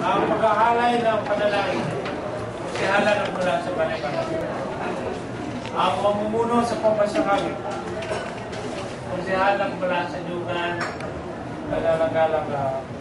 Ang pagkahalay ng panalangin, sihala ng mula sa Banay-Banay. Ang mamumuno sa pampasakali, sihala mula sa Nyugan, Tagalagalang.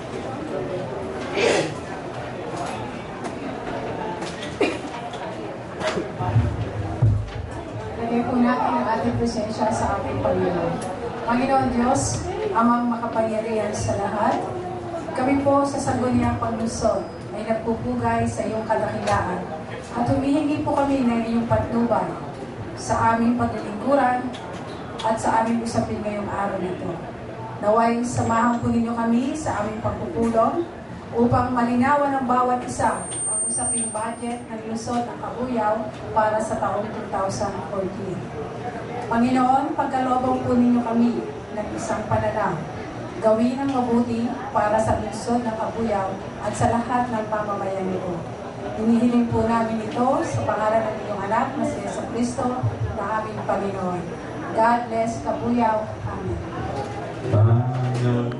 Lagay po natin ang ating presensya sa ating Panginoon. Panginoon Diyos, Amang makapangyarihan sa lahat, kami po sa sangguniang paglusod ay nagpupugay sa iyong kadakilaan at humihingi po kami ng iyong patnubay sa aming paglilingkuran at sa aming usapin ngayong araw nito. Naway samahan po ninyo kami sa aming pagpupulong upang malinawan ng bawat isa ang usaping budget ng Lungsod ng Cabuyao para sa taong 2014. Panginoon, pagkalooban po ninyo kami ng isang panalangin. Gawin ang mabuti para sa lungsod ng Cabuyao at sa lahat ng pamamayan nito. Hinihiling po namin ito sa pangalan ng inyong anak na si Jesucristo na aming Panginoon. God bless Cabuyao. Amen. Panginoon,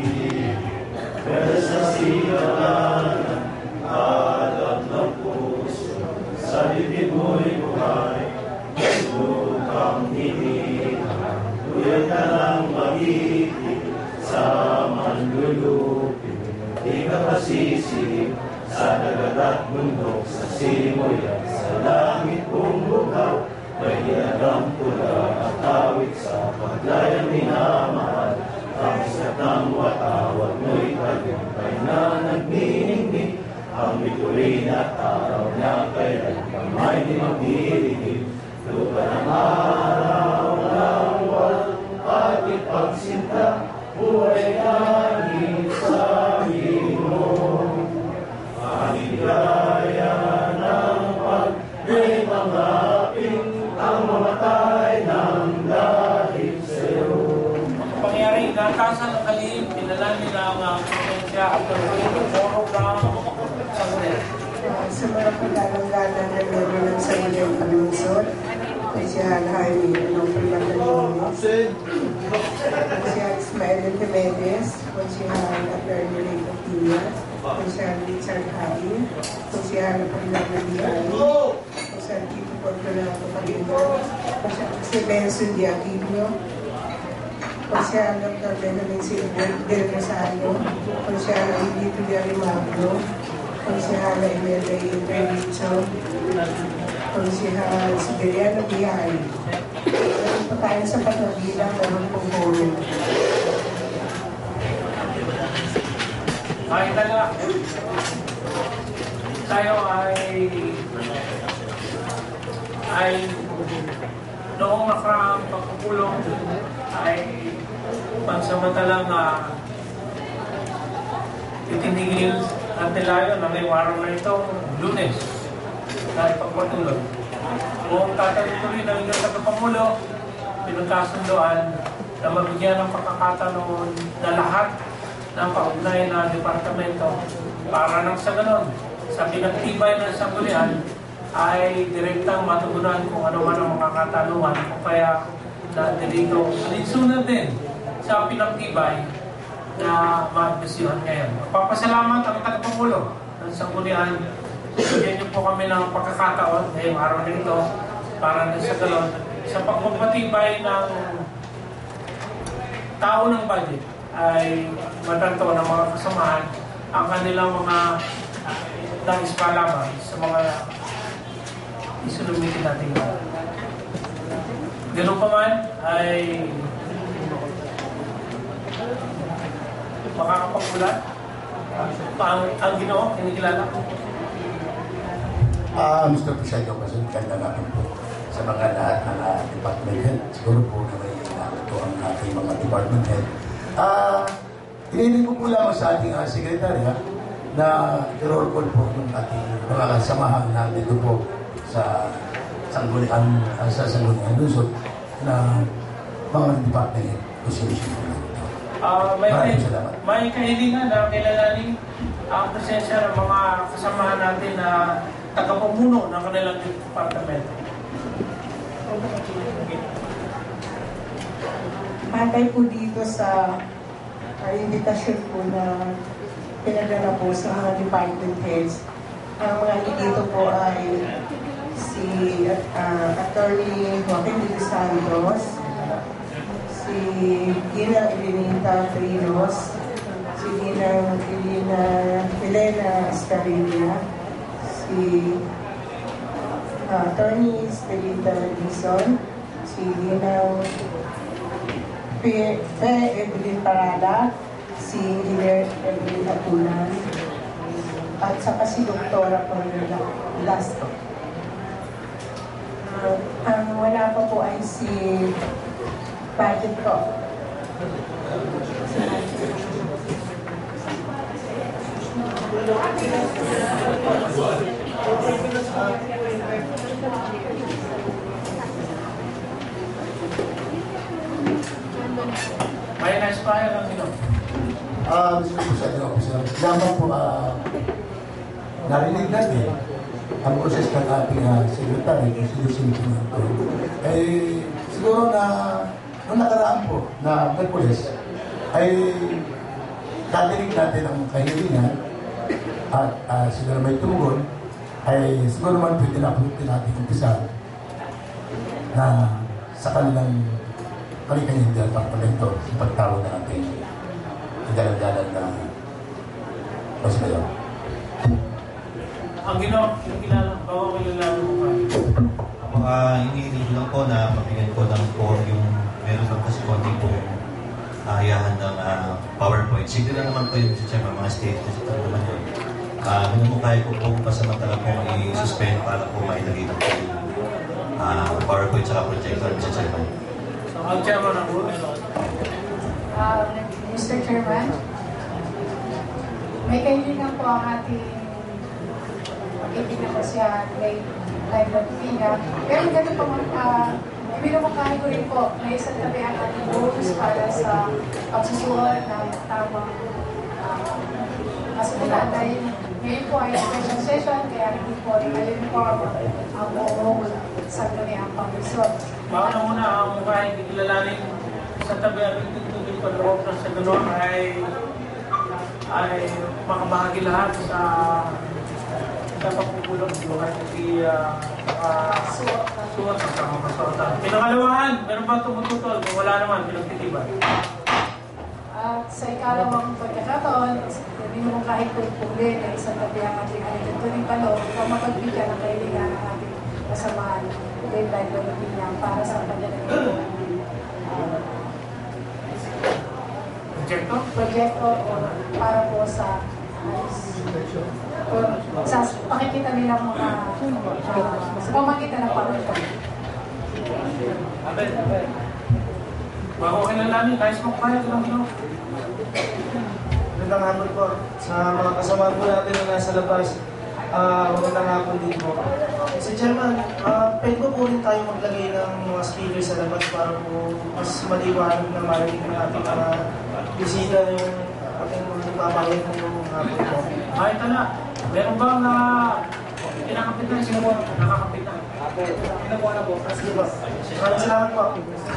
sa sigalan, alam ng puso, sa dibdib mo'y buhay, lupang hinihan, tuyat ka lang mag-ibig, sa manlulupin, di ka pasisig, sa dagat at bundok, sa simoy at sa langit bumugaw, may alam pula at awit sa paglayang minamahal, ang isat ng watawat mo'y tagumpay na nagniningning, ang bituin at araw na kailan kamay di magdiligid, lupa ng araw ng walang ating pagsinta, buhay langit sa mo. Maligaya ng pag-may mga ang mamatay ng dahil sa'yo. Pangyari, natasan ng kalim, pinala nila ang konsensya at pagkakoro ng sangunin. Sa mga paglalanggalan ng meron ng sangunin ang lungsod, Special Jaime ng Primatalinis, Special Ismael Jimenez, Special Attorney Rico Pina, Special Richard Jaime, Special Primataliani, Special Tito Portolato Pagino, si Benson Diaquilio, Special Dr. Benjamin Silver del Rosario, Special Edito Diarimagno, Special Imelda Interdicho, Konsihal Siberiano Bihay. Meron po tayo sa pagkabilang meron pong polo. Ay talaga, tayo ay noong nakaraang pagpupulong ay pansamantalang itinigil at nilayo na ngayong araw na ito, Lunes, na ipagpatuloy. Kung tatalutuloy ng inyong tagapangulo, pinagkasundoan na mabigyan ng pagkakataon na lahat ng paugnay na departamento para nang sa ganon, sa pinagtibay ng sanggunian ay direktang matugunan kung ano man ang mga katanungan o kaya na dito alinsunan din sa pinagtibay na madisyon ngayon. Papasalamat ang tagapangulo ng sanggunian. Bigyan niyo po kami ng pagkakataon ngayong araw na ito para na sa galon sa pagpapatibay ng tao ng budget ay matanto ng mga kasamahan ang kanilang mga nais pa lamang sa mga isunumitin natin. Ganun pa man ay makakapagpulat ang Ginoo, kinikilala. Mr. Presiding Officer, ganda natin po sa mga lahat ng department head. Siguro po na may ito ang ating mga department head. Hinihiling ko po lamang sa ating secretary na i-roll call po yung ating mga kasamahan na dito po sa sanggunian Lungsod na mga department head. May kahilingan na kilalanin ang presensya ng mga kasamahan natin na tagapamuno ng kanilang departamento. Matay po dito sa invitation po na pinadala po sa mga department heads. Ang mga dito po ay si Attorney Joaquin de los Santos, si Gina Elenita Frinos, si Gina Elena Escarilla, si Attorney Estelita Dizon, si Gina P. Evelyn Parada, si Engineer Evelyn Atunan, at saka si Doktora Pamela Lasto. Ang wala pa po ay si budget ko. May na-inspire lang ito. Gusto ko sa inyo, officer. Lamang po, narinig natin ang proses ng ating secretary, kung sino-sino ito. Siguro na, nung nakaraan po, na Merkules, ay narinig natin ang kahilingan at siguro may tugon, ay siguro man pwede na natin umpisa na sa kanilang kanyang departamento sa pagtawag ng ating dalang-dalang na hospital. Ang ginawa, bawa ko yung lalo mo Hinihiling lang po na pabigyan ko lang po yung meron lang kasi konting po ayahan ng PowerPoint. Sige lang naman po yung mga statements ito naman yun. Minamukhay ko po pasamantala po i-suspend para po mailagay na po yung PowerPoint sa projector sa chairman. So, ang chairman ang rules. Mr. Chairman, may kailangan po ang ating pag-ibig na siya live Latina. Pero ganun pa minumukhahin ko rin po na isang tabi ang ating rules para sa pagsusuot ng tamang kasunod. Dahil ngayon po ay special session, kaya hindi po rin uniform ang buong sangguniang pang-resort. Baka na muna ang mukha hindi kilalanin sa tabi ang tugtugin ko loob ng sa ganun ay makabahagi lahat sa pagpupulong ko kahit hindi suwat sa mga kasortan. Pinakalawahan, meron ba tumututol? Kung wala naman, pinagtitiban. At sa ikalawang pagkakataon, hindi mo kahit pagpuli na isang tabi ang ating tuloy palo, kung mapagbigyan ang kailangan ng ating kasamaan, live Latina para sa kanilang proyekto o para po sa pakikita nilang mga sa pamagitan ng pamilya. Bago kilalanin, guys, kung kaya ko lang ino. Magandang hapon po sa mga kasama po natin na nasa labas. Magandang hapon din po. Si Chairman, pwede po rin tayo maglagay ng mga speakers sa labas para po mas maliwanag na marinig ng ating mga bisita yung ating magpapahit ng hapon po. Ito na. Meron bang kinakapit na siya po? Nakakapit na. Pinakuha na po. Sige po. Maraming salamat po.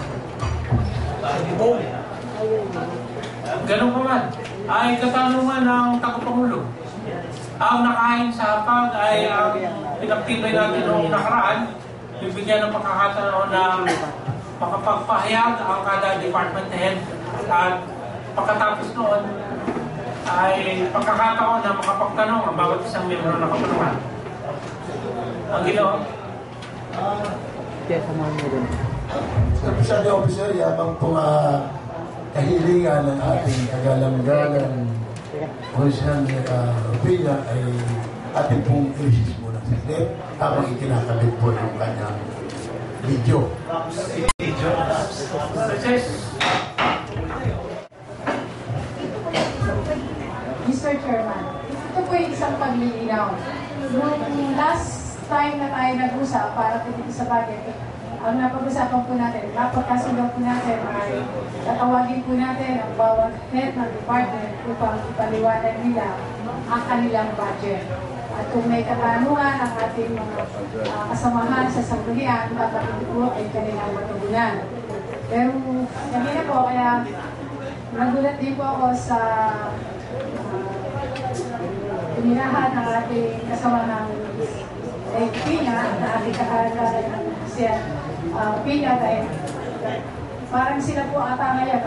Ganun pa man. Ay katanungan ng Tagapangulo. Ang nakain sa hapag ay ang pinagtibay natin noong nakaraan. Bibigyan ng pagkakataon na makapagpahayag ang kada department head at pagkatapos noon ay pagkakataon na makapagtanong ang bawat isang miyembro ng kapulungan. Ang ginawa? Sa officer, yabang po kahilingan ng ating kagalang-galang Congressman Rupilla ay ating pong isis muna sa step habang ikinakabit po yung kanyang video. Mr. Chairman, ito po yung isang paglilinaw. Nung last time na tayo nag-usap para po dito sa budget, ang napag-usapan po natin, napagkasunod po natin ay tatawagin po natin ang bawat head ng department upang ipaliwanag nila ang kanilang budget. At kung may katanungan ang ating mga kasamahan sa sanggunian, tatapin po ay kanilang matugunan. Pero kanina po, kaya nagulat din po ako sa Uminahan ng ating kasama ng Pina, na ating kakalaga siya Pina, dahil parang sila po ata ngayon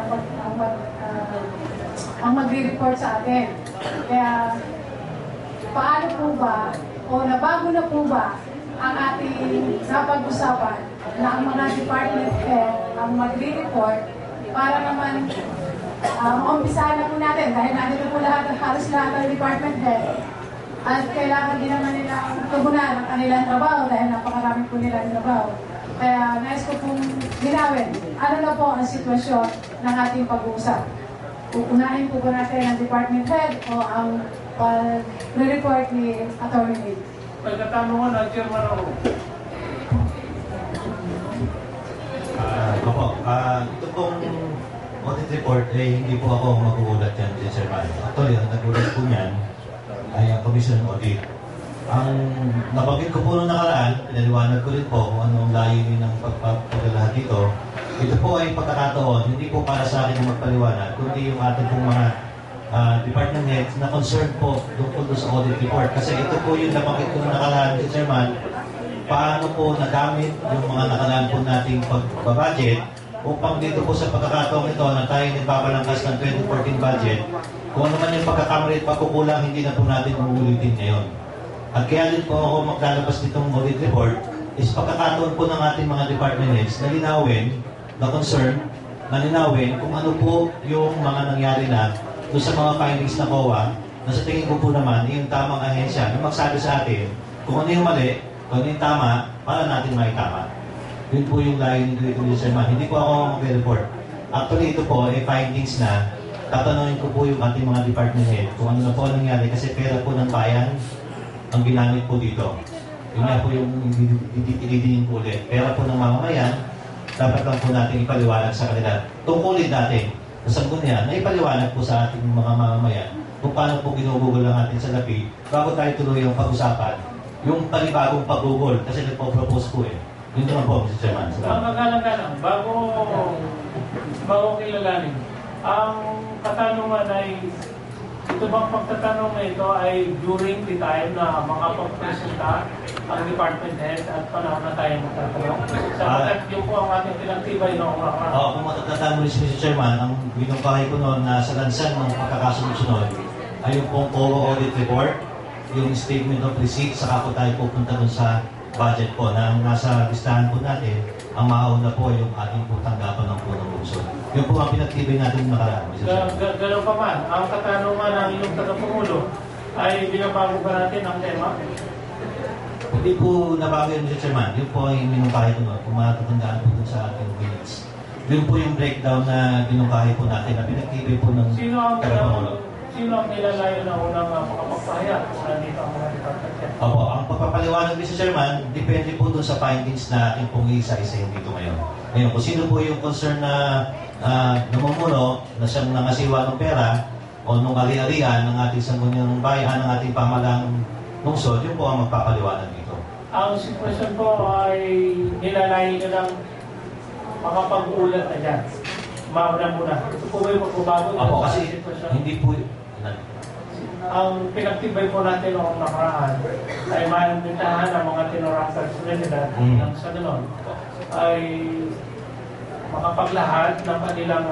ang magre-report sa atin. Kaya paano po ba o nabago na po ba ang ating napag-usapan na ang mga department head ang magre-report para naman maumpisahan na po natin dahil nandito po halos lahat ng department head at kailangan din naman nila tugunan ang kanilang trabaho dahil napakarami po nilang trabaho. Kaya nais ko pong linawin, ano na po ang sitwasyon ng ating pag-uusap. Uunahin po ba natin ang department head o ang pag-report ni Atty. Lee? Pagkatanungan ng Chairman ako. Ito pong audit report, hindi po ako mag-uulat yan, Sir Man. Actually, ang nag-uulat po niyan ay ang Commission Audit. Ang nabanggit ko po nung nakaraan, pinaliwanag ko rin po kung anong layunin ng pagpapagalahat dito. Ito po ay pagkakataon, hindi po para sa akin magpaliwanag, kundi yung ating pong mga department heads na concerned po tungkol sa audit report. Kasi ito po yung nabanggit ko nung nakaraan, Mr. Chairman, paano po nagamit yung mga nakaraan po nating pagbabudget upang dito po sa pagkakataon ito na tayo nagbabalangkas ng 2014 budget, kung ano man yung pagkakamali at pagkukulang, hindi na po natin uulitin ngayon. At kaya din po ako maglalabas nitong audit report is pagkakataon po ng ating mga department heads na linawin, na concern, na linawin kung ano po yung mga nangyari na doon sa mga findings na COA, na sa tingin ko po naman, yung tamang ahensya na magsabi sa atin kung ano yung mali, kung ano yung tama, para natin maitama. Yun po yung layunin ko dito, Sir Man. Hindi po ako mag-report. Actually, ito po ay findings na tatanungin ko po yung ating mga department head kung ano na po nangyari kasi pera po ng bayan ang ginamit po dito. Yun nga po yung ididinin po ulit. Pera po ng mamamayan, dapat lang po natin ipaliwanag sa kanila. Tungkulin natin sa sanggunian na ipaliwanag po sa ating mga mamamayan kung paano po ginugugol ang ating salapi bago tayo tuloy yung pag-usapan. Yung panibagong pag-google kasi nagpo-propose po eh. Yun naman po, Mr. Chairman. Ang magalang-galang, bago kilalanin, ang katanungan ay, ito bang pagtatanong na ito ay during the time na makapag-presenta ang department head at panahon na tayo magtatanong? Sapagkat yun po ang ating pinagtibay noong nakaraan. Oo, kung matatatanda mo rin si Mr. Chairman, ang binungkahi ko noon na sa lansan ng pagkakasunod-sunod ay yung pong COA audit report, yung statement of receipt, saka po tayo pupunta dun sa budget po na nasa listahan po natin, ang mauna po yung ating po tanggapan ng punong lungsod. Yun po ang pinagtibay natin nakaraan. Gano'n pa man, ang katanungan ng inyong tagapangulo ay binabago ba natin ang tema? Hindi po nabago yun, Mr. Chairman. Yun po ay minungkahi ko noon, kung matatandaan po dun sa ating minutes. Yun po yung breakdown na binungkahi po natin na pinagtibay po ng tagapangulo. Sino ang nilalayo na unang makapagpahayag kung nandito ang mga department head? Opo, ang pagpapaliwanag, Mr. Chairman, depende po dun sa findings na ating pong isa-isahin dito ngayon. Ngayon, kung sino po yung concern na namumuno na siyang nangasiwa ng pera o nung ari-arian ng ating sangguniang bayan, ng ating pamalang lungsod, yun po ang magpapaliwanag dito. Ang sitwasyon po ay nilalayo nyo ng makapag-ulat na dyan. Mauna muna. Ito po ba yung magbabago Opo, sa kasi sitwasyon? hindi po... Ang pinagtibay po natin noong nakaraan ay maimbitahan ang mga tinorangkad Trinidad ng sa ganon ay makapaglahad ng kanilang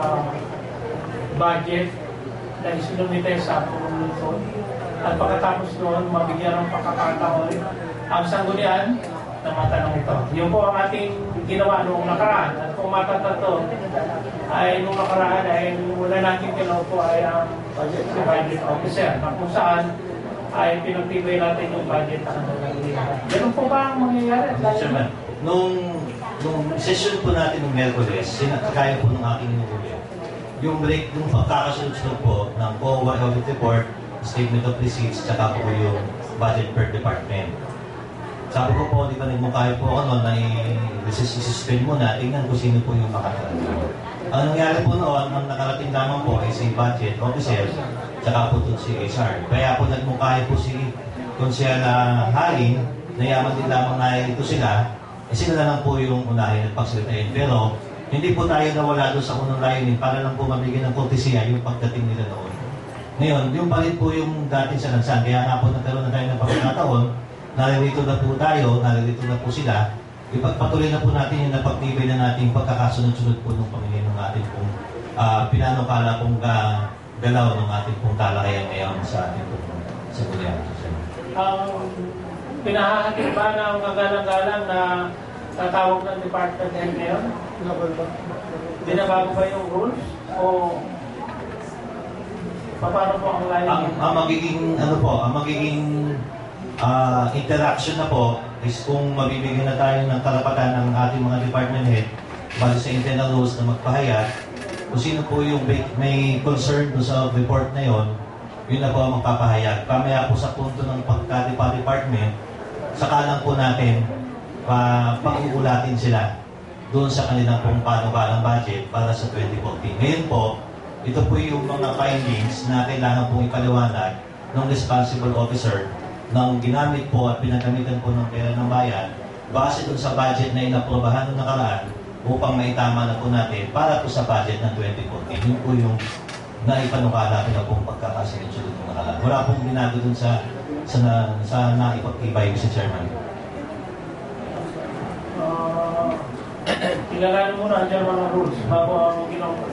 budget na isinumite sa punong lungsod. At pagkatapos noon, mabigyan ng pagkakataon ang sanggunian na matanong ito. Yun po ang ating ginawa noong nakaraan. At kung matatato, ay noong nakaraan ay mula natin kinaupo ay ang budget officer na kung saan ay pinagtibay natin yung budget na kanila. Ganun po ba ang mangyayari? Chairman, nung session po natin ng Merkules, sinakaya po ng aking inuuli. Yung break, yung pagkakasunod-sunod po ng COA audit report, statement of receipts, tsaka po yung budget per department. Sabi ko po, di ba nagmukhay po ako noon na i-suspend muna, tingnan ko sino po yung makakarating. Ang nangyari po noon, ang nakarating lamang po ay si budget officer, tsaka po si HR. Kaya po nagmukhay po si Konsyela Haring, nayaman din lamang na ito sila, sila na lang po yung unahin at pagsalitain. Pero hindi po tayo nawala doon sa unang layunin para lang po mabigyan ng kortesiya yung pagdating nila noon. Ngayon, yung pa rin po yung dating salansan. Kaya nga po nagkaroon na tayo ng pagkakataon, naririto na po tayo, naririto na po sila, ipagpatuloy na po natin yung napagtibay na nating pagkakasunod-sunod po ng Panginoon ng ating pong pinanukala pong galaw ng ating pong talakayan ngayon sa ating pong seguridad. Pinahahatid ba ng kagalang-galang na tatawag ng department head ngayon? Binabago ba yung rules? O paano po ang line? Ang magiging interaction na po is kung mabibigyan na tayo ng karapatan ng ating mga department head base sa internal rules na magpahayag, kung sino po yung may concern do sa report na yon, yun na po ang magpapahayag. Kamaya po sa punto ng pagka-department, saka lang po natin pag-uulatin sila doon sa kanilang pong panukalang budget para sa 2014. Ngayon po, ito po yung mga findings na kailangan pong ipaliwanag ng responsible officer ng ginamit po at pinagamitan po ng pera ng bayan base doon sa budget na inaprobahan noong nakaraan upang maitama na po natin para po sa budget ng 2014. Yun po yung naipanukala ko na pong pagkakasunod-sunod ng nakaraan. Wala pong binago doon sa naipagtibay, Mr. Chairman. Kilalanin mo na ang German rules bago ang ginawa ko.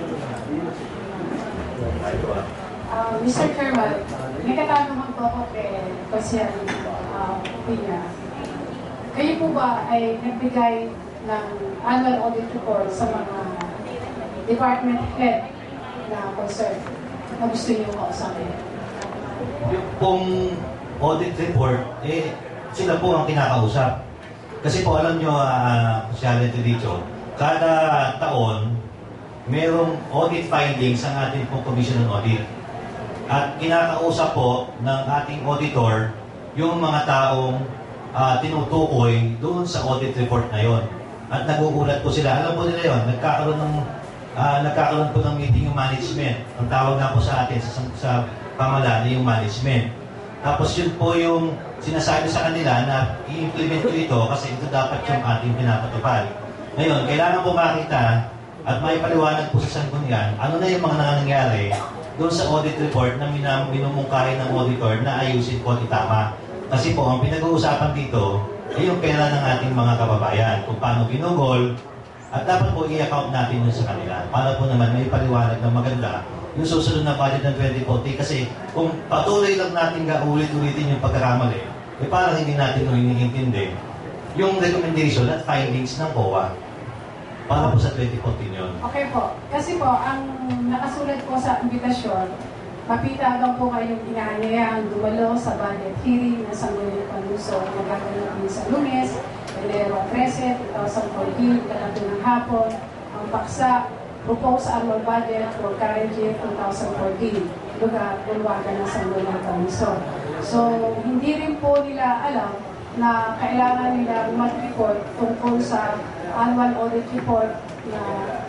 Mr. Chairman, may katanungan po ako kay Consiel Pina. Kayo po ba ay nagbigay ng annual audit report sa mga department head na concern na gusto niyo kausapin? Yung pong audit report, sila po ang kinakausap. Kasi po alam nyo, speciality dito, kada taon, merong audit findings ang ating pong Commission on Audit. At kinakausap po ng ating auditor yung mga taong tinutukoy doon sa audit report na yon. At nagugulat po sila. Alam po nila yon, nagkakaroon po ng meeting yung management. Ang tawag na po sa atin sa pamahalaan yung management. Tapos yun po yung sinasabi sa kanila na i-implement ko ito kasi ito dapat yung ating pinapatupad. Ngayon, kailangan po makita at may paliwanag po sa sanggunian ano na yung mga nangyayari doon sa audit report na minumungkahi ng auditor na ayusin po at itama. Kasi po, ang pinag-uusapan dito ay yung pera ng ating mga kababayan, kung paano ginugol, at dapat po i-account natin yun sa kanila. Para po naman may paliwanag na maganda yung susunod na budget ng 2040. Kasi kung patuloy lang natin ulit-ulitin yung pagkakamali, parang hindi natin iniintindi yung recommendation at findings ng COA. Para po sa 2014 yun. Okay po. Kasi po, ang nakasulat po sa invitasyon, mapitagan po kayong inaanyayahan dumalo sa budget hearing na Sangguniang Panluso na gagawin din sa Lunes, Enero 13, 2014, kalado ng hapon, ang paksa, proposed annual budget for current year 2014, lugar, bulwagan ng Sangguniang Panluso. So, hindi rin po nila alam na kailangan nila mag-report tungkol sa annual audit report na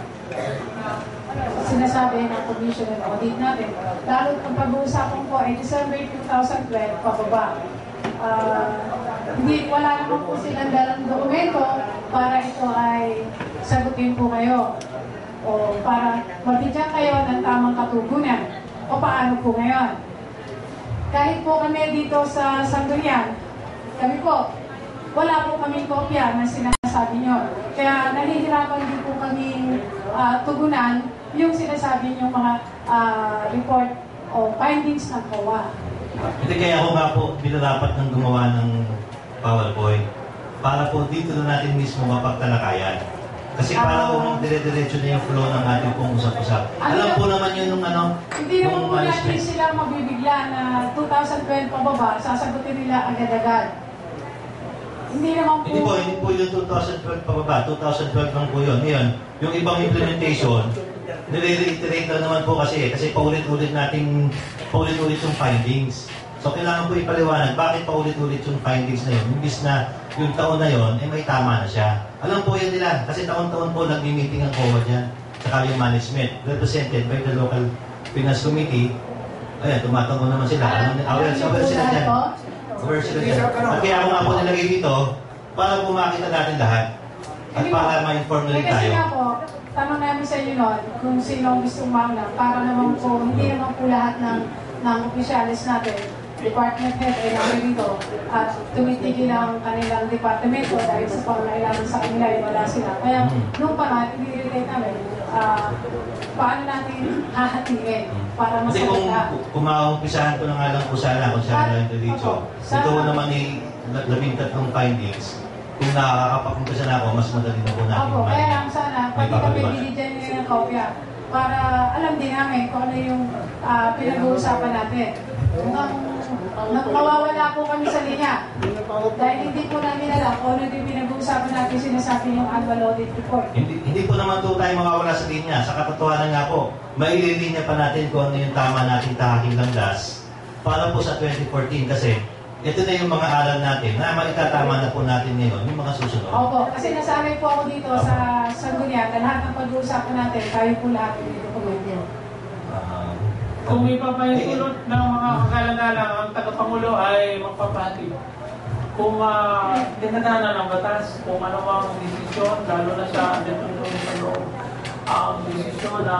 sinasabi ng Commission on Audit natin. Lalo ang pag-uusapan po ay December 2012, pababa. Wala naman po silang dalang dokumento para ito ay sagutin po kayo o para mabigyan kayo ng tamang katugunan o paano po ngayon. Kahit po kami dito sa Sangguniang, kami po, wala po kaming kopya na sinasabi nyo. Kaya nahihirapan din po kaming tugunan yung sinasabi nyo mga report o findings ng COA. Hindi kaya ako nga po binarapat ng gumawa ng PowerPoint para po dito na natin mismo mapagtalakayan. Kasi para po dire-diretso na yung flow ng ating pong usap-usap. Alam po naman yun nung hindi naman po natin sila mabibigla na 2012 pababa, sasagutin nila agad-agad. Hindi naman po. Hindi po yung 2012 pababa. 2012 lang po yun. Ngayon, yung ibang implementation, nire-reiterate na naman po kasi paulit-ulit yung findings. So, kailangan po ipaliwanag bakit paulit-ulit yung findings na yun. Imbis na yung taon na yun, may tama na siya. Alam po yan nila. Kasi taon-taon po nag-meeting ang COA dyan. Saka yung management, represented by the local finance committee. Ayan, tumatango naman sila. Aware sila dyan. At kaya ako nga po nilagay dito para po makita natin lahat at para ma-inform na rin tayo. Kasi nga po, tanong namin sa inyo noon kung sino ang gustong mauna para naman po, hindi naman po lahat ng ng opisyalis natin, department head ay namin at tumitigil ang kanilang departamento dahil sa pangailangan sa kanila ay wala sila. Kaya nung parang i-relate namin, paano natin hahatiin para Kasi masaganda. kung maumpisahan ko na nga lang po sana kung siya lang dito. Ito naman ay 13 findings. Kung nakakapakumpisa na ako, mas madali na po natin. Opo, kaya lang sana, pati kami binigyan nila ng kopya para alam din namin kung ano yung pinag-uusapan natin. Mawawala po kami sa linya. Dahil hindi po namin alam kung ano yung pinag-uusapan natin sinasabi yung annual audit report. Hindi po naman po tayo mawawala sa linya. Sa katotohanan nga po, maililinya pa natin kung ano yung tama nating tahaking landas para po sa 2014 kasi ito na yung mga alam natin na maitatama na po natin ngayon, yung mga susunod. Opo, kasi nasanay po ako dito sa Sangguniang, lahat ng pag-uusapan natin, tayo po lahat yung dokumento. Kung ipapahintulot ng mga kagalang-galang, ang tagapangulo ay magpapahati. Kung dinadaanan ng batas, kung ano mang desisyon, lalo na sa dependency ang desisyon ng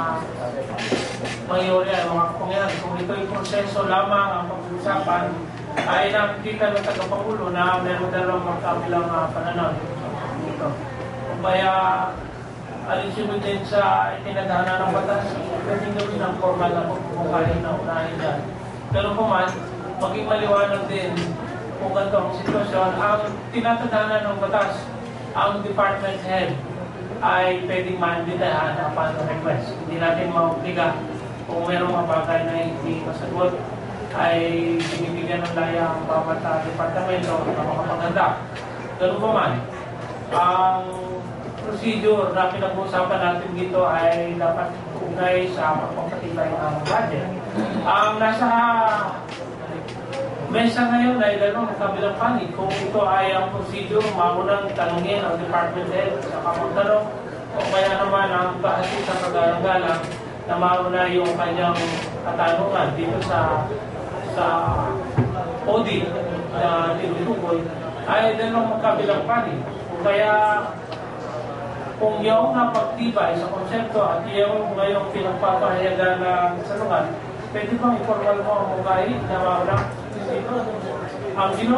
mayorya, mga kapangyarihan, kung ito'y proseso lamang ang pag-uusapan, ay nakikita ng tagapangulo na meron dalawang magkabilang pananaw dito. Kung kaya alisunod din sa itinadhana ng batas, pwedeng gawin ang formal na pagpupunkahin na unahin yan. Pero kuman, maging maliwanag din kung ganito ang sitwasyon, ang tinatadhana ng batas, ang department head ay pwedeng manditahan upon request. Hindi natin maobliga kung mayroong mga bagay na hindi masagot ay binibigyan ng laya ang bawat departamento na makapaganda. Ganun pa man, ang procedure na pinag-uusapan natin dito ay dapat ugay sa pagpapatibay ng budget. Ang nasa mesa ngayon ay gano'n, kabilang panig. Kung ito ay ang procedure, maunang tanungin ang department head sa kapagtanong o kaya naman ang kahit sa kagalang-galang na mauna yung kanyang katanungan dito sa audit na tinutukoy ay dalawang magkabilang panig. Kaya kung yung napagtibay sa konsepto at yung ngayong pinagpapahayagan ng salungan, pwede bang i-formal mo ang mungkahi na mauna dito? Ang sino?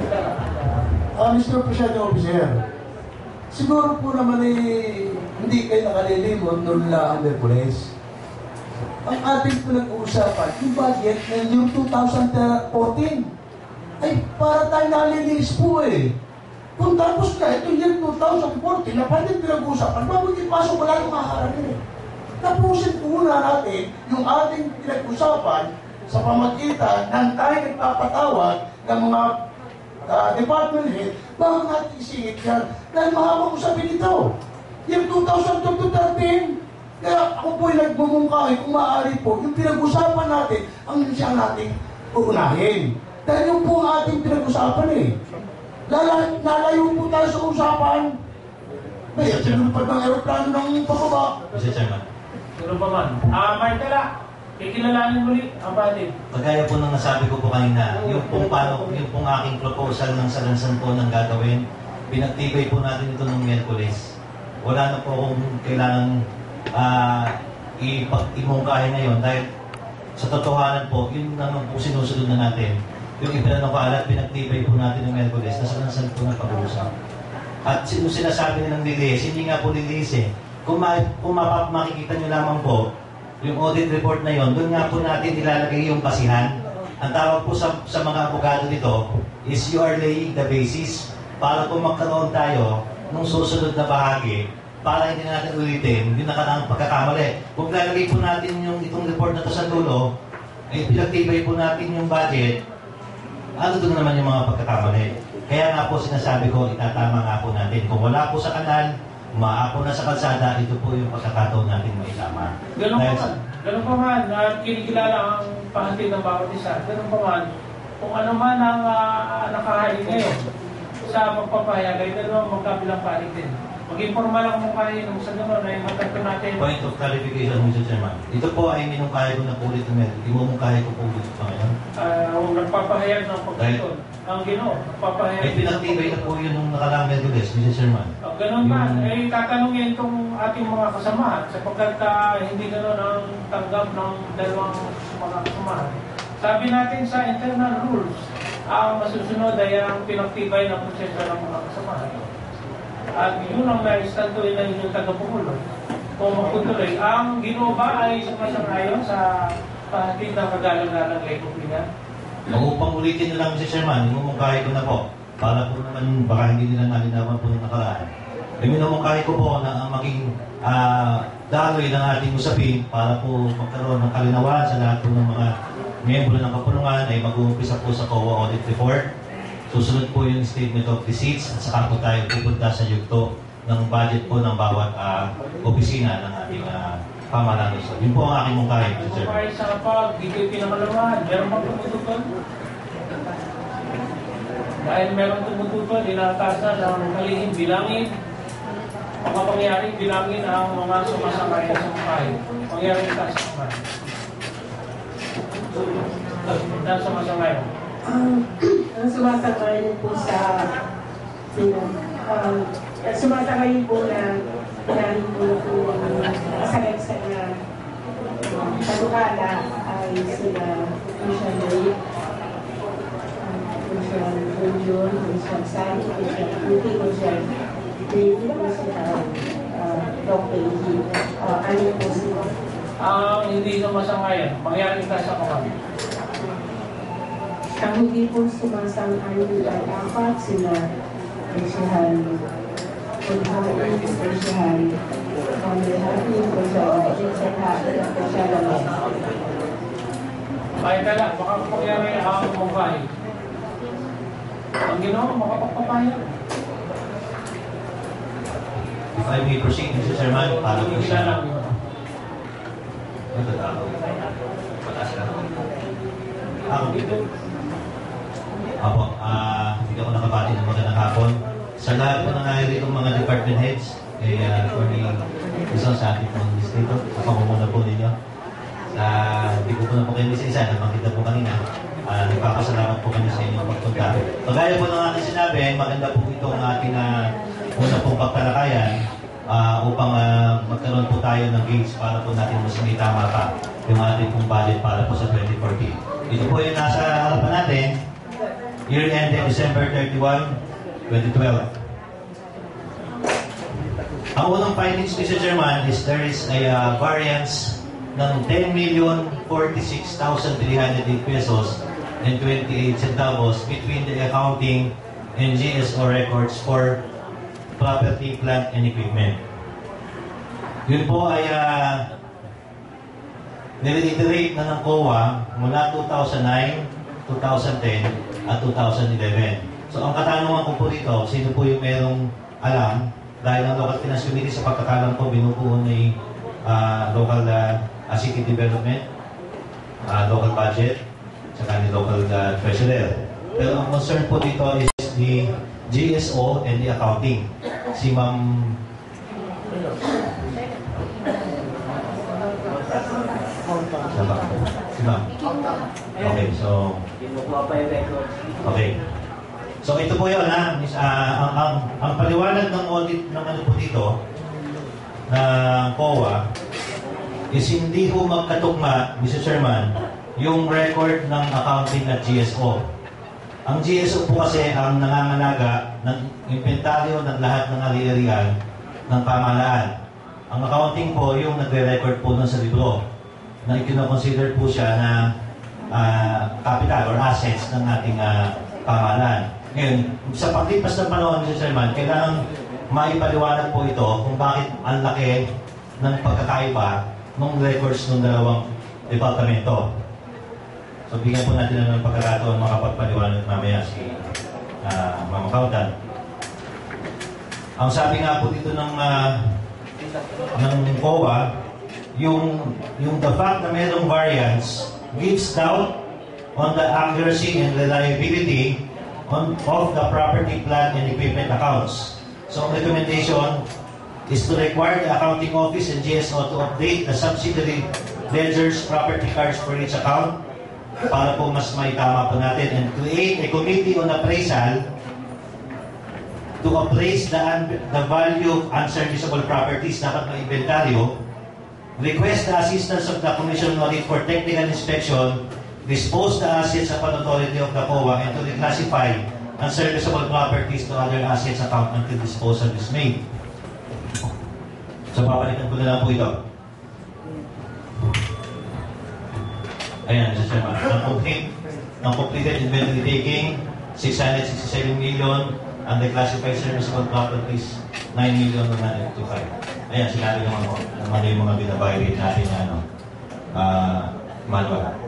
Mr. Presiding Officer, siguro po naman hindi kayo nakalilimot noon lang ang Merkules. Ang ating pinag-uusapan, yung budget ng year 2014, ay para tayo nalilinis po eh. Kung tapos na ito year 2014, na pwede pinag-uusapan, bago ipasok wala yung maharapin eh. Tapusin muna natin yung ating pinag-usapan sa pamagitan ng tayo nagpapatawag ng mga department head bago natin isingit yan dahil mahabang usapin ito. Year 2013, kaya ako po'y nagmumungkahi kung maaari po, yung pinag-usapan natin, ang siyang natin uunahin. Dahil yung po ang ating pinag-usapan eh. Lalayo po tayo sa usapan. Kaya sinulupad ng aeroplano ng pababa. Mr. Chairman. Ganun pa man. Martela, kikilalanin muli ang budget. Pagkaya po nang nasabi ko po kanina, yung pong aking proposal ng salansan po ng gagawin, pinagtibay po natin ito ng Miyerkules. Wala na po akong kailangan imungkahin ngayon dahil sa totohanan po, yun naman po sinusunod na natin. Yung ipinanakalat, pinagtibay po natin ng Miyerkules, nasa lansan po ng pag-uusap. At sinasabi nilang lilis, hindi nga po lilis eh. Kung makikita nyo lamang po, yung audit report na yon, doon nga po natin ilalagay yung basihan. Ang tawag po sa mga abogado dito is you are laying the basis para po magkaroon tayo nung susunod na bahagi para hindi natin ulitin yung nakaraang pagkakamali. Kung lalagay po natin yung itong report na to sa dulo, ay pinagtibay po natin yung budget, ano doon naman yung mga pagkakamali. Kaya nga po sinasabi ko, itatama nga po natin. Kung wala po sa kanal, umaapo na sa kalsada, ito po yung pagkakataon natin maitama. Ganun pa man, kinikilala ang pahatid ng bawat isa. Ganun pa man, kung ano man ang nakahain ngayon sa pagpapahayag, ay dalawang magkabilang panig din. Mag-informa lang mo kayo nung sa gano'n ay matagpo natin. Point of clarification, Mr. Chairman. Ito po ay minungkahi ko na po ulit ng imumungkahi ko po ulit pa ngayon. Nagpapahayag ng pagkakon. Ang Ginoo, nagpapahayag. Ay pinagtibay na po yun nung nakalaang Merkules, Mr. Chairman. Ganun ba? Eh, tatanungin itong ating mga kasamahan sapagkat hindi gano'n ang tanggap ng dalawang mga kasamahan. Sabi natin sa internal rules, ang masusunod ay ang pinagtibay ng proseso ng mga kasamahan. At yun ang naistantuin na inyong tagapangulo. Kung magtutuloy, ang Ginoo ba ay sumasang-ayon sa pahatid ng kagalang-galang kay Kupina? Upang ulitin na lang, Mr. Chairman, imumungkahi ko na po. Para po naman, baka hindi nila nalinawan po ng nakaraan. Minumungkahi ko po na ang maging daloy ng ating usapin para po magkaroon ng kalinawan sa lahat po ng mga miyembro ng kapulungan ay mag-uumpisa po sa COA Audit Report. Susunod po yung Statement of Receipts at saka po tayo pupunta sa yugto ng budget po ng bawat opisina ng ating pamahalaan. So, yun po ang aking mungkahi, Mr. Chairman. Mungkahi sa kapag, di kayo pinakalaman. Meron bang tumutupad? Dahil meron tumutupad, inatasan ng kalihim bilangin. Pagkapangyari, bilangin ang mga sumasangay sa mungkahi. Pangyari ka sa mungkahi. Dahil sumasangay. Ang sumasangay po sa sumasangay po na pinahin po kasagaysan na panukala ay sila Christian Ray, Christian Junjun, Christian Sani, Christian Puti, Christian David, Christian Dr. Iji. Ano po sila? Ang hindi sumasangayan, mangyari ka sa mungkahi. Ang hindi po sumasang-ayon ay apat sila Presyahan Paghain, Presyahan Pangyahain, Presyahan Kaya ka lang, baka pangyari ang mungkahi. Ang Ginoo, makapagpapayag. If I may proceed, Mr. Chairman, para po Hindi lang sa... yun. Ito ako. Pataas lang. Ako dito. Apo, hindi ako nakabati ng magandang hapon. Sa lahat po ng itong mga department heads, for the isang sa ating pong distrito, sa pamumuna po ninyo. Hindi ko po na po kayo isa-isa, namakita po kanina. Nagpapasalamat po kami sa inyong pagpunta. Pagaya po ng aking sinabi, maganda po itong ating una pong pagtalakayan upang magkaroon po tayo ng gauge para po natin mas may tama pa yung ating pong budget para po sa 2014. Ito po yung nasa harapan natin, year ended December 31, 2012. Ang unang findings, Mr. Chairman, is there is a variance ng 10,046,308 pesos and 28 centavos between the accounting and GSO records for property, plant, and equipment. Yun po ay nire-iterate na ng COA mula 2009, 2010, at 2011. So ang katanungan ko po dito, sino po yung merong alam, dahil ang Local Finance Committee sa pagkakalam ko binubuo ni local city development, local budget, saka ni local treasurer. Pero ang concern po dito is the GSO and the accounting. Si Ma'am Si Ma'am. Okay, so okay. So ito po 'yon ha. Ang paliwanag ng audit ng ano po dito na COA is hindi ho magkatugma, Mr. Chairman, yung record ng accounting at GSO. Ang GSO po kasi ang nangangalaga ng inventaryo ng lahat ng ari-arian ng pamahalaan. Ang accounting po yung nagre-record po nun sa libro na ikinoconsider po siya na capital or assets ng ating pamahalaan. Ngayon, sa paglipas ng panahon, Mr. Chairman, kailangan maipaliwanag po ito kung bakit ang laki ng pagkakaiba ng records ng dalawang departamento. So, bigyan po natin ng pagkakataon makapagpaliwanag mamaya si Ma'am Accountant. Ang sabi nga po dito ng COA, yung the fact na mayroong variance gives doubt on the accuracy and reliability of the property, plant, and equipment accounts. So, ang recommendation is to require the accounting office and GSO to update the subsidiary ledgers, property cards for each account para po mas may tama po natin, and create a committee on appraisal to appraise the value of unserviceable properties. Dapat may inventaryo. Request the assistance of the Commission on Audit for technical inspection, dispose the assets upon authority of the COA, and to reclassify unserviceable properties to other assets account until disposal is made. So, papalitan ko na lang po ito. Ayan, Mr. Chairman. Ang completed inventory taking, 667 million, and the classified serviceable properties, 9,125,000. Ayan, sinabi naman ko, naman yung mga binabayad natin na manual.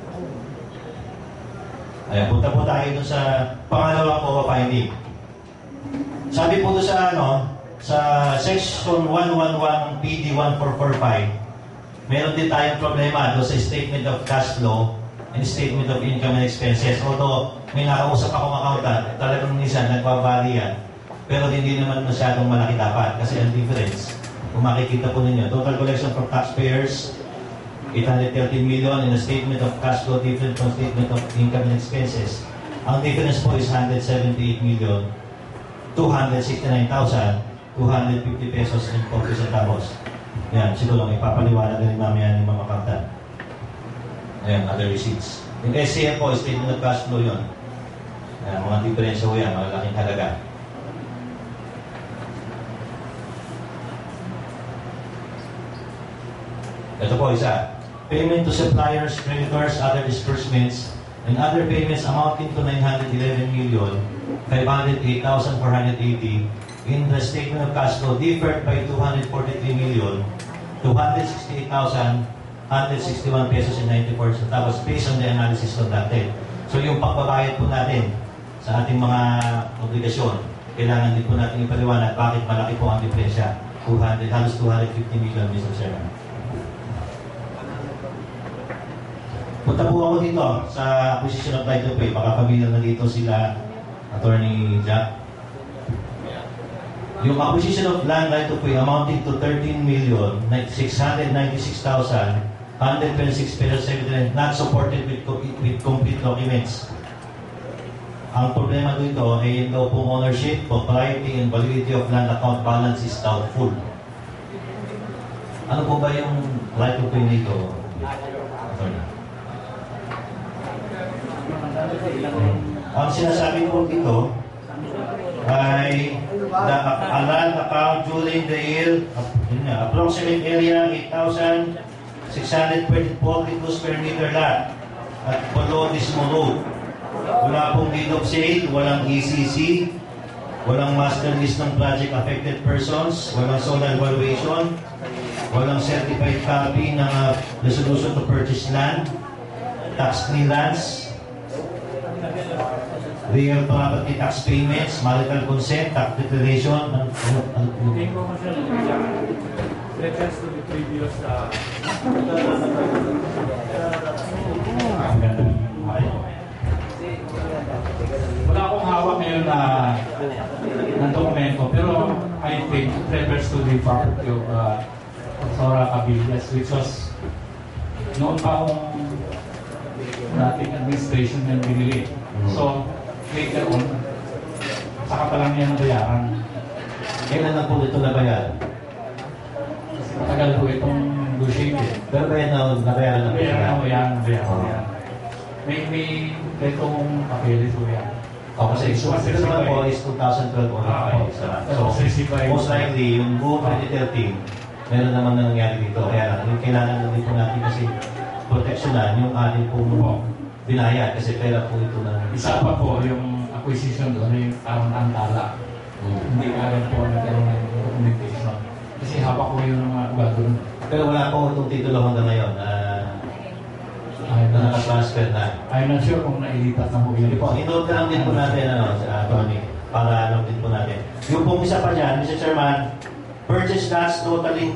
Ayan, punta po tayo dun sa pangalawang COA finding. Sabi po doon sa section 111 PD 1445, meron din tayong problema doon sa statement of cash flow and statement of income and expenses. Although may nakausap akong accountant, talagang minsan nagbabali yan. Pero hindi naman masyadong malaki dapat kasi ang difference, kung makikita po ninyo, total collection from taxpayers, 813 million, and a statement of cash flow different from statement of income and expenses. Ang difference po is 178 million, 269,250 pesos and 40 centavos. Yan, siguro lang ipapaliwanag na rin mamaya ng mga accountant. Ayan, other receipts. Yung SCF po, statement of cash flow yun. Ayan, mga diferensya po yan, malalaking halaga. Ito po, isa. Payment to suppliers, creditors, other disbursements, and other payments amounting to 911,508,480 in the statement of cash flow differed by 243,268,161 pesos and 94 centavos based on the analysis conducted. So yung pagbabayad po natin sa ating mga obligasyon, kailangan din po natin ipaliwanag bakit malaki po ang diferensya. Halos 250 million, Mr. Chairman. Punta po ako dito sa acquisition of title pay. Makapamilya na dito sila, Attorney Jack. Yung acquisition of land right of way amounting to 13,696,126 pesos not supported with complete documents. Ang problema dito ay yung daw pong ownership, propriety, and validity of land account balance is doubtful. Ano po ba yung right of way nito? Ang sinasabi ko dito ay a land account during the year, approximate area 8,642 square meter lot at below Dismo Road. Wala pong deed of sale, walang ECC, walang master list ng project affected persons, walang zonal valuation, walang certified copy ng resolution to purchase land, tax clearance, real property tax payments, marital consent, tax declaration, reference to the previous wala akong hawak ngayon ng dokumento, pero I think it refers to the property of Sora Cabillas, which was noon pa akong dating administration yung binili. So, later on, saka pa lang yan nabayaran. kailan na po ito nabayaran? Matagal po itong negotiated. Pero kaya nabayaran na po siya? Nabayaran. May itong papeles po yan. O, kasi ito naman po is 2012 o so, most likely, yung buong 2013, meron naman na nangyari dito. Kaya lang, yung kailangan na din po natin kasi proteksyonan yung ating po binayad kasi pera po ito na... Isa pa po yung acquisition doon, yung parang antala. Hindi agad po nagkaroon ng documentation. Kasi hawak ko yung mga iba doon. Pero wala po itong titulo hanggang ngayon na naka-transfer na. I'm not sure kung nailipat na po yun. Hindi po, inote lang din po natin, Tony, para alam din po natin. Yung pong isa pa dyan, Mr. Chairman, purchase lots totaling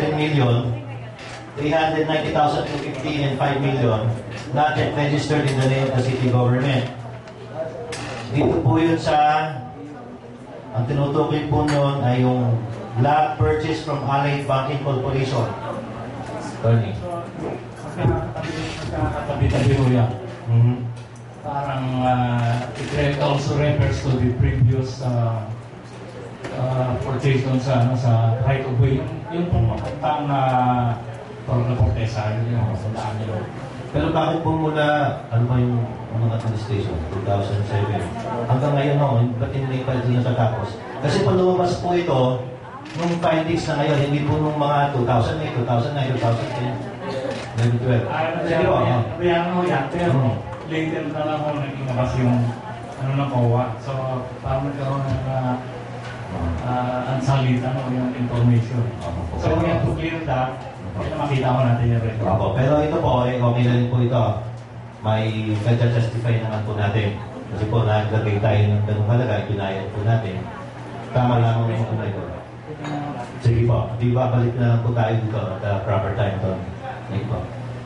27,390,250 and 5 million not yet registered in the name of the city government. Dito po yun sa Ang tinutukoy po noon ay yung lot purchase from Allied Banking Corporation. Attorney. Magkakatabi-tabi ho yan. Mhm. Parang it also refers to the previous purchase doon sa right of way. Yung pumatang na protesa, yun yung sandaan nila. Pero bakit po mula, ano ba yung mga administration, 2007, hanggang ngayon no, ba't hindi pa ito natatapos? Kasi pag lumabas po ito, nung findings na ngayon, hindi po nung mga 2008, 2009, 2010, 2012. Sige po. Kaya ano yan, pero later na lang ako naging labas yung ano ng COA. So, parang nagkaroon ng unsolid yung information. So, we have to clear that. Kaya makita ko natin yung record. Opo, pero ito po, okay na rin po ito. May justify naman po natin. Kasi po, naglagay tayo ng ganung halaga, pinayad po natin. Tama lang ang mga ito. Sige po, di ba balik na lang po tayo dito at the proper time to. Sige po.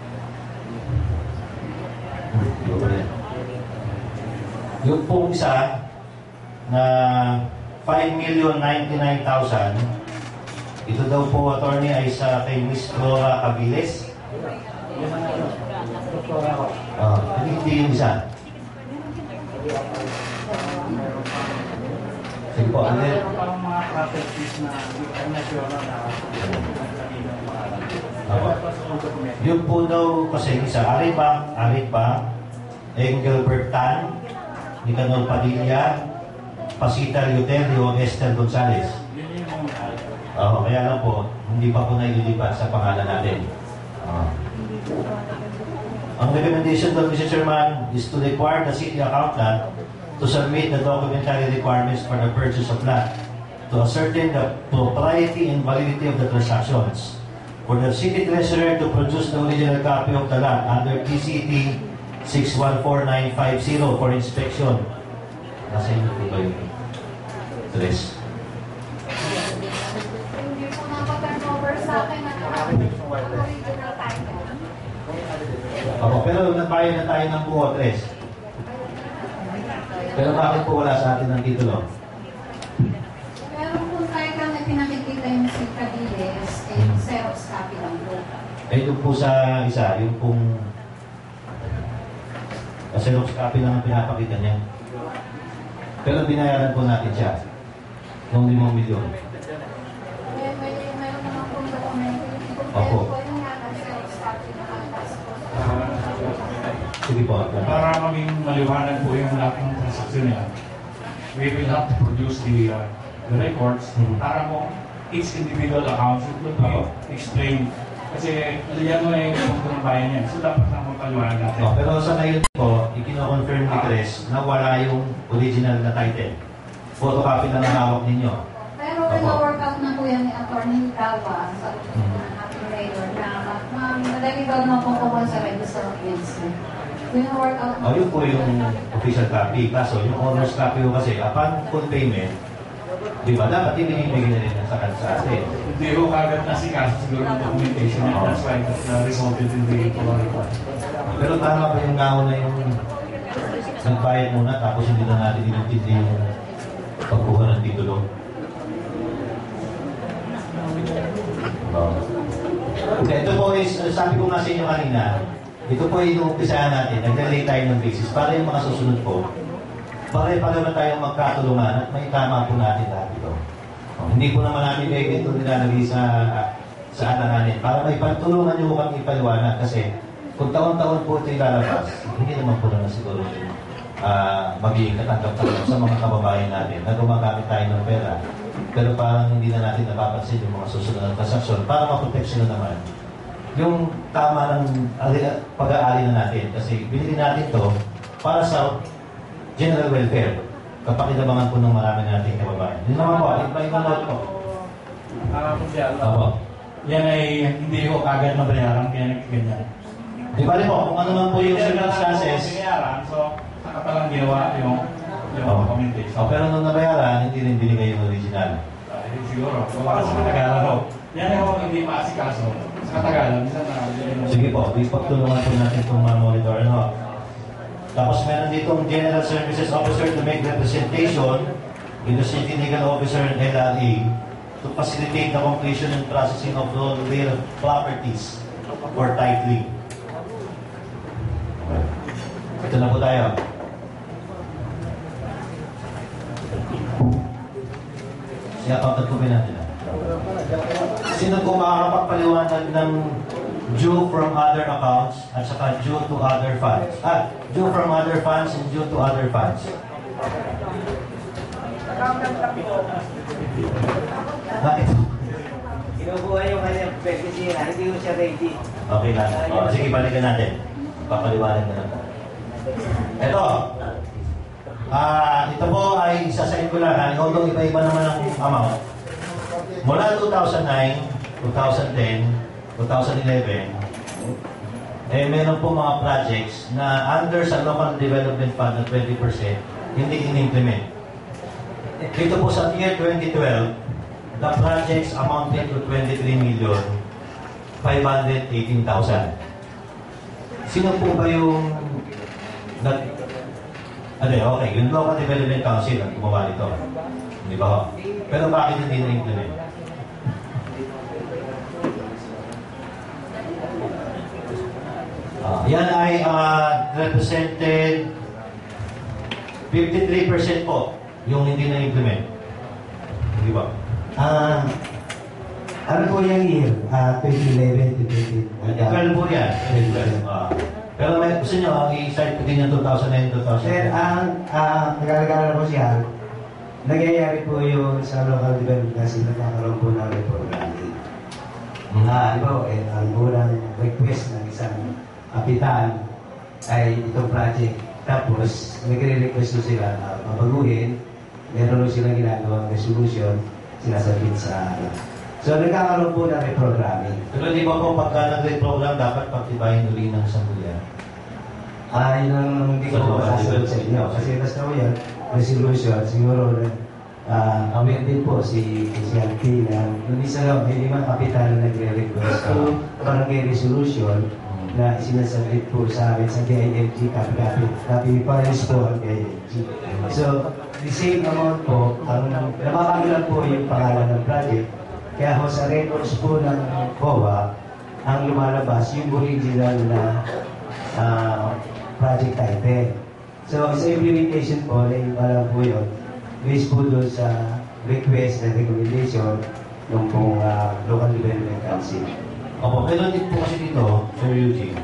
Yung pong isa na 5,099,000, ito daw po, attorney, ay sa kay Miss Flora Cabiles. Hindi yung isa. Sige po, ano yun? Parang mga properties na international na Yung po daw kasi isa, Ariba, Engelbert Tan, Nicanor Padilla, Pasita Leuterio, Esther Gonzales. Kaya lang po, hindi pa po naililipat sa pangalan natin. Ang recommendation daw, Mr. Chairman, is to require the city accountant to submit the documentary requirements for the purchase of land to ascertain the propriety and validity of the transactions. For the city treasurer to produce the original copy of the land under PCT 614950 for inspection. Nasa inyo po ba yun? Tres. Hindi po nakapa-turnover sa akin ang original title. Ako, pero nagbayad na tayo ng buo, Tres. Pero bakit po wala sa atin ng titulo? Pero kung title na pinakikita yung si Cabiles, Xerox copy lang po. Yung po sa isa, yung pong Xerox copy lang ang pinapakita niya. Pero binayaran po natin siya ng 5 milyon. Meron naman pong dokumento. Opo. Pero po yung nasa Xerox copy na kaltas po. Sige po. Para maging maliwanag po yung lahat ng transaksyon nila, we will have to produce the records para mo each individual account should be explained. Kasi yan mo na yung pagkunabayan niya. So dapat na magpaliwanag natin. Pero sa ngayon po, ikino-confirm ni Tres na wala yung original na title. Photocopy lang ang hawak ninyo. Pero na-work out na po yan ni Atty. Galva sa ating mayor na madali daw na po po sa register of deeds. Work out na. Yun po yung official copy. Kaso yung owner's copy ko kasi, upon full payment, di ba, dapat ibinibigay na rin sa atin. Hindi ko kagad na si kaso siguro ng documentation. That's why that resulted in the full report. Pero tama ba yung nauna yung nagbayad muna tapos hindi na natin inintindi yung pagkuha ng titulo? Ito po is, sabi ko nga sa inyo kanina, ito po ay inuumpisahan natin, nag-relay tayo ng basis para yung mga susunod po, pare-pareho na tayong magkatulungan at may tama po natin lahat ito. Hindi po naman namin ito nilalagay sa alanganin para may pagtulungan nyo kami ipaliwanag kasi kung taon-taon po ito ilalabas, hindi naman po naman siguro magiging katanggap-tanggap sa mga kababayan natin na gumagamit tayo ng pera pero parang hindi na natin napapansin yung mga susunod na transaksyon para maproteksyon na naman yung tama ng pag-aari na natin kasi binili natin to para sa general welfare kapakinabangan po ng marami nating kababayan. Yun naman po, iba-iba note po. Yan ay hindi ko kagad mabayaran kaya nagkaganyan. Di ba rin po, kung ano man po yung circumstances. So, saka palang ginawa yung documentation. Pero nung nabayaran, hindi rin binigay yung original. Siguro. Kasi matagalan ko. Yan ay kung hindi maasikaso. Sa katagalan, minsan na... Sige po, ipagtulungan po natin itong monitor. Tapos meron ditong General Services Officer to make representation with the City Legal Officer and LRA to facilitate the completion and processing of all their properties for titling. Ito na po tayo. I-accountant po natin. Sino po makakapagpaliwanag ng due from other accounts at saka due to other funds? Due from other funds and due to other funds. Bakit? Kinukuha yung kanyang pagkisira, hindi ko siya ready. Okay lang. O, sige, balikan natin. Papaliwanag na lang po. Ito. Ito po ay isasain ko lang. Although iba-iba naman ang amount. Mula 2009, 2010, 2011, meron po mga projects na under sa local development fund na 20% hindi in-implement. Dito po sa year 2012, the projects amounted to 23,518,000. Sino po ba yung okay, yung Local Development Council ang gumawa nito. Hindi ba ho? Pero bakit hindi na-implement? Yan ay represented 53% po yung hindi na-implement. Hindi ba? Ano po yung year? 2011 to 2012. Well po yan. Pero may gusto nyo, i-start po din yung 2009, 2010. Sir, nagkakala ko siya, nagyayari po yung sa local development kasi nagkakaroon po namin programming. Ang unang request ng isang kapitan ay itong project. Tapos, nagre-request po sila na mabaguhin. Meron po silang ginagawang resolution, sinasabit sa So, nagkakaroon po na reprogramming. Pero di ba po pagka nag-reprogram, dapat pagtibayin uli ng sambuyan? Yun ang hindi ko po masasagot sa inyo. Kasi basta po yan, resolution, siguro aware din po si LP na yung isa lang, may limang kapitan na nagre-request po barangay resolution na sinasabit po sa amin sa DILG, copy files po ang DILG. So, the same amount po, napapangilan po yung pangalan ng project. Kaya ho, sa records po ng COA, ang lumalabas yung original na project title. So, sa implementation po, na lang po yun, based po doon sa request and recommendation ng pong Local Development Council. Opo, pero din po kasi dito, Sir Eugene,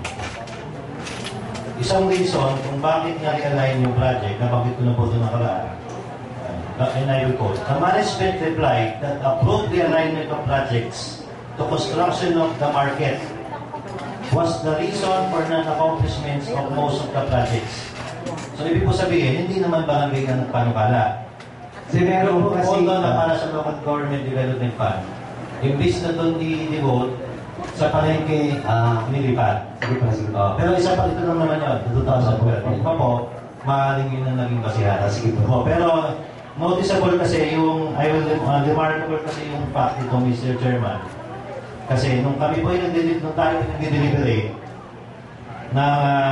isang reason kung bakit nga i-align yung project, nabanggit ko na po doon nakaraan, and I recall, the management replied that approved the alignment of projects to construction of the market was the reason for non-accomplishments of most of the projects. So, ibig po sabihin, hindi naman barangay na nagpanukala. Kasi meron po kasi na para sa Local Government Development Fund, imbis na doon i-devote, sa palengke, nilipat. Pero isa pa ito lang naman yun, 2012. Iba po, maaaring yun ang naging basihan. Sige po. Pero, noticeable kasi yung, remarkable kasi yung fact ito, Mr. Chairman. Kasi nung kami po yung nag-deliberate na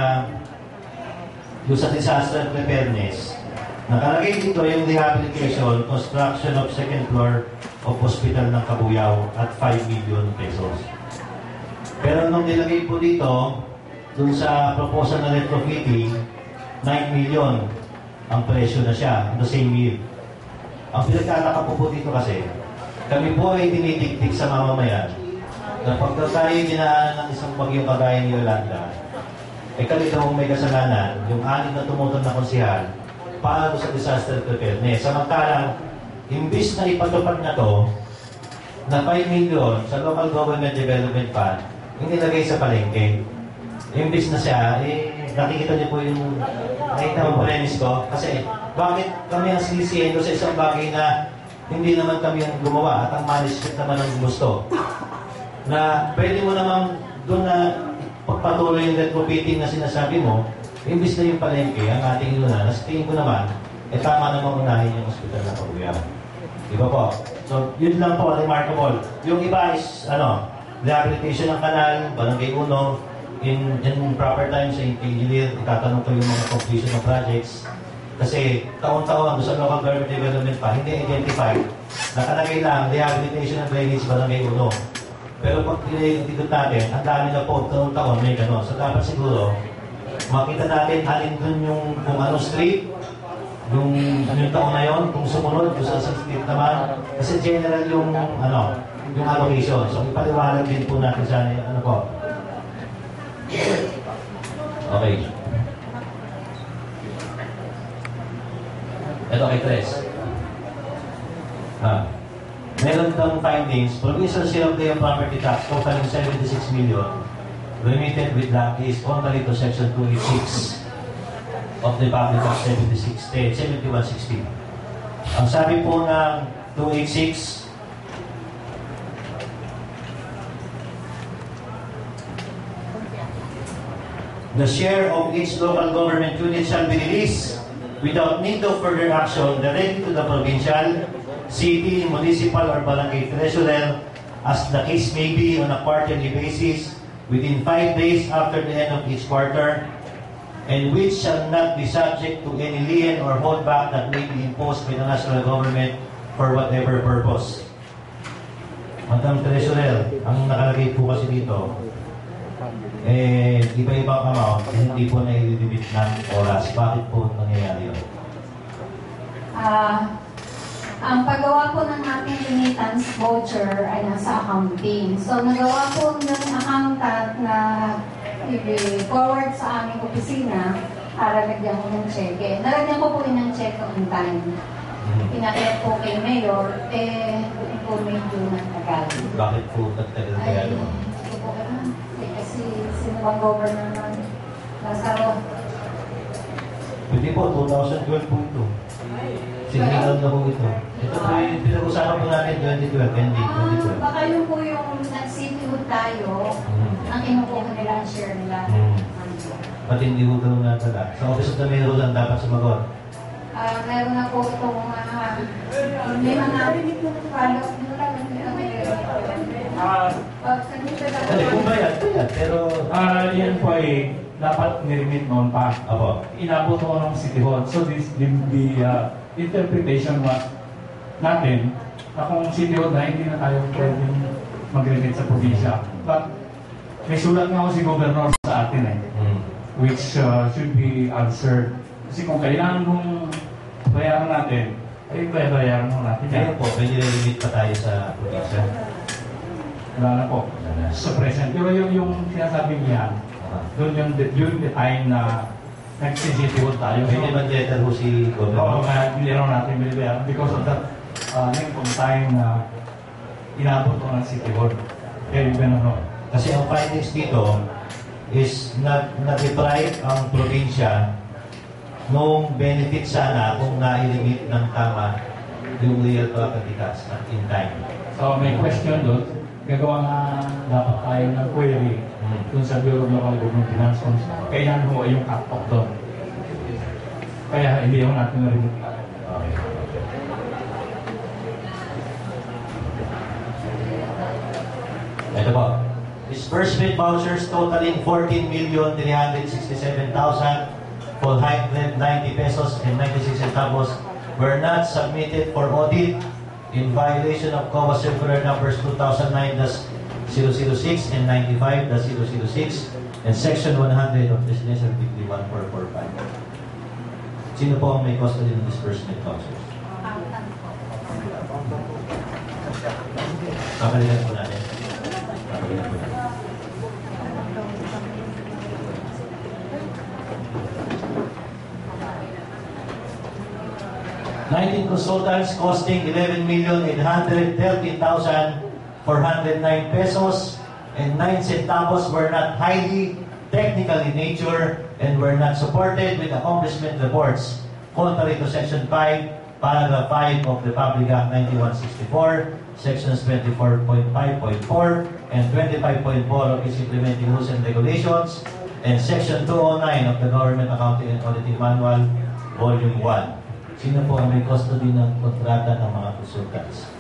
yung sa disaster preparedness, nakalagay dito yung rehabilitation, construction of second floor of hospital ng Kabuyao at 5 million pesos. Pero nung nilagay po dito, dun sa proposal na retrofitting, 9 million ang presyo na siya, the same year. Ang pinagkataka po dito kasi, kami po ay dinidiktik sa mamamayan na pagka tayo dinaanan ng isang bagyong kagaya ni Yolanda, kami daw may kasalanan, yung anim na tumutong na konsihal, paano sa disaster preparedness. Samantalang, imbis na ipatupad na to, na 5 million sa Local Government Development Fund, inilagay sa palengke. Imbis na siya, nakikita niyo po yung premise ko. Kasi, bakit kami ang sinisihin sa isang bagay na hindi naman kami ang gumawa at ang management naman ang gusto. Na pwede mo namang doon na pagpatuloy yung retrofitting na sinasabi mo, imbis na yung palengke, ang ating inunan, sa tingin ko naman, tama namang unahin yung hospital na Kabuyao. Diba po? So, yun lang po, remarkable. Yung iba is, rehabilitation ng kanal, barangay Uno, in proper time sa engineer, itatanong ko yung mga completion of projects. Kasi taon-taon sa local government development pa, hindi identified. Nakalagay lang, rehabilitation and drainage barangay 1. Pero pag tinigod natin, ang dami na po, taon-taon may gano'n. So dapat siguro, makita natin alin dun yung kung ano street, yung taon na yun, kung sumunod, kung sa street naman. Kasi general yung, yung allocation. So ipaliwanag din po natin sa ano po. Okay. Ito kay Tres. Meron itong findings. Provincial share of the property tax totaling 76 million remitted with that is contrary to section 286 of the Public Act 7116. Ang sabi po ng 286, the share of each local government unit shall be released without need of further action directly to the provincial, city, municipal, or barangay treasurer as the case may be on a quarterly basis within 5 days after the end of each quarter, and which shall not be subject to any lien or holdback that may be imposed by the national government for whatever purpose. Madam Treasurer, ang nakalagay po kasi dito, iba-ibang amount, hindi po nai-limit ng oras. Bakit po nangyayari yun? Ang paggawa po ng ating remittance voucher ay nasa accounting. So, nagawa po ng accountant na i-forward sa aming opisina para lagyan ko ng cheque. Nalagyan ko po yun ng cheque on time. Pinakit po kay Mayor, doon po medyo nagtagal. Bakit po nagtagal kaya naman? Kasi sino bang governor ng Lazaro? Hindi po, 2012 po ito. Signilan na po ito. Ito po yung pinag-usapan po natin 2012, hindi 2012. Baka yun po yung nag-city-hood tayo, ang kinukuha nila ang share nila. Pati hindi po daw nga tala. Sa Office of the Mayor lang dapat sumagot. Meron na po itong may mga follow-up nila. Kung bayad, pero... yan po ay dapat niremit noon pa. Apo. Inabot ko ng City Hall. So the interpretation natin na kung City Hall na hindi na tayo pwedeng mag-remit sa probinsya. But may sulat nga ako si Governor sa atin which should be answered. Kasi kung kailangan mong bayaran natin, ay bayaran mo natin. Kaya po, may nire-remit pa tayo sa probinsya. Wala na po. Sa present. Pero yung sinasabi niya, doon yung during the time na nag-City Hall tayo. Hindi man letter ho si Governor. Oo, hindi rin natin binibayaran because of that length of time na inabot ko ng City Hall. Kaya yung kasi ang findings dito is na-deprive ang probinsya nung benefit sana kung na-limit ng tama yung real property tax in time. So may question doon. Gagawa nga dapat tayo ng query dun sa Bureau of Local Government Finance. Kailan ho yung cut-off doon. Kaya hindi ho natin narinig. Okay. Ito po. Disbursement vouchers totaling 14,367,490 pesos and 96 centavos were not submitted for audit in violation of COA Circular Numbers 2009-006 and 95-006 and Section 100 of Presidential Decree 1445. Sino po ang may custody ng disbursement vouchers? Kapalitan po natin. Kapalitan po natin. 19 consultants costing 11,813,409 pesos and 9 centavos were not highly technical in nature and were not supported with accomplishment reports contrary to Section 5, Paragraph 5 of the Public Act 9164, Sections 24.5.4 and 25.4 of its implementing rules and regulations, and Section 209 of the Government Accounting and Auditing Manual, Volume 1. Sino po ang may custody ng kontrata ng mga consultants?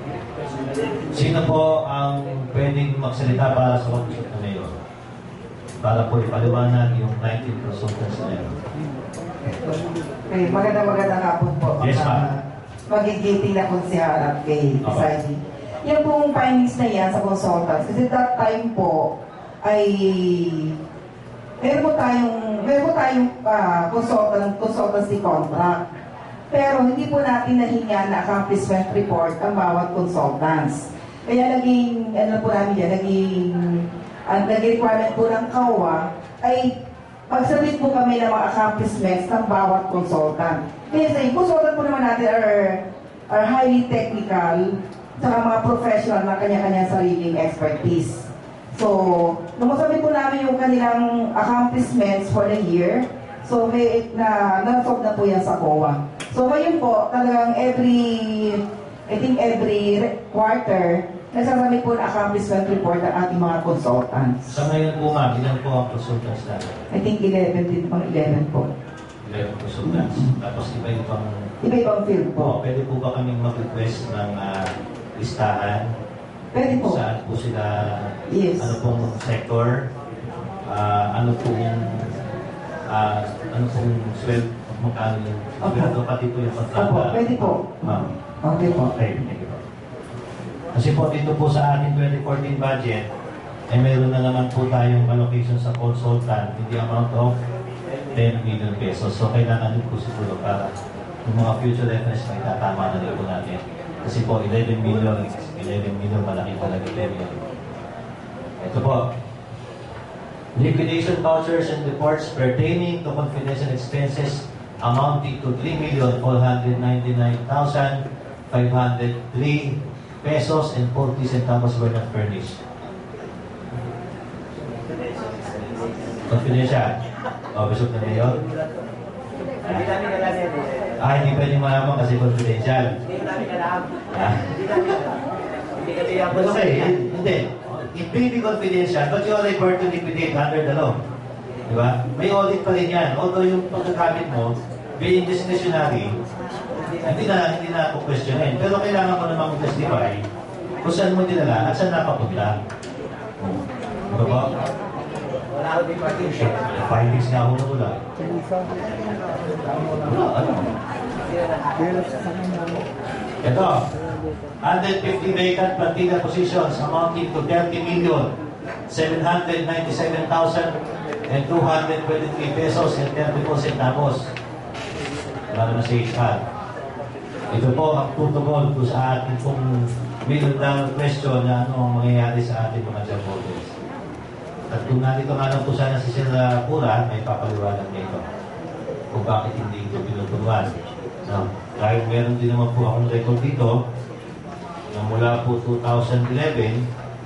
Sino po ang pwedeng magsalita para sa Office of the Mayor? para po ipaliwanag yung 19 consultants na yun. Okay, magandang hapon po. Yes, ma'am. Magigiting na konseharap kay Okay. Saidi. Yan pong findings na yan sa consultants. Kasi that time po ay meron po tayong consultancy contract. Pero hindi po natin nahinga na accomplishment report ang bawat consultants. Kaya naging requirement po ng CAWA ay magsabit po kami ng mga accomplishments ng bawat consultant. Kasi consultant po naman natin are highly technical, saka mga professional na kanya-kanyang sariling expertise. So, lumusabit po namin yung kanilang accomplishments for the year. So, na-solve na po yan sa COA. So, ngayon po, talagang every quarter, nagsasabit po ng accomplishment report ang ating mga consultants. Sa ngayon po ma'am, ilan po ang consultants natin? I think 11 po. 11 consultants. Tapos Iba-ibang field po. Pwede po ba kaming mag-request ng listahan? Pwede po. Saan po sila, Yes. ano pong sector, ano pong sweldo, magkano yung sweldo, pati po yung kontrata. Opo, pwede po. Ma'am. Okay po. Okay, thank you po. Kasi po dito po sa ating 2014 budget, ay meron na naman po tayong allocation sa consultant in the amount of 10 million pesos. So kailangan din po siguro para yung mga future reference may tatama na rin po natin. Kasi po 11 million, malaki talaga 10 million. Ito po. Liquidation vouchers and reports pertaining to confidential expenses amounting to 3,499,503 pesos and 40 centavos were not furnished. Confidential. Office of the Mayor. Hindi pwede malaman kasi confidential. Okay, hindi. It may be confidential, but you are required to liquidate under the law. Diba? May audit pa rin yan. Although yung pagkakamit mo, being discretionary, hindi na ako questionin. Pero kailangan mo namang testify kung saan mo dinala at saan napapunta. Diba po? Findings nga ako wala. Ito, 150 vacant plantilla positions amounting to 30,797,223 pesos and 34 centavos. Wala naman sa HR. Ito po ang protocol po sa ating pong million-dollar question na ano ang mangyayari sa ating mga job holders. At kung nandito nga lang po sana si Sir Pura, may papaliwanag nito kung bakit hindi ito pinuturuan. No? Dahil meron din naman po akong record dito na mula po 2011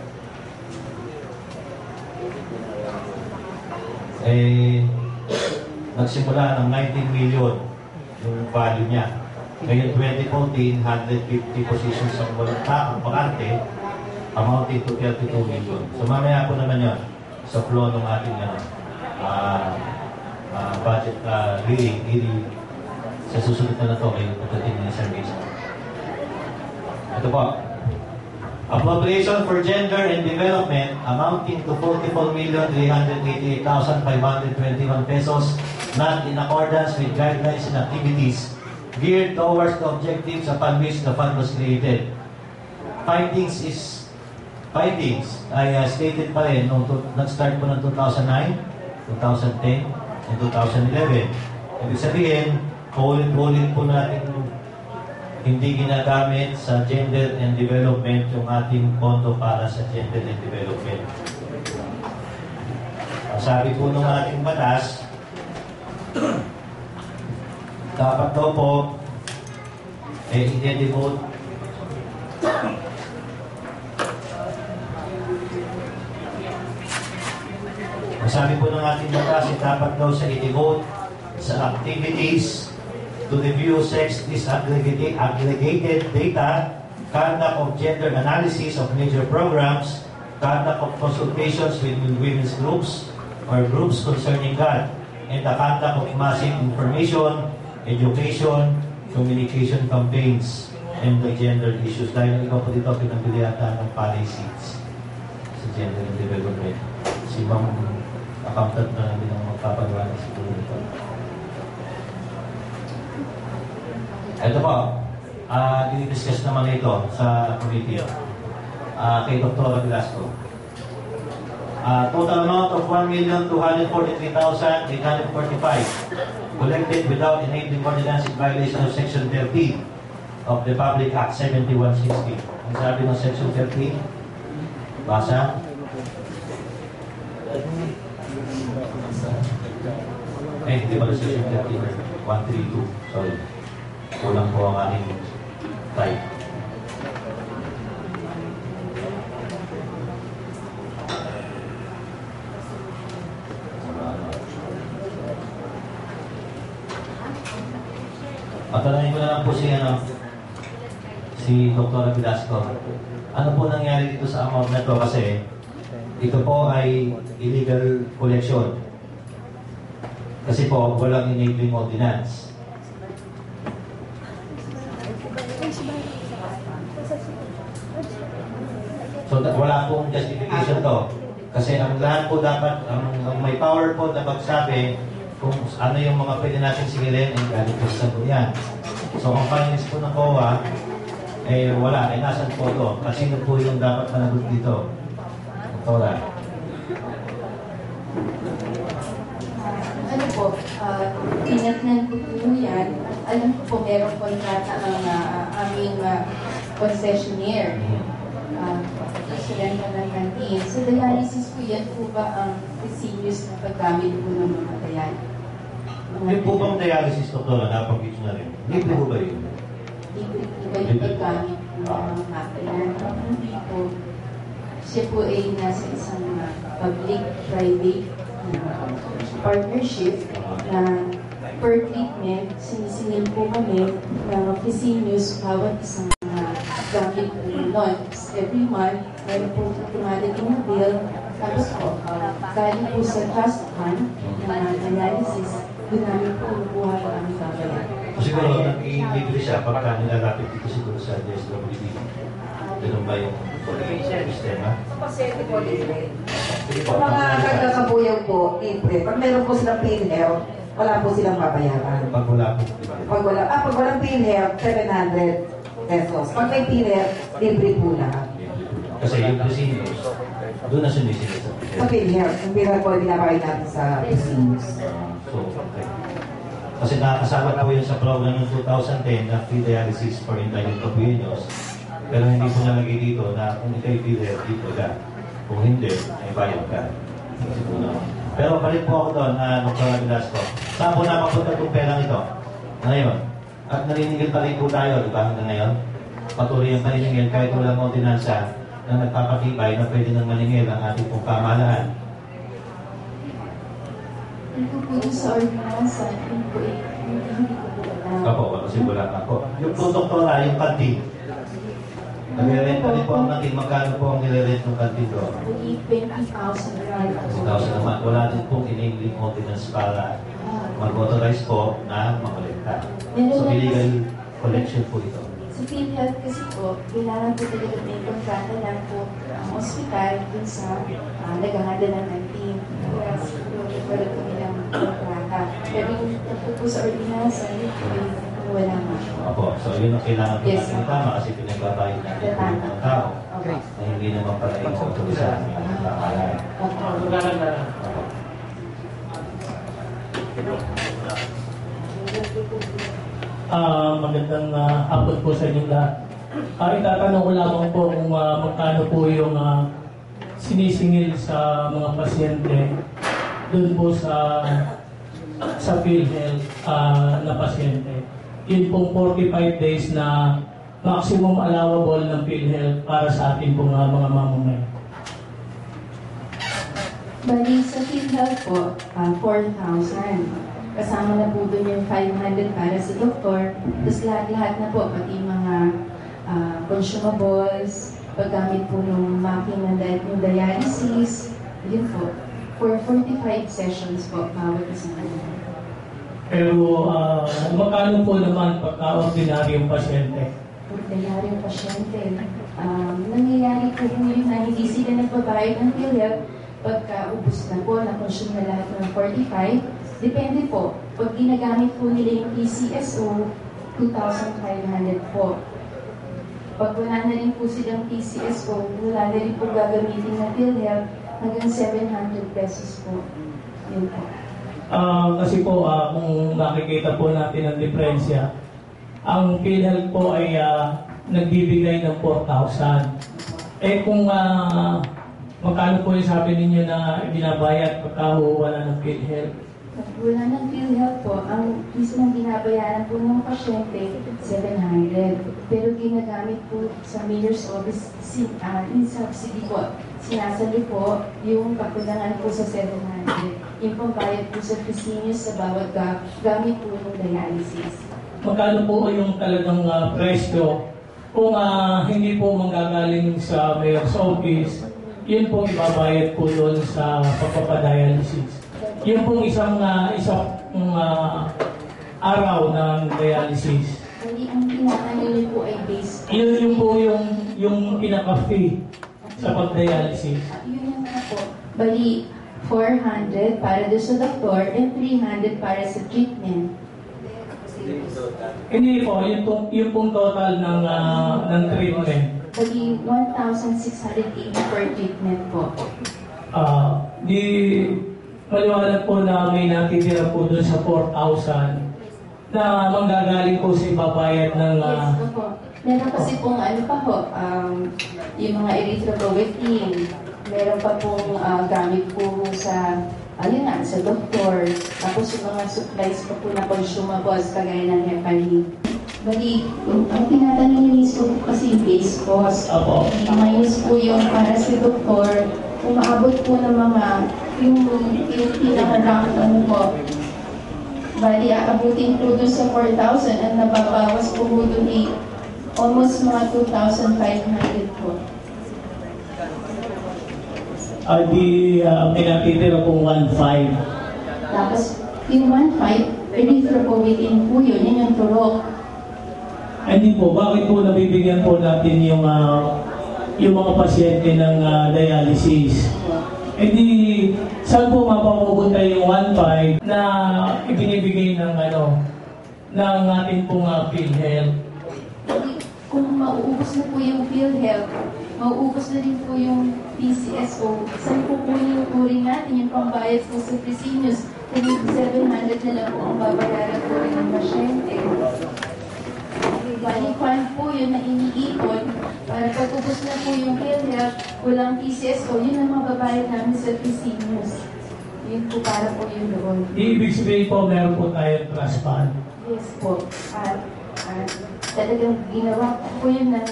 nagsimula ng 19 million yung value niya. Ngayon 2014, 150 positions ang walang taong bakante amounting to 32 million. So mamaya po naman yun sa flow ng ating budget hearing sa susunod na ito may pagdating ng service. Ito po. Appropriation for Gender and Development amounting to 44,388,521 pesos not in accordance with guidelines and activities geared towards the objectives upon which the fund was created. Findings ay stated pa rin nung nag-start po ng 2009, 2010, and 2011. Ibig sabihin, paulit-ulit po natin hindi ginagamit sa gender and development yung ating pondo para sa gender and development. Ang sabi po ng ating batas, dapat daw po i-devote ang sabi po ng ating batas, dapat daw sa i-devote sa activities to review sex disaggregated data, conduct of gender analysis of major programs, conduct of consultations with women's groups or groups concerning God, and the conduct of massive information, education, communication campaigns, and the gender issues. Dahil ikaw po dito pinagbiliatan ng policies sa gender and development. Si Ma'am accountant na namin ang magpapagawa ng siguro ito. Ito po, dinidiscuss naman ito sa committee kay Dr. Velasco. Total amount of 1,243,845 collected without enabling ordinance in violation of Section 13 of the Public Act 7160. Ang sabi ng Section 13, basa. Hindi pala Section 13, 132. Sorry. Kulang po ang aking type. Patanayin ko na lang po si Dr. Velasco. Ano po nangyari dito sa amount na ito? Kasi ito po ay illegal collection. Kasi po walang enabling ordinance. So wala pong justification to. Kasi ang lahat po dapat, ang may power po na magsabi kung ano yung mga pwede natin singilin ay galing po sa yan. So ang findings po ng COA wala, nasan po ito? Kasi sino po yung dapat managot dito? Wala. Ano po, tinatnan ko po yan. Alam ko po merong kontrata ang aming concessionaire. Presidente ng canteen. So dialysis po yan po ba ang serious na paggamit po ng mga dialysis? Yung po bang dialysis, Doktora, napag-git na rin? Libre po ba yun? Libre po ba yung paggamit po ng mga makina? Hindi po. Siya po ay nasa isang public-private partnership na per treatment, sinisingil po kami ng Officinius bawat isang gamit po nun. Every month, meron po tumadating na bill. Tapos po, galing po sa trust fund na analysis, doon namin po kukuha ang aming babayan. Siguro, nag-i-libre siya pagka nilalapit dito siguro sa DSWD. Ganun ba yung sistema? Pasente po, libre. Sa mga kagkakabuyaw po, libre. Pag meron po silang PhilHealth, wala po silang babayaran. Pag wala po. Pag walang PhilHealth, 700 pesos. Pag may PhilHealth, libre po lahat. Kasi yung casinos, doon na sumisigil Sa PhilHealth, yung PhilHealth po binabay natin sa casinos. So, okay. Kasi nakakasama po yun sa program ng 2010 na free dialysis for entitled Capuenos. Pero hindi po nalagay dito na kung ikay PhilHealth, dito ka. Kung hindi, ay bayad ka. Pero balik po ako doon, Dr. Velasco. Saan po napapunta itong perang ito? Ngayon. At naniningil pa rin po tayo, di ba, hanggang ngayon? Patuloy ang paniningil kahit walang ordinansa na nagpapatibay na pwede nang maningil ang ating pong pamahalaan. Ito po sa ordinansa, hindi ko alam. Opo, kasi wala pa po. Yung po, Doktora, yung kantin. Nag-rent pa rin po ang kantin. Magkano po ang nire-rent ng kantin doon? 20,000 naman. Wala din pong enabling ordinance para mag-authorize po na makolekta. So, illegal collection po ito. Sa PhilHealth kasi po, kailangan po talaga may kontrata lang po ang ospital dun sa nagangada ng canteen. Kaya siguro wala po nilang kontrata. Pero yung po sa ordinansa, wala nga. Opo, so yun ang kailangan po natin tama kasi pinagbabayad natin po ng tao na hindi naman pala yung autorisahan ng pamahalaan. Magandang hapon po sa inyong lahat. Itatanong ko lamang po kung magkano po yung sinisingil sa mga pasyente doon po sa PhilHealth na pasyente. Yun pong 45 days na maximum allowable ng PhilHealth para sa ating pong mga mamamayan. Bali, sa PhilHealth po, 4,000. Kasama na po doon yung 500 para sa doktor. Tapos lahat-lahat na po, pati mga consumables, paggamit po ng makina ng dialysis, yun po. For 45 sessions po, bawat isang ano. Pero magkano po naman pagka-ordinaryong pasyente? Ordinaryong pasyente. Nangyayari po yun na hindi sila nagbabayad ng PhilHealth Pagka ubos na po, na-consume na lahat ng 45, depende po. Pag ginagamit po nila yung PCSO, 2,500 po. Pag wala na rin po silang PCSO, wala na rin po gagamitin na PhilHealth, hanggang 700 pesos po. Yun po. Kasi po, kung makikita po natin ang diferensya, ang PhilHealth po ay nagbibigay ng 4,000. Kung magkano po yung sabi ninyo na binabayad pagka wala ng PhilHealth? Pag wala ng PhilHealth po, ang mismong binabayaran po ng pasyente, 700. Pero ginagamit po sa Mayor's Office, in subsidy po, sinasali po yung kakulangan po sa 700. Yung pambayad po sa Fresenius sa bawat gamit po ng dialysis. Magkano po yung talagang presyo kung hindi po manggagaling sa Mayor's Office, yun po ibabayad po doon sa pagpapadialysis. Yun pong isang araw ng dialysis. Hindi, ang pinaka-nilo po ay base. Yun po yung pinaka-fee sa pag-dialysis. Yun yung po. Bali, 400 para doon sa doktor and 300 para sa treatment. Hindi po, yun pong total ng treatment. Bali, 1,680 per treatment po. Di maliwanag po na may natitira po doon sa 4,000 na manggagaling po sa ibabayad ng... Yes po. Meron kasi pong ano pa po, yung mga erythropoietin. Meron pa pong gamit po sa, ayun nga, sa doktor. Tapos yung mga supplies pa po na consumables, kagaya ng heparin. Bali, ang tinatanong ni Listo po kasi yung base cost. Apo. Minus po yung para sa doktor, umaabot po ng mga yung pinaka-rank ano po. Bali, aabutin po doon sa 4,000 at nababawas po po doon almost mga 2,500 po. May natitira pong 1,500. Tapos, yung 1,500, erythropoietin po yun, yun yung turok. Hindi po, bakit po nabibigyan po natin yung mga pasyente ng dialysis? Hindi, saan po mapapupunta yung 1,500 na ibinibigay ng ating pong PhilHealth? Kung mauubos na po yung PhilHealth, mauubos na rin po yung PCSO, saan po po yung turing natin, yung pambayad po sa Fresenius, kung 700 na lang po ang babayaran po rin ng pasyente. Bali, fund po yun na iniipon para pag ubos na po yung PhilHealth, walang PCSO, yun ang mababayad namin sa Fresenius. Yun po para po yun doon. Ibig sabihin po, meron po tayong trust fund. Yes po. At talagang ginawa po yun na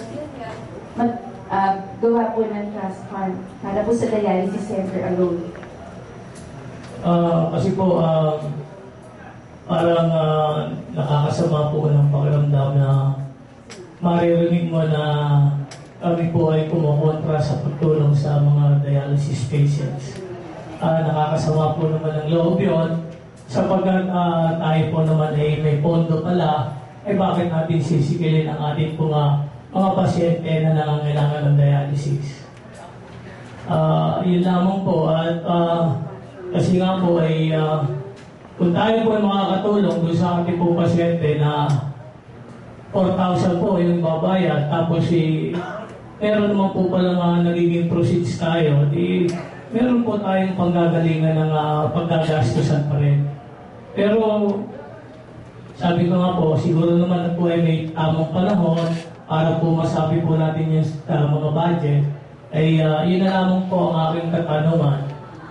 gawa po ng trust fund para po sa dialysis center alone. Kasi po, parang nakakasama po ng pakiramdam na maririnig mo na kami po ay kumukontra sa pagtulong sa mga dialysis patients. Nakakasama po naman ng loob yun sapagkat tayo po naman ay may pondo pala, bakit natin sisikilin ang ating mga pasyente na nangangailangan ng dialysis. Yun lamang po at kasi nga po ay kung tayo po ay makakatulong doon sa ating po pasyente na 4,000 po yung babayad, tapos meron naman po palang nagiging proceeds tayo, meron po tayong panggagalingan ng paggagastusan pa rin. Pero sabi ko nga po, siguro naman po ay may tamang panahon para po masabi po natin yung mga budget, yun na lamang po ang aking katanungan.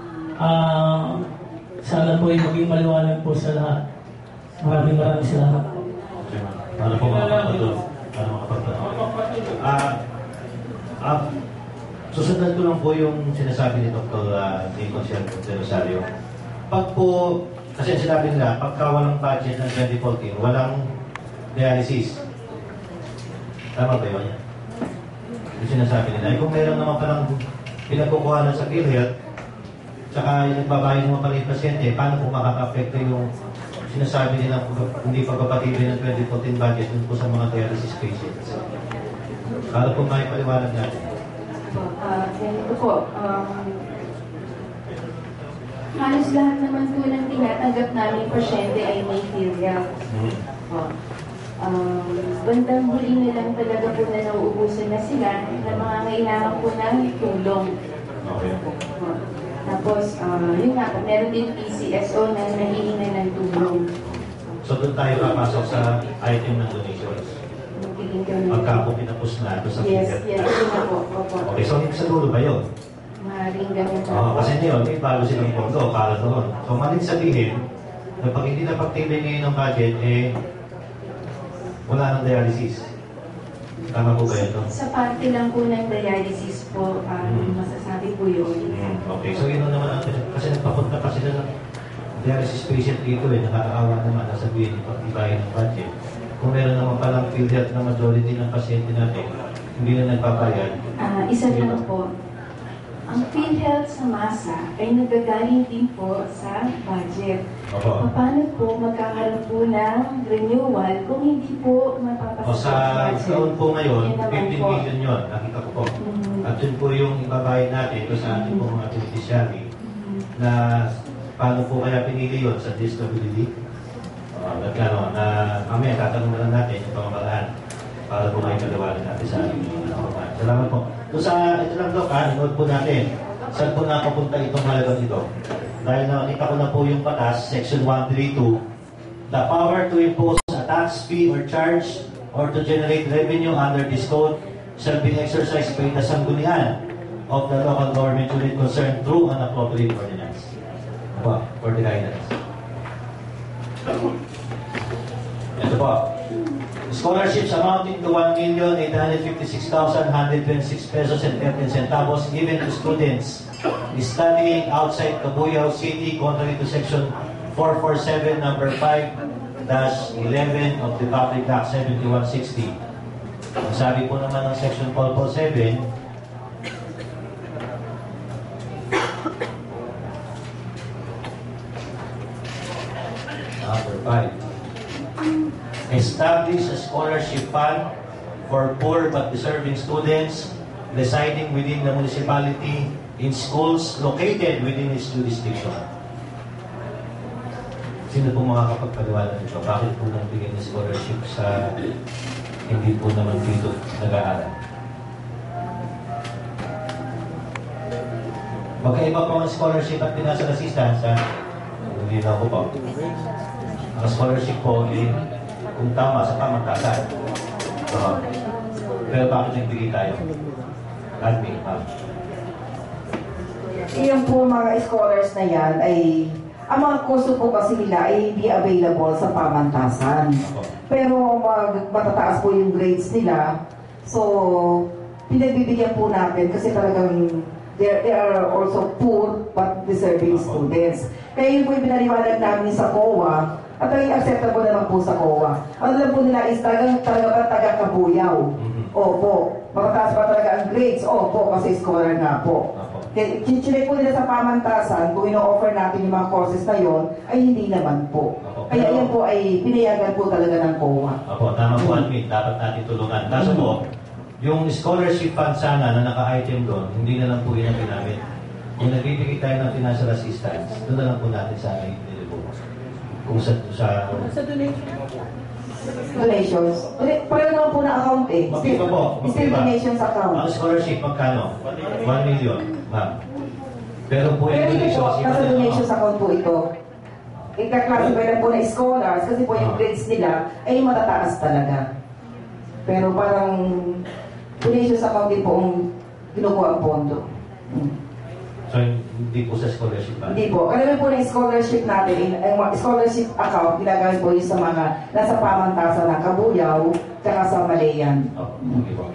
Sana po ay maging maliwanag po sa lahat. Maraming salamat po. Para po makapagpatuloy. Susundan ko lang po yung sinasabi ni Dr. Nicolson de Rosario. Pag po, kasi sinabi nila, pagka walang budget ng 2014, walang dialysis. Tama ba yun? Yung sinasabi nila. Kung meron naman palang pinagkukuhanan sa PhilHealth, tsaka yung nagbabayad naman pala yung pasyente, paano po makaka-apekto yung sinasabi nila hindi pagpapatibay ng 2014 budget dun po sa mga dialysis patients? Para po may paliwanag natin. Ganito po, Halos lahat naman po ng tinatanggap namin pasyente ay may PhilHealth. Bandang huli na lang talaga po na nauubusan na sila na mga kailangan po ng tulong. Okay. Tapos, yun nga po, meron din PCSO na nahihinga ng tulong. So doon tayo papasok sa item ng donations. Pagka po pinapos na ito sa Yes, PhilHealth. yes, yun na po. Opo. Okay, so sa dulo ba yun? Maaaring ganun na. Kasi ngayon, may bago silang pondo para doon. So maling sabihin, na pag hindi napagtibay ngayon ng budget, wala nang dialysis. Tama po ba ito? Sa parte lang po ng dialysis po, masasabi po yun. Okay, so yun naman natin. Kasi nagpapunta pa sila ng dialysis patient dito nakakaawa naman. Nasabihin, pagtibayin ng budget. Kung meron naman palang PhilHealth na majority ng pasyente natin, hindi na nagpapayad. Isa lang po. Ang PhilHealth sa masa ay nagagaling din po sa budget. Paano po magkakaroon po ng renewal kung hindi po mapapasok Sa taon po ngayon, 15 million yun, nakita ko po. At yun po yung ibabayad natin ito sa ating po mga beneficiary na paano po kaya pinili yun sa DSWD? Nagkano, na mamaya tatanong na lang natin yung pamamaraan para po kayo kaliwanag natin sa ating mga. Salamat po. So sa ito lang Dok, inood po natin. Saan po nakapunta itong halagang ito? Dahil nakita ko na po yung batas, Section 132, the power to impose a tax, fee, or charge or to generate revenue under this code shall be exercised by the sanggunian of the local government unit concerned through an appropriate ordinance. For the guidance. Ito po. Scholarships amounting to 1,856,126 pesos and 13 centavos given to students studying outside Cabuyao City contrary to Section 447 number 5-11 of the Public Act 7160. Ang sabi po naman ng Section 447, number 5. Establish a scholarship fund for poor but deserving students residing within the municipality in schools located within its jurisdiction. Sino po makakapagpaliwanag nito? Bakit po nagbigay ng scholarship sa hindi po naman dito nag-aaral? Magkaiba po ang scholarship at financial assistance. Hindi na ako po. Ang scholarship po ay kung tama sa pamantasan. Pero bakit nagbigay tayo? Admin, Yung po mga scholars na yan ay ang mga kurso po kasi nila ay hindi available sa pamantasan. Pero matataas po yung grades nila. So, pinagbibigyan po natin kasi talagang they are also poor but deserving students. Kaya yun po yung pinaliwanag namin sa COA at ay acceptable naman po sa COA. Ano lang po nila is talaga taga-Cabuyao. Opo. Matataas pa talaga ang grades. Opo, kasi scholar nga po. Chichinek po nila sa pamantasan kung ino-offer natin yung mga courses na yon ay hindi naman po. Kaya yan po ay pinayagan po talaga ng COA. Opo, tama po admin. Dapat natin tulungan. Kaso po, yung scholarship fund sana na naka-item doon, hindi na lang po yun ang ginamit. Kung nagbibigay tayo ng financial assistance, doon na lang po natin sa ating nilibog. Kung sa donations. Pareho naman po na account eh. Magkiba po. Still donations account. Ang scholarship, magkano? 1 million, ma'am. Pero po yung Pero ito po, donations, nasa donations account po ito. Ika-classify lang po na scholars kasi po yung grades nila ay matataas talaga. Pero parang donations account din po ang kinukuha ang pondo. So, hindi po sa scholarship ba? Hindi po. Karami po ng scholarship natin, ang scholarship account, ginagamit po yun sa mga nasa pamantasan ng Cabuyao, tsaka sa Malayan. Okay po.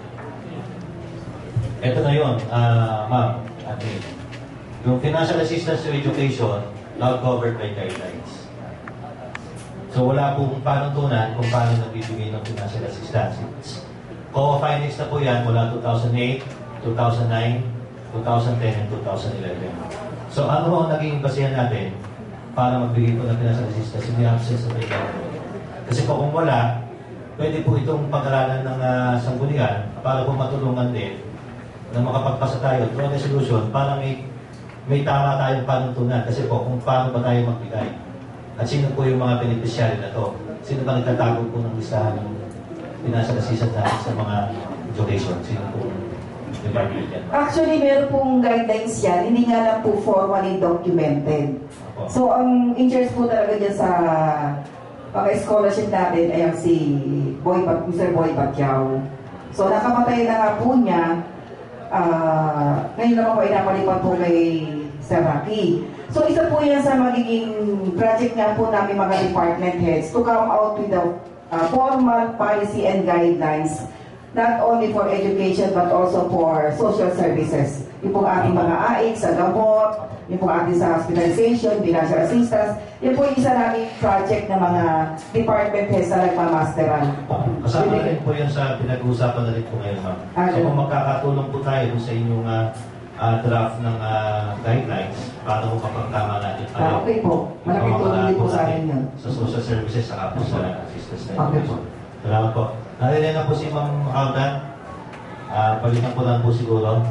Ito na yun, ma'am. Yung financial assistance to education, not covered by guidelines. So wala pong panuntunan kung paano nagbibigay ng financial assistance. COA findings na po yan mula 2008, 2009, 2010 and 2011. So ano ang naging basihan natin para magbigay po ng financial assistance in the absence of a guideline? Kasi po kung wala, pwede po itong pag-aralan ng sanggunian para po matulungan din na makapagpasa tayo through resolution para may may tama tayong panuntunan. Kasi po, kung paano ba tayo magbigay. At sino po yung mga beneficiary na to? Sino ba nagtatago po ng listahan ng pinasalasisan natin sa mga education? Sino po department yan? Actually, meron pong guidelines yan. Hindi nga lang po formally documented. So, ang in-charge po talaga dyan sa mga scholarship natin ay ang si Mr. Boy Batyao. So, nakamatay na nga po niya. Ngayon naman po ay napalipan po kay Sir Rocky. So, isa po yan sa magiging project nga po namin mga department heads to come out with the formal policy and guidelines not only for education but also for social services. Yung pong ating mga AIC sa gamot, yung pong ating sa hospitalization, financial assistance, yun po yung isa naming project ng mga department heads na nagmamasteran. Kasama rin po yan sa pinag-uusapan na rin po ngayon, ma'am. So kung magkakatulong po tayo sa inyong draft ng guidelines, para po kapagtama natin tayo. Okay po. Malaking tulong din po sa akin yan. Sa social services, saka po sa assistance na okay po. Salamat po. Narinig na po si Ma'am Aldan. Palitan po lang po siguro.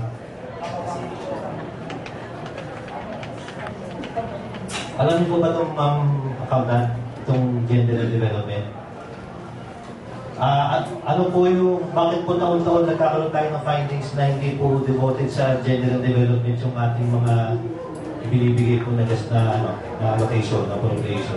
Alam niyo po ba itong Ma'am Aldan, itong gender development? At ano po yung, bakit po taon-taon nagkakaroon tayo ng findings na hindi po devoted sa gender development yung ating mga binibigay po na just na allocation, na appropriation?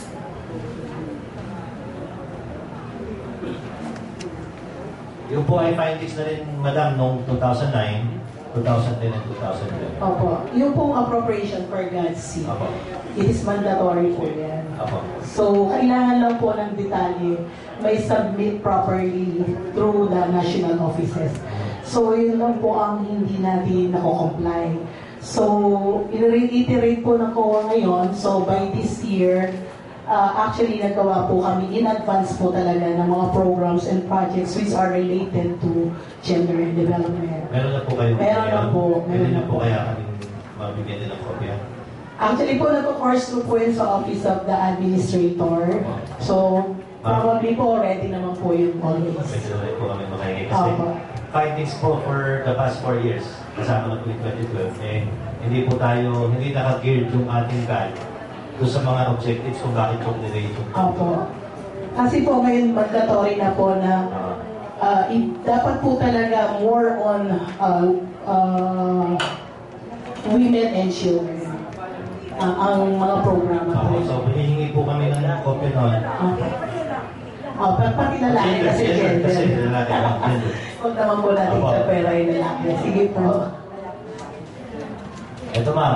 Yung po ay findings na rin, Madam, noong 2009, 2010, and 2011. Opo. Yung pong appropriation for God's sake, Opo. it is mandatory po yan. Opo. So, kailangan lang po ng detalye, may submit properly through the national offices. So, yun lang po ang hindi natin nako-comply. So, i-reiterate po ng COA ngayon, so by this year, actually nagawa po kami in advance po talaga ng mga programs and projects which are related to gender and development. Meron na po kayo? Meron na po. Meron na po kaya kami mabigyan nilang kopya? Actually po, nag-course po yun sa Office of the Administrator. So, probably po ready naman po yun always. Pwede na rin po kami makikita kasi findings po for the past 4 years, kasama na po yung 2012, hindi po tayo, hindi naka-geared yung ating guide doon sa mga objectives kung bakit po nilate yung Opo. Kasi po ngayon mandatory na po na dapat po talaga more on women and children ang mga programa po. So, hihingi po kami ng kopya noon. Pati lalaki kasi gender. Kasi lalaki. Huwag naman po natin sa pera yung lalaki. Sige po. Ito ma'am.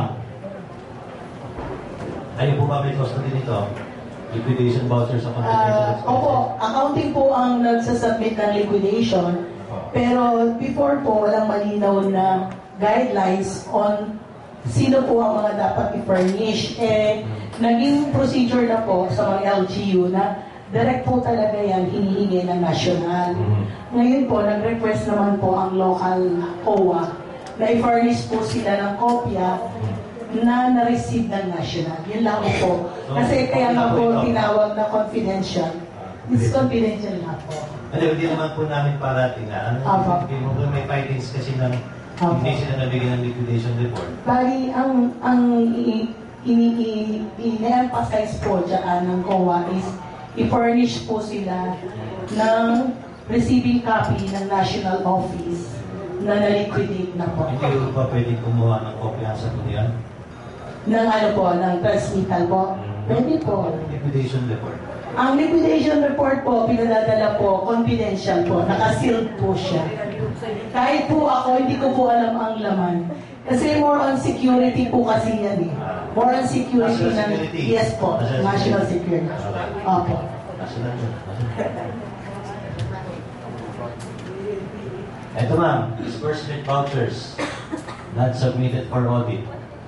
Ano po ba may cost din ito? Liquidation voucher sa contribution? Opo, accounting po ang nagsasubmit ng liquidation. Pero before po, walang malinaw na guidelines on sino po ang mga dapat i-furnish. Naging procedure na po sa mga LGU na direct po talaga yan hinihingi ng national. Ngayon po, nag-request naman po ang local COA na i-furnish po sila ng kopya na na-receive ng national. Yun lang po. Kasi kaya nga po tinawag na confidential. It's confidential na po. Hindi naman po namin parating na. May findings kasi ng hindi sila nabigyan ng liquidation report. Bali, ang ini-emphasize po dyan ng COA is i-furnish po sila ng receiving copy ng national office na na-liquidate na po. Hindi ba pwede kumuha ng kopya sa yan? Ng ano po, ng transmittal po. Pwede po. Liquidation report. Ang liquidation report po, pinadadala po, confidential po, naka-sealed po siya. Kahit po ako, hindi ko po alam ang laman. Kasi more on security po kasi yan eh. More on security ng... Yes po, national security. Opo. Ito ma'am, disbursement vouchers not submitted for audit.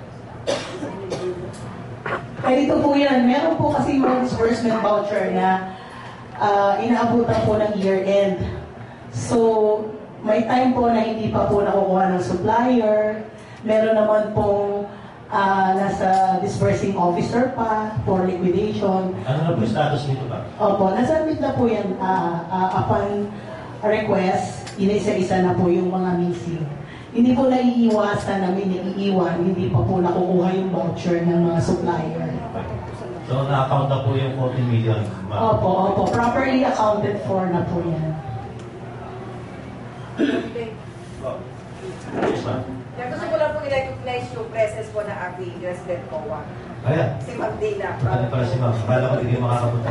Kaya ito po yan, meron po kasi mga disbursement voucher na inaabutan po ng year-end. So, may time po na hindi pa po nakukuha ng supplier. Meron naman pong nasa disbursing officer pa for liquidation. Ano na po status nito ba? Opo, nasubmit na po yan upon request. Inisa-isa na po yung mga missing. hindi po naiiwasan na may naiiwan, hindi pa po nakukuha yung voucher ng mga supplier. So, na-account na po yung 14 million? Opo. Properly accounted for na po yan. Yes, ma'am. Gusto ko lang po i-recognize yung presence po ng ating President COA. Ayan. Si Ma'am Dina. Ano pala si ma'am? Akala ko hindi makakapunta.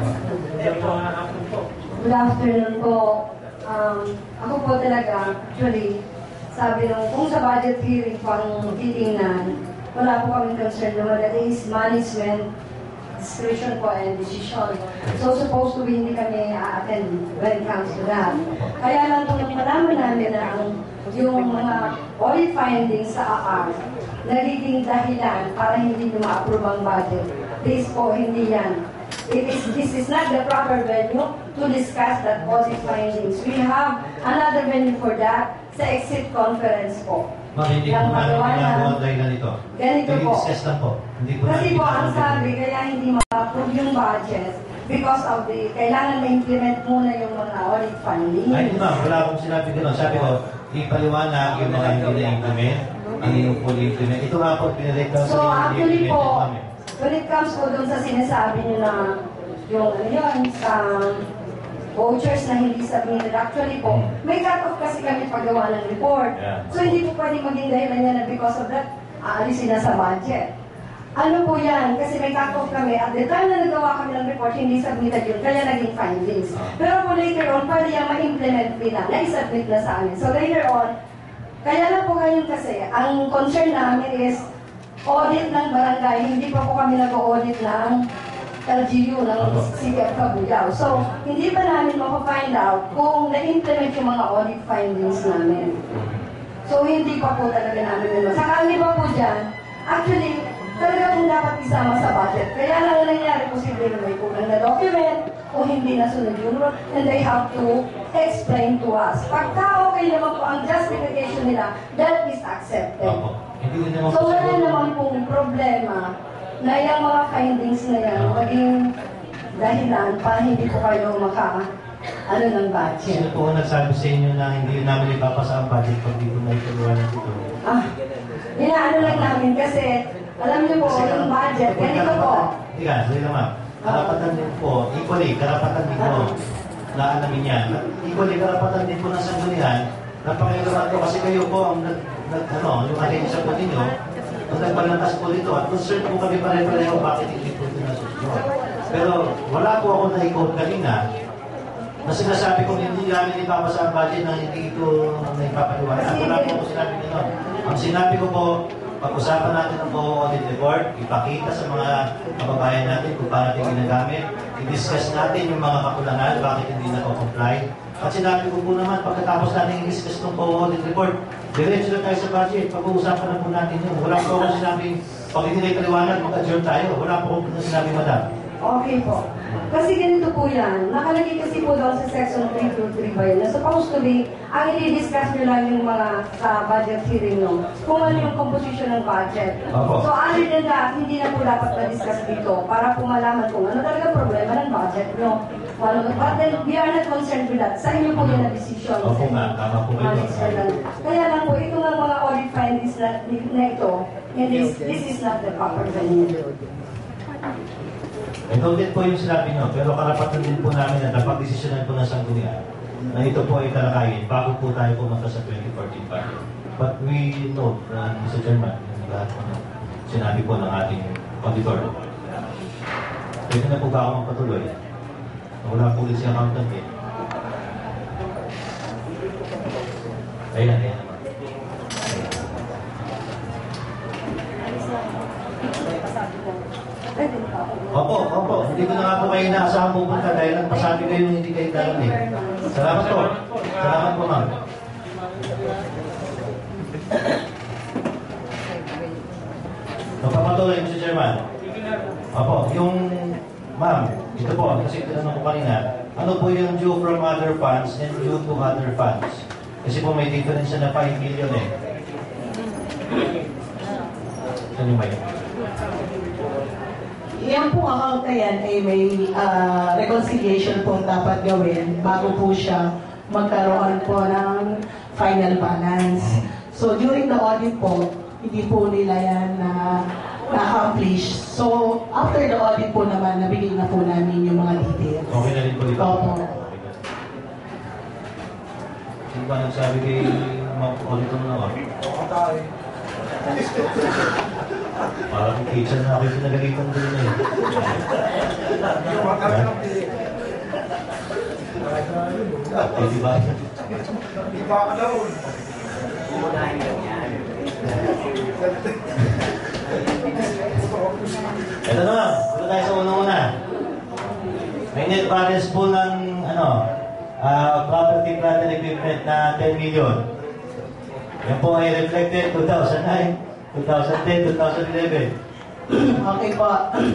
Good afternoon po. Ako po talaga, actually, sabi nung kung sa budget hearing po ang titingnan, wala po kaming concern naman. That is management discretion po and decision. So supposed to be hindi kami attend when it comes to that. Kaya lang po nung malaman namin na yung mga audit findings sa AR nagiging dahilan para hindi nyo ma-approve ang budget. Please po, hindi yan. This is not the proper venue to discuss that audit findings. We have another venue for that sa exit conference po. Ma'am, hindi po namin ginagawa dahilan ito. Ganito po. I-discuss lang po. Hindi po Kasi namin po, ang ginagawa sabi, kaya hindi ma-approve yung budget because of the, kailangan ma-implement muna yung mga audit findings. Ay, di ma'am, wala akong sinabi gano'n. Sabi ko, ipaliwanag yung mga hindi na-implement, ang yung fully implement. Ito nga po, pinalik lang So sa actually hindi po, implement. when it comes po dun sa sinasabi nyo na yung ano yun, vouchers na hindi submitted, actually po, may cut-off kasi kami paggawa ng report. Yeah. So hindi po pwede maging dahilan yan na because of that, aalisin na sa budget. Ano po yan? Kasi may cut-off kami. At the time na nagawa kami ng report, hindi submitted yun, kaya naging findings. Pero po later on, pwede yan ma-implement nila, na-submit na sa amin. So later on, kaya lang po ngayon kasi, ang concern namin is audit ng barangay, hindi pa po kami nag-audit ng LGU, ng City of Cabuyao. So, hindi pa namin mapa-find out kung na-implement yung mga audit findings namin. So, hindi pa po talaga namin yun. Saka, hindi pa po dyan, actually, talaga pong dapat isama sa budget. Kaya lang nangyari, posible na may kulang na document o hindi nasunod yung rule, and they have to explain to us. Pagka okay naman po ang justification nila, that is accepted. So, wala naman pong problema na yung mga findings na yan maging dahilan para hindi po kayo ng budget. Sino po nagsabi sa inyo na hindi namin ipapasa ang budget pag di ko na ituruan ng ito? Inaano lang namin kasi alam niyo po, yung budget, ganito po. Hindi ka, sorry naman. Karapatan din po, equally, karapatan din po na namin yan. Equally, karapatan din po ng sanggunian na pakialaman ko kasi kayo po ang yung atensya po ninyo, ang nagpalantas po dito at concern po kami pare-pareho bakit hindi po ito nasusunod. Pero wala po ako na-quote kanina na sinasabi ko hindi namin ipapasa ang budget na hindi ito naipapaliwanag. Wala po ako sinabi gano'n. Ang sinabi ko po, pag-usapan natin ang buong audit report, ipakita sa mga kababayan natin kung paano ito ginagamit, i-discuss natin yung mga kakulangan, bakit hindi na-comply. At sinabi ko po naman, pagkatapos natin i-discuss itong buong audit report, diretso na tayo sa budget, pag-uusapan na po natin yun. Wala po ako sinabing, pag hindi na ipaliwanag, mag-adjourn tayo. Wala po ako sinabi, madam. Okay po. Kasi ganito po yan. Nakalagay kasi po doon sa section 323 ba yun. Na supposed to be, ang i-discuss nyo lang yung mga sa budget hearing nyo. Kung ano yung composition ng budget. So other than that, hindi na po dapat na-discuss dito para po malaman kung ano talaga problema ng budget nyo. But then, we are not concerned with that. Sa inyo po yun na decision. Opo nga, tama po kayo. Kaya lang po, ito nga mga audit findings na ito, this is not the proper venue. Ito din po yung sinabi nyo, pero karapatan din po namin na dapat desisyonan po ng sanggunian na ito po ay talakayin bago po tayo pumunta sa 2014 budget. But we know, Mr. Chairman, yung lahat po na sinabi po ng ating auditor. Pwede na po ba ako magpatuloy? Wala po ulit si accountant eh. Ayan naman. Opo. Hindi ko na nga po kayo inaasahan pupunta dahil ang pasabi kayo hindi kayo darating. Salamat po. Salamat po, ma'am. Magpapatuloy, Mr. Chairman. Opo, yung ma'am, ito po, kasi tinanong ko kanina, ano po yung due from other funds and due to other funds? Kasi po may difference na 5 million eh. Saan yung may? Yan pong account na yan ay may reconciliation po dapat gawin bago po siya magkaroon po ng final balance. So during the audit po, hindi po nila yan na-accomplish. So after the audit po naman, nabigay na po namin yung mga details. Okay na rin po dito. Opo. Sino ba nagsabi kay auditor na ako? Parang kitchen na ako yung pinagalitan ko na eh. Di ba? Di ba alam? Ito na, punta tayo sa una-una. May net balance po ng property, plant and equipment na 10 million. Yan po ay reflected 2009, 2010, 2011. Okay po.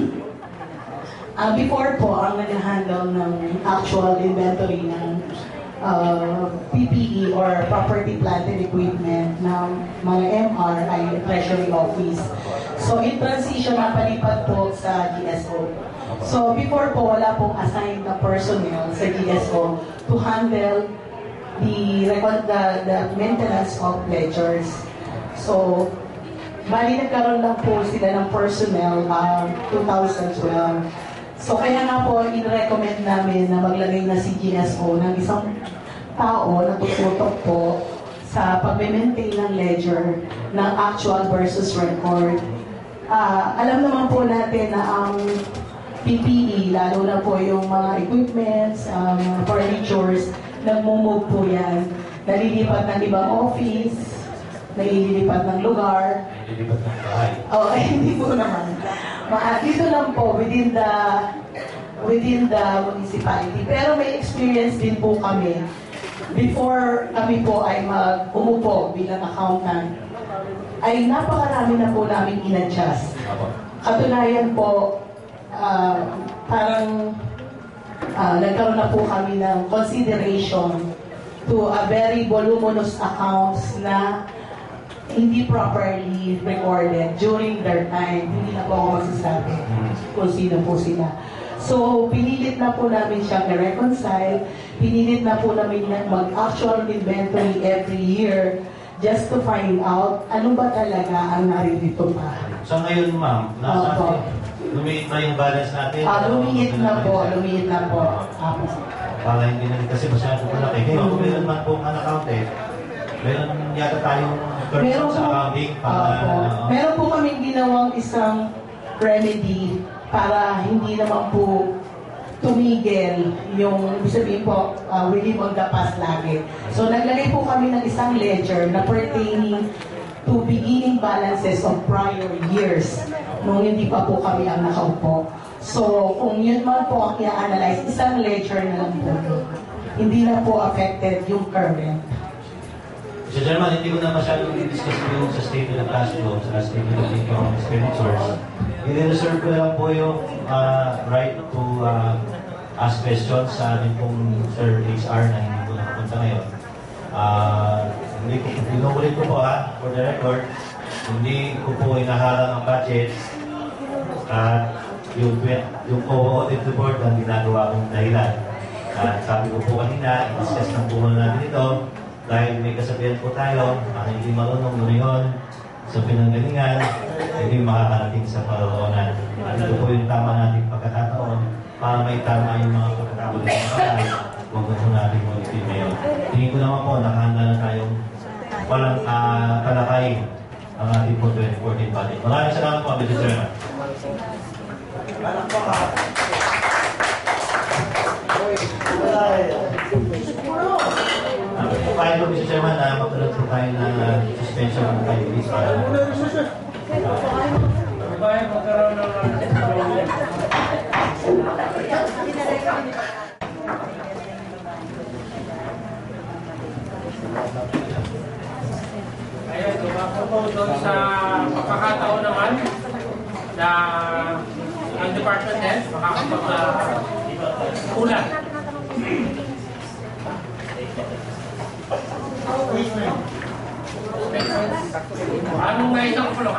Before po, ang nag-handle ng actual inventory ng PPE or property, plant and equipment ng mga MR ay Treasury Office. So in transition, napalipat po sa GSO. So before po, wala pong assigned na personnel sa GSO to handle the maintenance of ledgers. So bali nagkaroon lang po sila ng personnel 2012. So kaya nga po, in-recommend namin na maglagay na si GSO ng isang tao na tututok po sa pag-maintain ng ledger ng actual versus record. Alam naman po natin na ang PPE, lalo na po yung mga equipments, furnitures, nagmumove po yan. Nalilipat ng ibang office, nalilipat ng lugar. Nalilipat ng bahay. Hindi po naman. Dito lang po, within the municipality. Pero may experience din po kami. Before kami po ay umupo bilang accountant, ay napakarami na po namin in-adjust. Katunayan po, parang nagkaroon na po kami ng consideration to a very voluminous accounts na hindi properly recorded during their time. Hindi na po ako magsasabi kung sino po sila. So, pinilit na po namin siyang i-reconcile. Pinilit na po namin mag-actual inventory every year just to find out ano ba talaga ang naririto pa. So ngayon, ma'am, lumiit na yung balance natin? Lumiit na po. Para hindi na kasi masyado malaki. Kaya kung meron man po ang account meron yata tayong person sa accounting meron po kaming ginawang isang remedy para hindi naman po tumigil yung, sabihin po, willing magdapas lagi. So naglagay po kami ng isang ledger na pertaining to beginning balances of prior years nung hindi pa po kami ang nakaupo. So kung yun man po ang i-analyze, isang ledger na lang po. Hindi na po affected yung current. Mr. Chairman, hindi ko na masyadong i-discuss yung sa statement of cash flow, sa statement of income and expenditures. I-reserve ko lang po yung right to ask questions sa ating pong Sir HR na hindi ko nakapunta ngayon. Inuulit ko po for the record, hindi ko po inaharang ang budget at yung co-audit report ang ginagawa kong dahilan. Sabi ko po kanina, i-discuss ng po natin ito. Dahil may kasabihan po tayo, hindi marunong lumingon sa pinanggalingan, hindi makakarating sa paroonan. Ito po yung tama nating pagkakataon para may tama yung mga pagkakataon ng mga huwag po natin ulitin ngayon. Tingin ko naman po, nakahanda na tayong walang talakayin ang ating po 2014 budget. Maraming salamat po, Mr. Chairman. Kaya po, Mr. Chairman, magkaroon po tayo na suspension ng 5 days para magkaroon ng ayun, tumako po doon sa pagkakataon naman na ang department head makakapag-ulat. Anong may isang kapulong?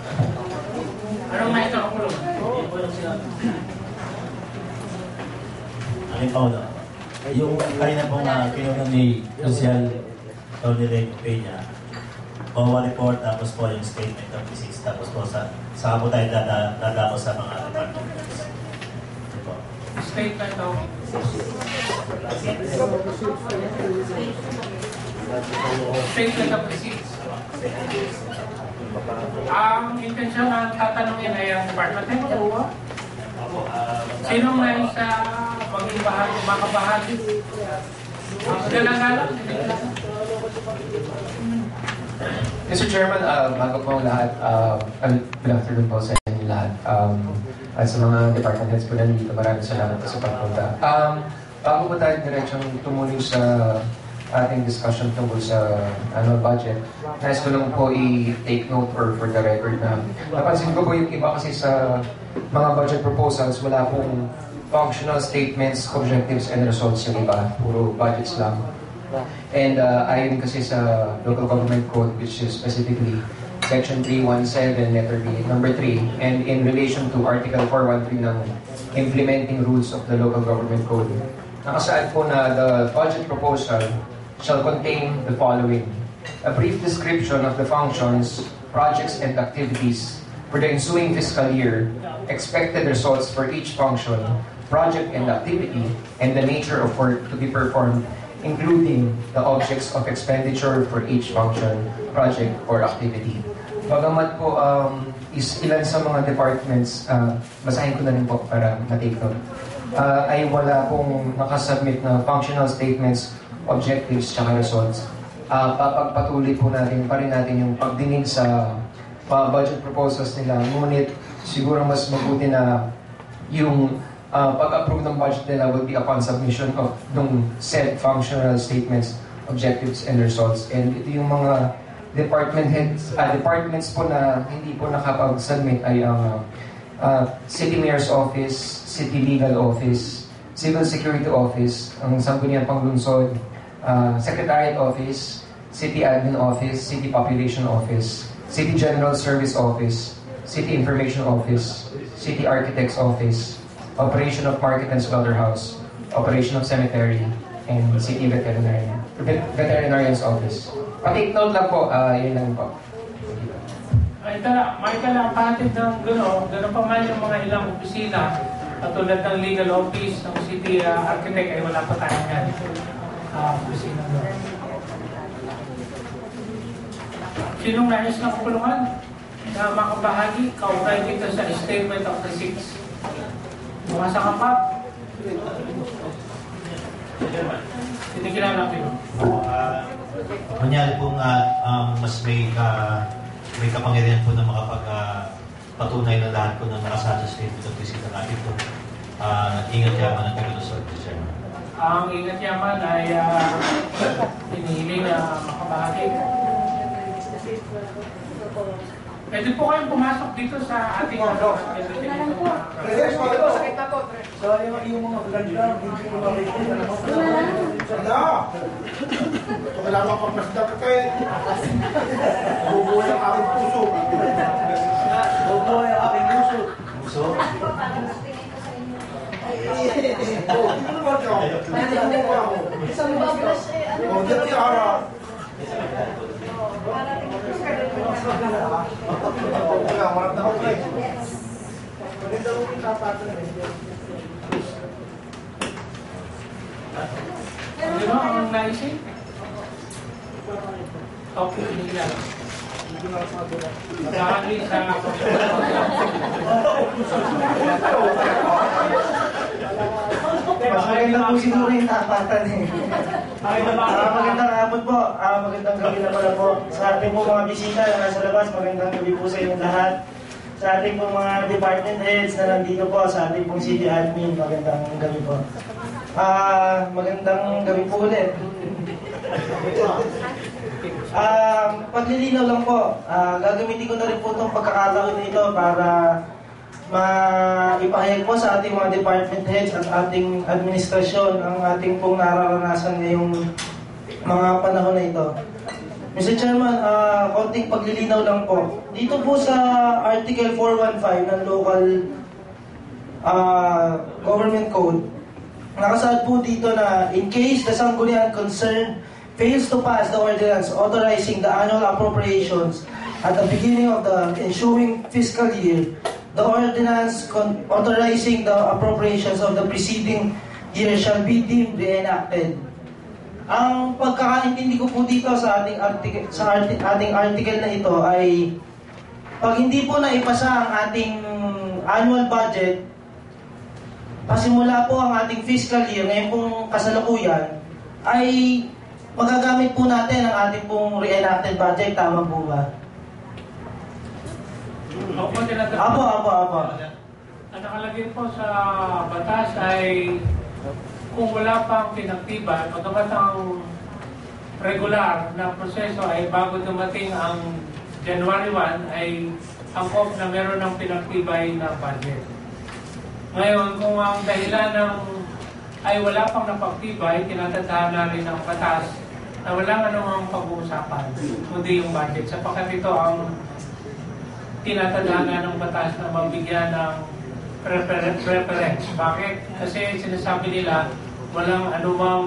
Aking Paolo, yung kanina pong pinunang ni Social Tony Peña, COA report, tapos po yung statement of receipts, tapos po saka po tayo dadako sa mga departments. Statement of statement of receipts. Ang intensyon na tatanungin ay ang department head. Sinong nais maging makabahagi? Galang-galang. Mr. Chairman, bago po lahat, good afternoon po sa inyo lahat. At sa mga department heads po nandito, maraming salamat po sa pagpunta. Bago po tayo diretsong tumuloy sa ating discussion tungkol sa annual budget, nais ko lang po i-take note or for the record na napansin ko po yung iba kasi sa mga budget proposals, wala pong functional statements, objectives, and results yung iba. Puro budgets lang. And ayon kasi sa local government code, which is specifically Section 317, letter B, number 3, and in relation to Article 413 ng implementing rules of the local government code, nakasaad po na the budget proposal shall contain the following: a brief description of the functions, projects, and activities for the ensuing fiscal year, expected results for each function, project, and activity, and the nature of work to be performed, including the objects of expenditure for each function, project, or activity. Bagamat po is ilan sa mga departments, basahin ko na rin po para ma-take note, ay wala pong nakasubmit na functional statements, objectives, tsaka results. Papagpatuloy po natin pa rin natin yung pagdinig sa budget proposals nila. Ngunit siguro mas mabuti na yung pag-approve ng budget nila will be upon submission of nung said functional statements, objectives, and results. And ito yung mga departments po na hindi po nakapag-submit ay ang City Mayor's Office, City Legal Office, Civil Security Office, ang Sangguniang Panglunsod, Secretariat Office, City Admin Office, City Population Office, City General Service Office, City Information Office, City Architect's Office, Operation of Market and Slaughterhouse, Operation of Cemetery, and City Veterinarian's Office. Pa-take note lang po, yun lang po. May kalapatid ng gano'n pa man yung mga ilang opisina, katulad ng legal office, ng city architect, ay wala pa tayong yan. Opisina doon. Sinong nais na kapulungan na makabahagi, kaugnay dito sa statement of receipts? Mga sa kapap? Hindi kilala ko. Kunyari po nga, mas may kapangyarihan po na makapag-patunay na lahat po ng nakasasa sa statement of receipt na ito. Ingat yaman ang pagkalusot, Mr. Chairman. Ang ingat yaman ay pinili na makabahagi. Pwede po kayong pumasok dito sa ating So, yung mga ganda, hindi ko makikita. Wala ka pagmasda ka kayo. Bubuhay ang aking puso. Bubuhay ang aking puso. Puso? Isang babras eh. O, dito sa harap. Di ba ang naisip? Okay, hindi lang. Bahagi sa mas maganda po siguro yung tapatan eh. Magandang hapon po. Magandang gabi na pala po. Sa ating po mga bisita na nasa labas, magandang gabi po sa inyong lahat. Sa ating pong mga department heads na nandito po, sa ating pong city admin, magandang gabi po. Magandang gabi po ulit. Paglilinaw lang po, gagamitin ko na rin po itong pagkakataon na ito para maipahayag po sa ating mga department heads at ating administrasyon ang ating pong nararanasan ngayong mga panahon na ito. Mr. Chairman, konting paglilinaw lang po. Dito po sa Article 415 ng Local Government Code, nakasaad po dito na in case the sanggunian concerned fails to pass the ordinance authorizing the annual appropriations at the beginning of the ensuing fiscal year, the ordinance authorizing the appropriations of the preceding year shall be deemed reenacted. Ang pagkakaintindi ko po dito sa ating article na ito ay pag hindi po naipasa ang ating annual budget, pasimula po ang ating fiscal year, ngayon pong kasalukuyan, ay magagamit po natin ang ating pong reenacted budget. Tama po ba? Apo. Ang nakalagay po sa batas ay kung wala pang pinaktiban, magamat ang regular na proseso ay bago dumating ang January 1 ay angkop na meron ng pinaktibay na budget. Ngayon, kung ang dahilan ay wala pang napaktibay, tinatandaan na rin ng batas na walang anumang pag-uusapan, kundi yung budget. Sapagkat ito ang tinatandaan na ng batas na mabigyan ng preference. Bakit? Kasi sinasabi nila walang anumang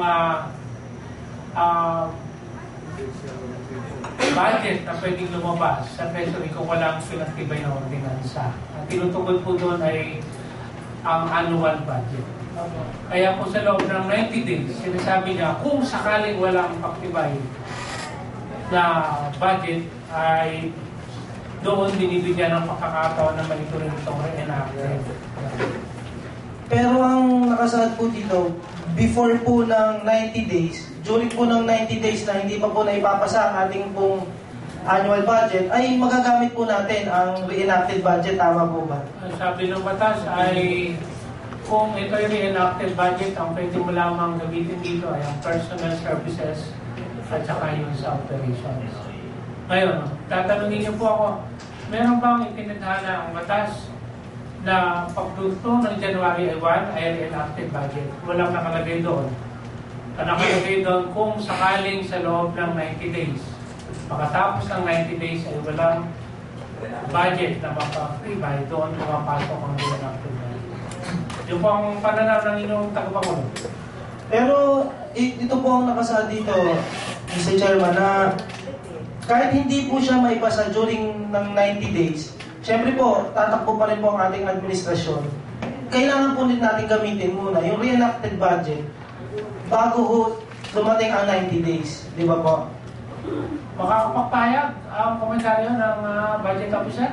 budget na pwedeng lumabas sa treasury kung walang pinaktibay na ordinansa. Ang tinutukoy po doon ay ang annual budget. Kaya po sa loob ng 90 days, sinasabi niya kung sakaling walang paktibay na budget ay doon binibigyan ng pagkakataon na monitoring itong reenactment. Pero ang nakasaad po dito, before po ng 90 days, during po ng 90 days na hindi pa po naipapasa ang ating pong annual budget, ay magagamit po natin ang reenacted budget. Tama po ba? Ang sabi ng batas ay kung ito ay reenacted budget, ang pwede mo lamang gamitin dito ay ang personal services at saka yung sa operations. Ngayon, tatanungin niyo po ako, meron bang itinadhana ang batas na pagluto ng January 1 ay reenacted budget? Walang nakalagay doon. Ang nakalagay doon kung sakaling sa loob ng 90 days, makatapos ng 90 days ay walang budget na mapaktibay, doon pumapasok ang reenacted budget. Yung po ang pananaw ng inyong tagapangulo. Pero ito po ang nakasaad dito, Mr. Chairman, na kahit hindi po siya maipasa during ng 90 days, syempre po, tatakbo pa rin po ang ating administrasyon. Kailangan po din natin gamitin muna yung reenacted budget bago ho dumating ang 90 days. Di ba po? Makakapagpahayag ang komentaryo ng budget officer?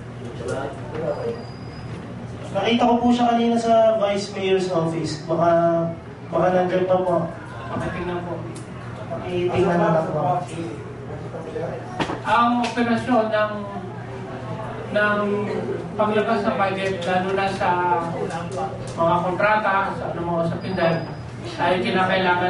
Nakita ko po siya kanina sa Vice Mayor's office. Baka nandiyan pa po. Pakitingnan po. Pakitingnan na lang po. Ang operasyon ng paglabas ng budget, lalo na sa mga kontrata, sa mga usapindan, ay kinakailangan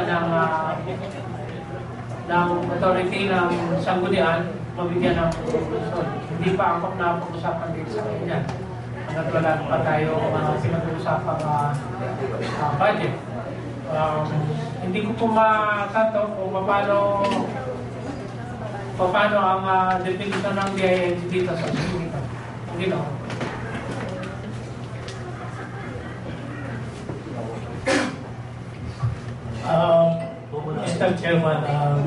ng authority ng sanggunian mabigyan ng operasyon. Hindi pa angkop na pag-usapan dito sa kanya. Hanggat wala pa tayo pinag-uusapang budget. Hindi ko po matanto kung paano ang definition ng DILG dito sa Pilipinas. Hindi na. Mr. Chairman,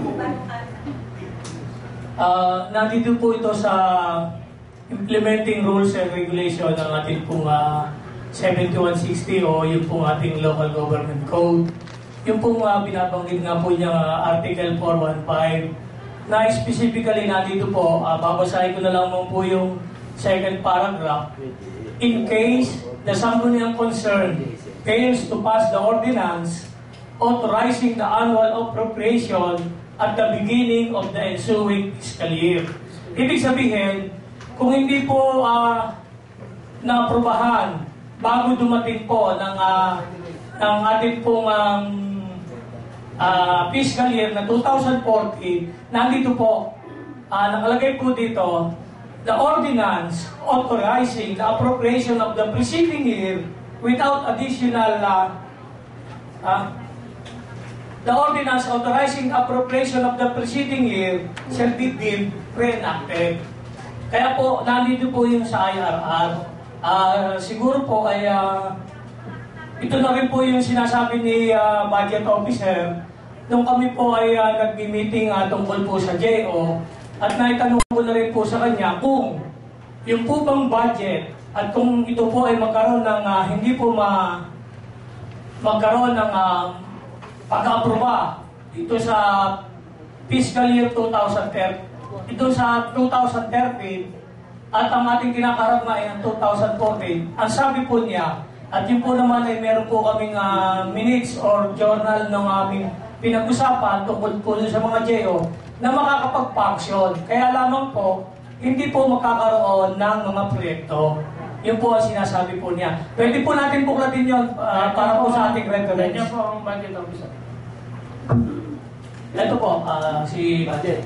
nandito po ito sa implementing rules and regulation ng ating pong 7160 o yung pong ating local government code. Yung pong binabanggit nga po niya Article 415 na specifically nandito po, babasahin ko na lang po yung second paragraph. In case the sangguniang concerned fails to pass the ordinance authorizing the annual appropriation at the beginning of the ensuing fiscal year. Ibig sabihin, kung hindi po naaprubahan bago dumating po ng ating pong fiscal year na 2014, nandito po, nakalagay po dito, the ordinance authorizing the appropriation of the preceding year without additional the ordinance authorizing appropriation of the preceding year shall be deemed reenacted. Kaya po, nandito po yung sa IRR. Siguro po ay ito na rin po yung sinasabi ni Budget Officer nung kami po ay nag-meeting tungkol po sa JO, at naitanong ko na rin po sa kanya kung yung po bang budget at kung ito po ay magkaroon ng hindi po magkaroon ng pag-aproba dito sa fiscal year 2013, ito sa 2013 at ang ating kinakarap na ay ang 2014, ang sabi po niya, at yun po naman ay meron po kaming minutes or journal ng aming pinag-usapan tungkol po sa mga JO na makakapag-function. Kaya lamang po, hindi po makakaroon ng mga proyekto. Yun po ang sinasabi po niya. Pwede po natin buklatin yun para po sa ating reference. Ganyan po ang budget officer. Ito po, si budget.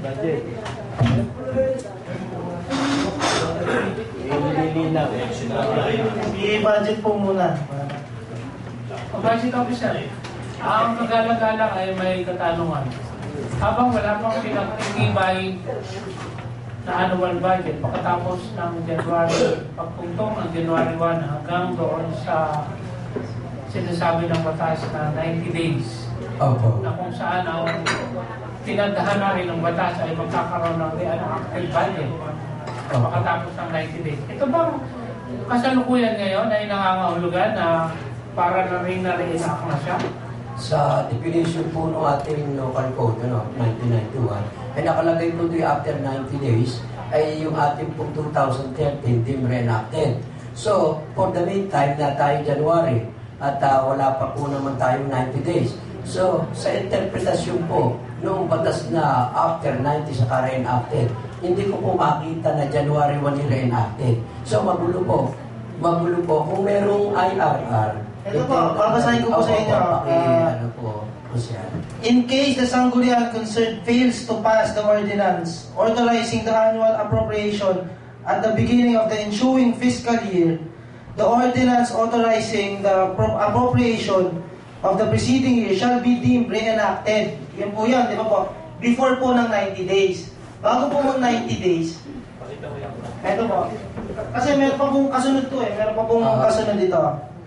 I-budget po muna. Ang budget officer, ang kagala-gala ay may katanungan. Habang wala pang pinag-ibay na annual budget, pagkatapos ng January, pagpuntong ng January 1 hanggang doon sa sinasabi ng batas na 90 days. Opo. Na kung saan ang tinadahan na rin ng batas ay magkakaroon ng re-enacted budget pagkatapos ng 90 days. Ito bang kasalukuyan ngayon ay nangangahulugan na para na rin na-re-enact na siya? Sa definition po ng ating local code, 1991, ay nakalagay po doon after 90 days, ay yung ating pong 2013 dim re-enacted. So, for the meantime, na tayo January, at wala pa po naman tayong 90 days. So, sa interpretasyon po, nung batas na after 90 sa re-enacted, hindi ko po makita na January 1 re-enacted. So, magulo po. Magulo po. Kung merong IRR, ito po, babasahin ko po sa inyo. Ano po, In case the Sangguniang concerned fails to pass the ordinance authorizing the annual appropriation at the beginning of the ensuing fiscal year, the ordinance authorizing the appropriation of the preceding year shall be deemed re-enacted. Yan po yan, di ba po? Before po ng 90 days. Bago po ng 90 days, ito po. Kasi meron pa pong kasunod to eh. Meron pa pong kasunod dito.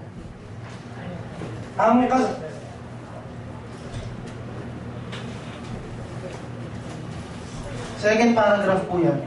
Ang second paragraph po yan.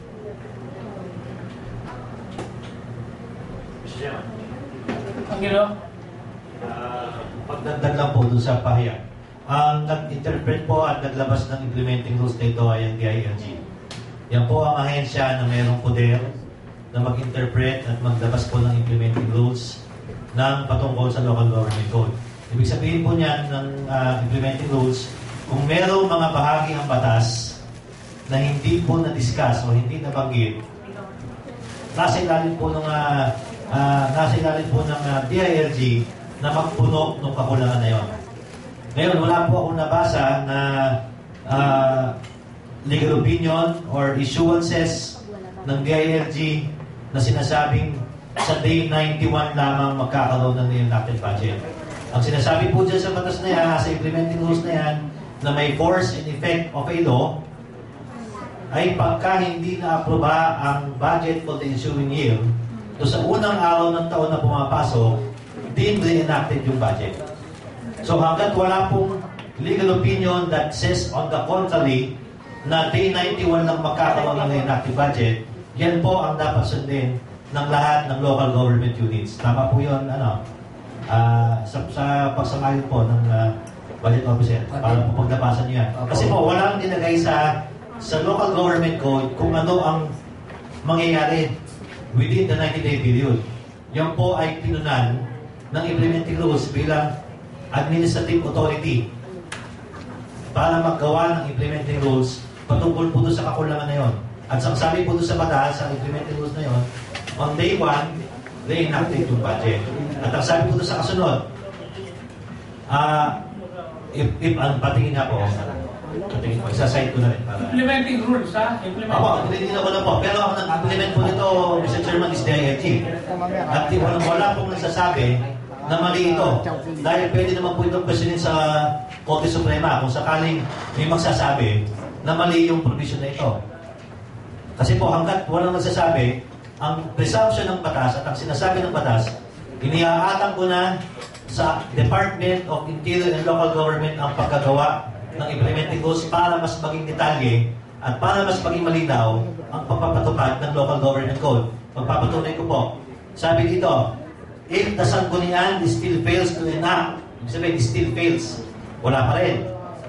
Ang gino? Pagdagdag lang po dun sa pahayag. Ang nag-interpret po at naglabas ng implementing rules nito ay ang DILG. Yan po ang ahensya na mayroong poder na mag-interpret at maglabas po ng implementing rules ng patungkol sa local government code. Ibig sabihin po niyan ng implementing rules, kung mayroong mga bahagi ng batas na hindi po na-discuss o hindi nabanggit, nasa ilalim po ng DILG na magpuno ng kakulangan na yon. Ngayon, wala po akong nabasa na legal opinion or issuances ng DILG na sinasabing sa day 91 lamang magkakaroon ng re-enacted budget. Ang sinasabi po dyan sa batas na yan, sa implementing rules na yan, na may force and effect of a law, ay pagka hindi na-aproba ang budget for the ensuing year, so sa unang araw ng taon na pumapasok, din re-enacted yung budget. So hanggat wala pong legal opinion that says on the contrary, na day 91 lang magkakaroon ng re-enacted budget, yan po ang dapat sundin ng lahat ng local government units. Tama po yun, sa pagsamayon po ng budget officer, para po paglabasan nyo yan. Kasi po, walang dinagay sa local government code kung ano ang mangyayari within the 90-day period. Yan po ay pinunan ng implementing rules bilang administrative authority para maggawa ng implementing rules patungkol po doon sa kakulangan na yon. At sabi po doon sa batas, sa implementing rules na yon, on day 1, re-enacted yung budget. At ang sabi po doon sa kasunod, patingin nga po, isa-site ko na rin. Implementing rules, ha? Opo, hindi ko na po. Pero ang nag-implement po nito, Mr. Chairman, is DILG. At wala pong nagsasabi na mali ito. Dahil pwede naman po itong questionin sa Korte Suprema kung sakaling may magsasabi na mali yung provision na ito. Kasi po hanggat walang nagsasabi, ang presumption ng batas at ang sinasabi ng batas, inihaatang ko na sa Department of Interior and Local Government ang pagkagawa ng implementing goals para mas maging detalye at para mas maging malinaw ang pagpapatupad ng local government code. Pagpapatunay ko po. Sabi dito, if the Sanggunian still fails to enact, ibig sabihin, still fails, wala pa rin.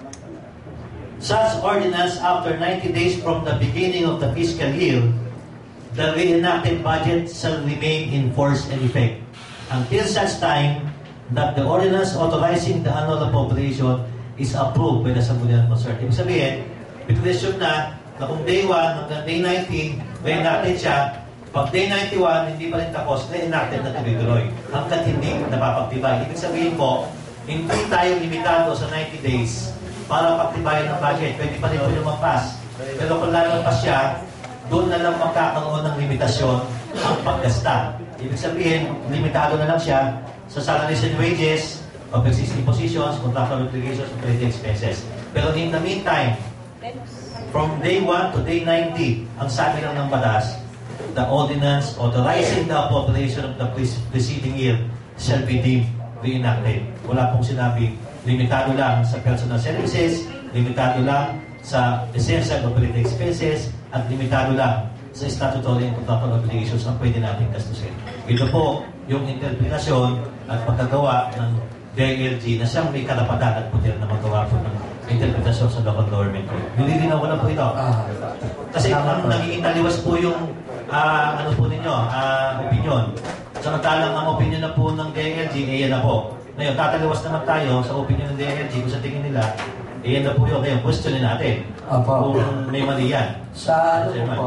Such ordinance after 90 days from the beginning of the fiscal year, the reenacted budget shall remain in force and effect until such time that the ordinance authorizing the annual appropriation is approved by the Sanggunian concerned. Ibig sabihin, pitulasyon na kung day 1 hanggang day 19, reenacted siya. Pag day 91, hindi pa rin tapos, reenacted na tuloy-tuloy hanggat hindi napapagtibay. Ibig sabihin po, hindi tayo limitado sa 90 days para pagtibayan ng budget. Pwede pa rin po yung magpas. Pero kung lalagpas siya, doon na lang magkakaroon ng limitasyon ang paggasta. Ibig sabihin, limitado na lang siya sa salaries and wages, of existing positions, contractual obligations, operating expenses. Pero in the meantime, from day 1 to day 90, ang sabi lang ng batas, the ordinance authorizing the appropriation of the preceding year shall be deemed reenacted. Wala pong sinabi, limitado lang sa personal services, limitado lang sa essential operating expenses, at limitado lang sa statutory and contractual obligations ang pwede natin gastusin. Ito po yung interpretasyon at pagkagawa ng DILG na siyang may karapatan at putir na magawa po ng interpretasyon sa local government code. Nililinaw ko na po ito. Kasi ang nagiging taliwas po yung ano po ninyo, opinion. Samantalang ang opinion na po ng DILG, yan na po. Ngayon, tataliwas naman tayo sa opinion ng DILG kung sa tingin nila, yan na po yun. Ngayon, questionin natin kung may mali yan. Sa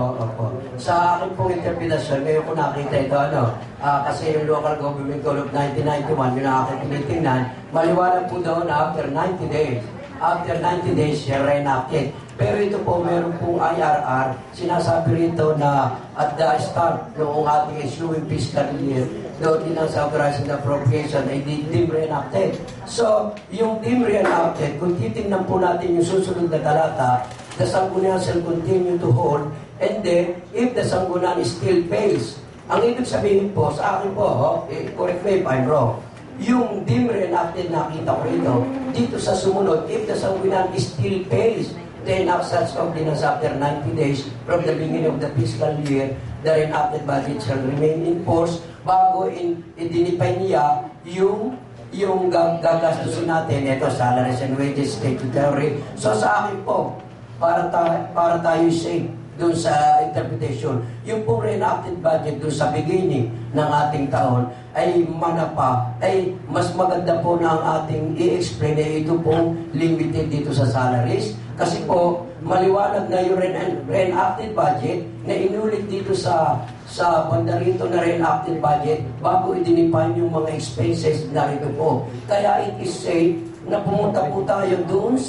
sa akin pong interpretasyon, ngayon ko nakita ito, kasi yung Local Government Code of 1991, yun ang aking tinitingnan, maliwanag po doon na after 90 days. After 90 days, siya reenacted. Pero ito po, meron pong IRR, sinasabi rito na at the start noong ating issuing fiscal year, doon din ang sa authorizing appropriation ay deemed reenacted. So, yung deemed reenacted, kung titingnan po natin yung susunod na talata, the Sanggunian shall continue to hold, and then, if the Sanggunian still fails, ang ibig sabihin po, sa akin po, correct me if I'm wrong, yung deemed reenacted nakita ko rito, dito sa sumunod, if the Sanggunian still fails, the enact such ordinance after 90 days from the beginning of the fiscal year, the enacted budget shall remain in force bago i-define niya yung gagastusin natin, ito, salaries and wages, statutory. So sa akin po, para tayo safe doon sa interpretation, yung pong reenacted budget doon sa beginning ng ating taon ay manapa, ay mas maganda po na ang ating i-explain na ito pong limited dito sa salaries. Kasi po, maliwanag na yung reenacted budget na inulit dito sa banda rito na reenacted budget bago i-define yung mga expenses na ito po. Kaya it is safe na pumunta po tayo doon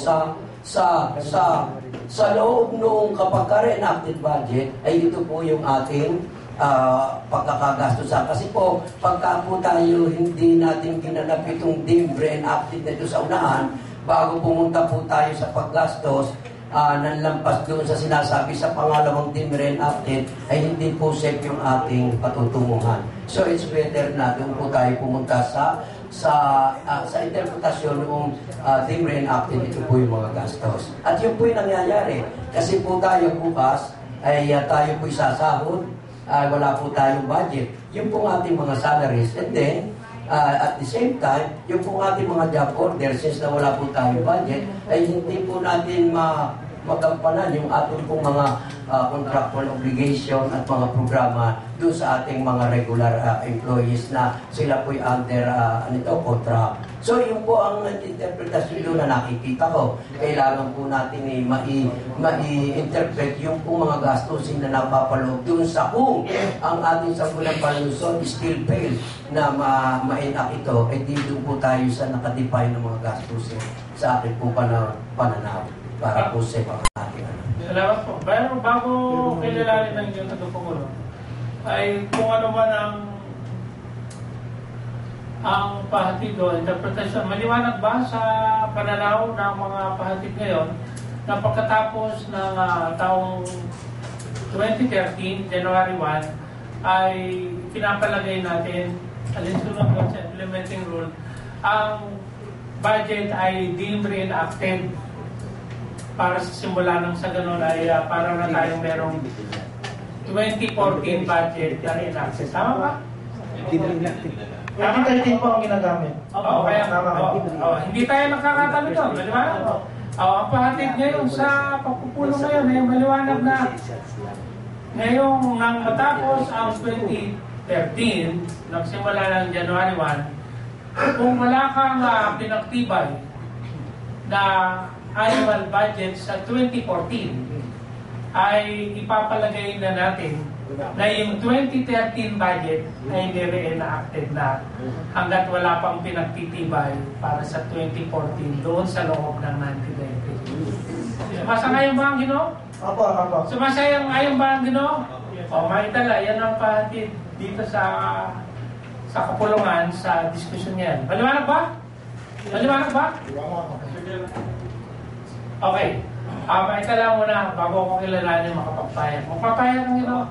sa loob noong kapag reenacted budget ay ito po yung ating pagkakagastusan. Kasi po, pagka po tayo hindi natin ginanap itong deemed reenacted na ito sa unahan, bago pumunta po tayo sa paggastos, nanlampas doon sa sinasabi sa pangalawang deemed reenacted, ay hindi po safe yung ating patutunguhan. So it's better na doon po tayo pumunta sa interpretasyon ng deemed reenacted, ito po yung mga gastos. At yun po yung nangyayari. Kasi po tayo bukas, ay tayo po isasahod, wala po tayong budget. Yun po ating mga salaries. And then, at the same time, yung pong ating mga job orders, since na wala po tayong budget, ay hindi po natin magampanan yung ating pong mga contractual obligation at mga programa doon sa ating mga regular employees na sila po'y under contract. So yun po ang interpretasyon doon na nakikita ko. Kailangan po natin ma-interpret yung pong mga gastusin na napapaloob doon sa kung ang ating Sangguniang Panlunsod still fail na ma-enact ito, eh di doon po tayo sa nakadefine ng mga gastusin sa ating po pananaw para po sa mga ating Salamat po. Pero bago kilalanin ng inyong tagapangulo, ay kung ano man ang pahatid o interpretasyon, maliwanag ba sa pananaw ng mga pahatid ngayon na pagkatapos ng taong 2013, January 1, ay pinapalagay natin, alinsunod sa implementing rule, ang budget ay deemed reenacted para sa simula ng sa ganun ay para na tayong merong 2014 budget na in-access. Tama ba? 2013 po ang ginagamit. Oo, kaya hindi tayo nakakatalo doon. Maliwanag po. Ang pahatid ngayon sa pagpupulong ngayon ay maliwanag na ngayong nang matapos ang 2013, nagsimula ng January 1, kung wala kang pinaktibay na annual budget sa 2014, ay ipapalagay na natin na yung 2013 budget ay nire-enacted na hanggat wala pang pinagtitibay para sa 2014 doon sa loob ng 90 days. Sumasangayon ba ang Ginoo? Apo. Sumasangayon ba ang Ginoo? O, maitala, yan ang pahatid dito sa kapulungan sa diskusyon yan. Maliwanag ba? Maliwanag ba? Okay. Maitala muna bago ako kilalanin makapagpayag. Magpapayag ang Ginoo.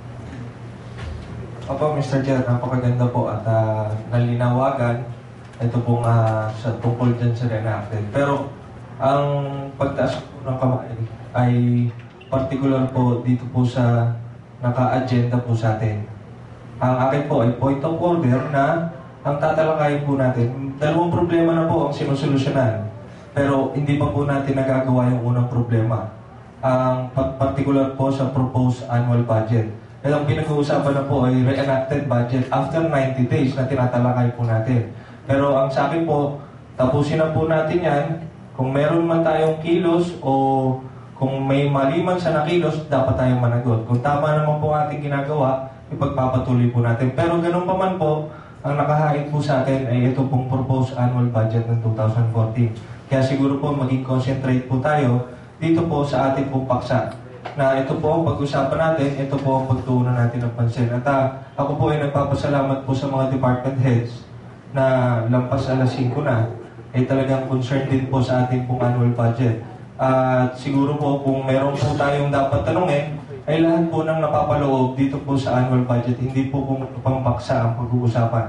Opo, Mr. Chair, napakaganda po at nalinawagan ito pong sa tungkol dyan sa reenacted. Pero ang pagtaas po ng kamay ay particular po dito po sa naka-agenda po sa atin. Ang akin po ay point of order na ang tatalakayin po natin, dalawang problema na po ang sinusolusyonan. Pero hindi pa po natin nagagawa yung unang problema. Ang particular po sa proposed annual budget. Kaya ang pinag-uusapan na po ay reenacted budget after 90 days na tinatalakay po natin. Pero ang sa akin po, tapusin na po natin yan. Kung meron man tayong kilos o kung may mali man sa nakilos, dapat tayong managot. Kung tama naman po ating ginagawa, ipagpapatuloy po natin. Pero ganun pa man po, ang nakahain po sa atin ay ito pong proposed annual budget ng 2014. Kaya siguro po maging concentrate po tayo dito po sa ating pong paksa. Na ito po ang pag-usapan natin, ito po ang pagtuunan natin ng pansin. At ako po ay nagpapasalamat po sa mga department heads na lampas alas 5 na, ay talagang concerned din po sa ating pong annual budget. At siguro po kung meron po tayong dapat tanungin, ay lahat po ng napapaloob dito po sa annual budget, hindi po pang paksa ang pag-uusapan.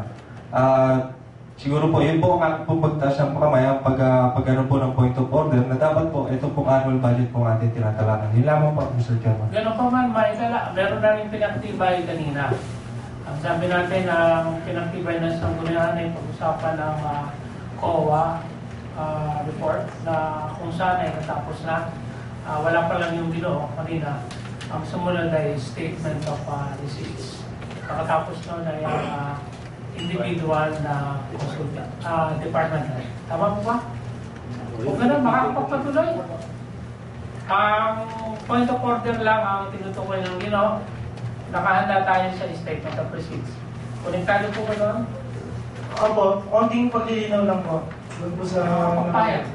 Siguro po, yun po ang aking pagtaas ng kamay, pag ano po ng point of order, na dapat po, ito pong annual budget po ating tinatalakan. Yun lamang po, Mr. Chairman. Ganun pa man, maitala, meron na rin pinaktibay kanina. Ang sabi natin, ang pinaktibay na sanggunian ay pag-usapan ng COA report na kung saan ay natapos na. Wala pa lang yung Ginoo kanina. Ang sumunod ay statement of receipts. Pagkatapos nun ay individual na consultant, department head. Tama po ba? Kung ganun, makakapagpatuloy. Ang point of order lang ang tinutukoy ng Ginoo. Nakahanda tayo sa statement of receipts. Konektado po ba doon? Opo, konting paglilinaw lang po. Doon po sa... Papayag.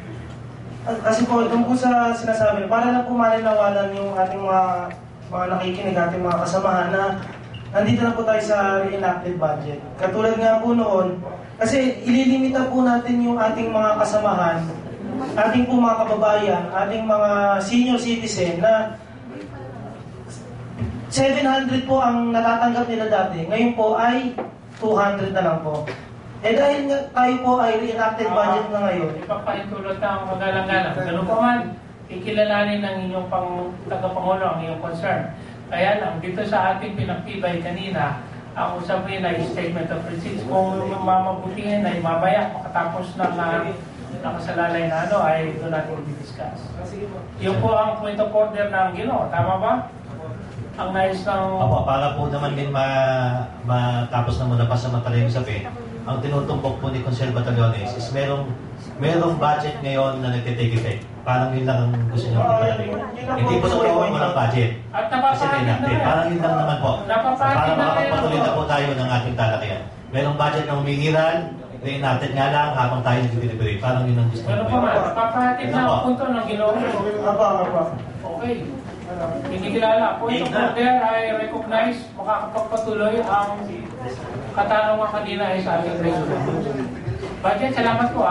Kasi po, doon po sa sinasabi, para na po malinawanan yung ating mga nakikinig, ating mga kasamahan na nandito na po tayo sa reenacted budget. Katulad nga po noon, kasi ililimita po natin yung ating mga kasamahan, ating po mga kababayan, ating mga senior citizen na 700 po ang natatanggap nila dati. Ngayon po ay 200 na lang po. Dahil tayo po ay reenacted budget na ngayon. Ipapahintulot na ang magalang-galang. Ganun pa man, ikilalanin ng inyong tagapangulo ang iyong concern. Kaya lang, dito sa ating pinaktibay kanina, ang usapin ay statement of receipts. Kung mamabutihin ay mamaya, makatapos ng nakasalalay na ay doon natin i-discuss. Yung po ang point of order ng Ginoo. Tama ba? Ang nais ng... Opo, para po naman din matapos na muna pa sa matalayong sabi, ang tinutumbok po ni Conselho Batallones is merong budget ngayon na nagtitake effect. Parang yun lang ang gusto niyo iparating. Hindi po totoo walang budget. At napapahin na rin. Parang yun lang naman po. Para makapagpatuloy na po tayo ng ating talakayan. Merong budget na umihiran, reenacted nga lang habang tayo nag-deliberate. Parang yun ang gusto niyo. Pero pa man, napapahatid na ang punto ng Ginoo. Okay. Hindi kilala. Point of order, I recognize makakapagpatuloy ang katanungan kanina ay sa ating resolution. Budget, salamat po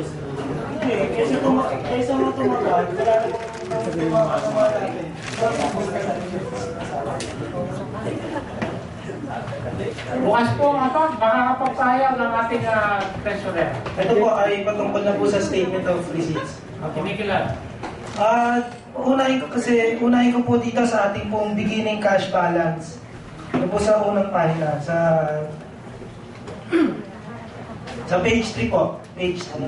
Kaysa mo tumagal, wala bukas po makakapagpahayag ng ating treasurer. Ito po ay patungkol na po sa statement of receipts. Hindi kilala. Unahin ko po dito sa ating pong beginning cash balance. Ito po sa unang pahina, sa page 3 po. Page 3.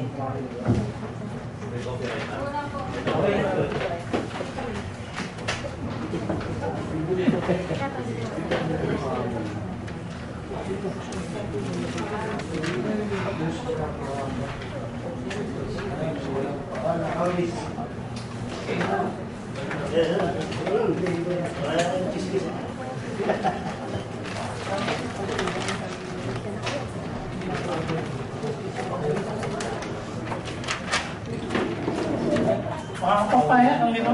Makakapapaya ang lino?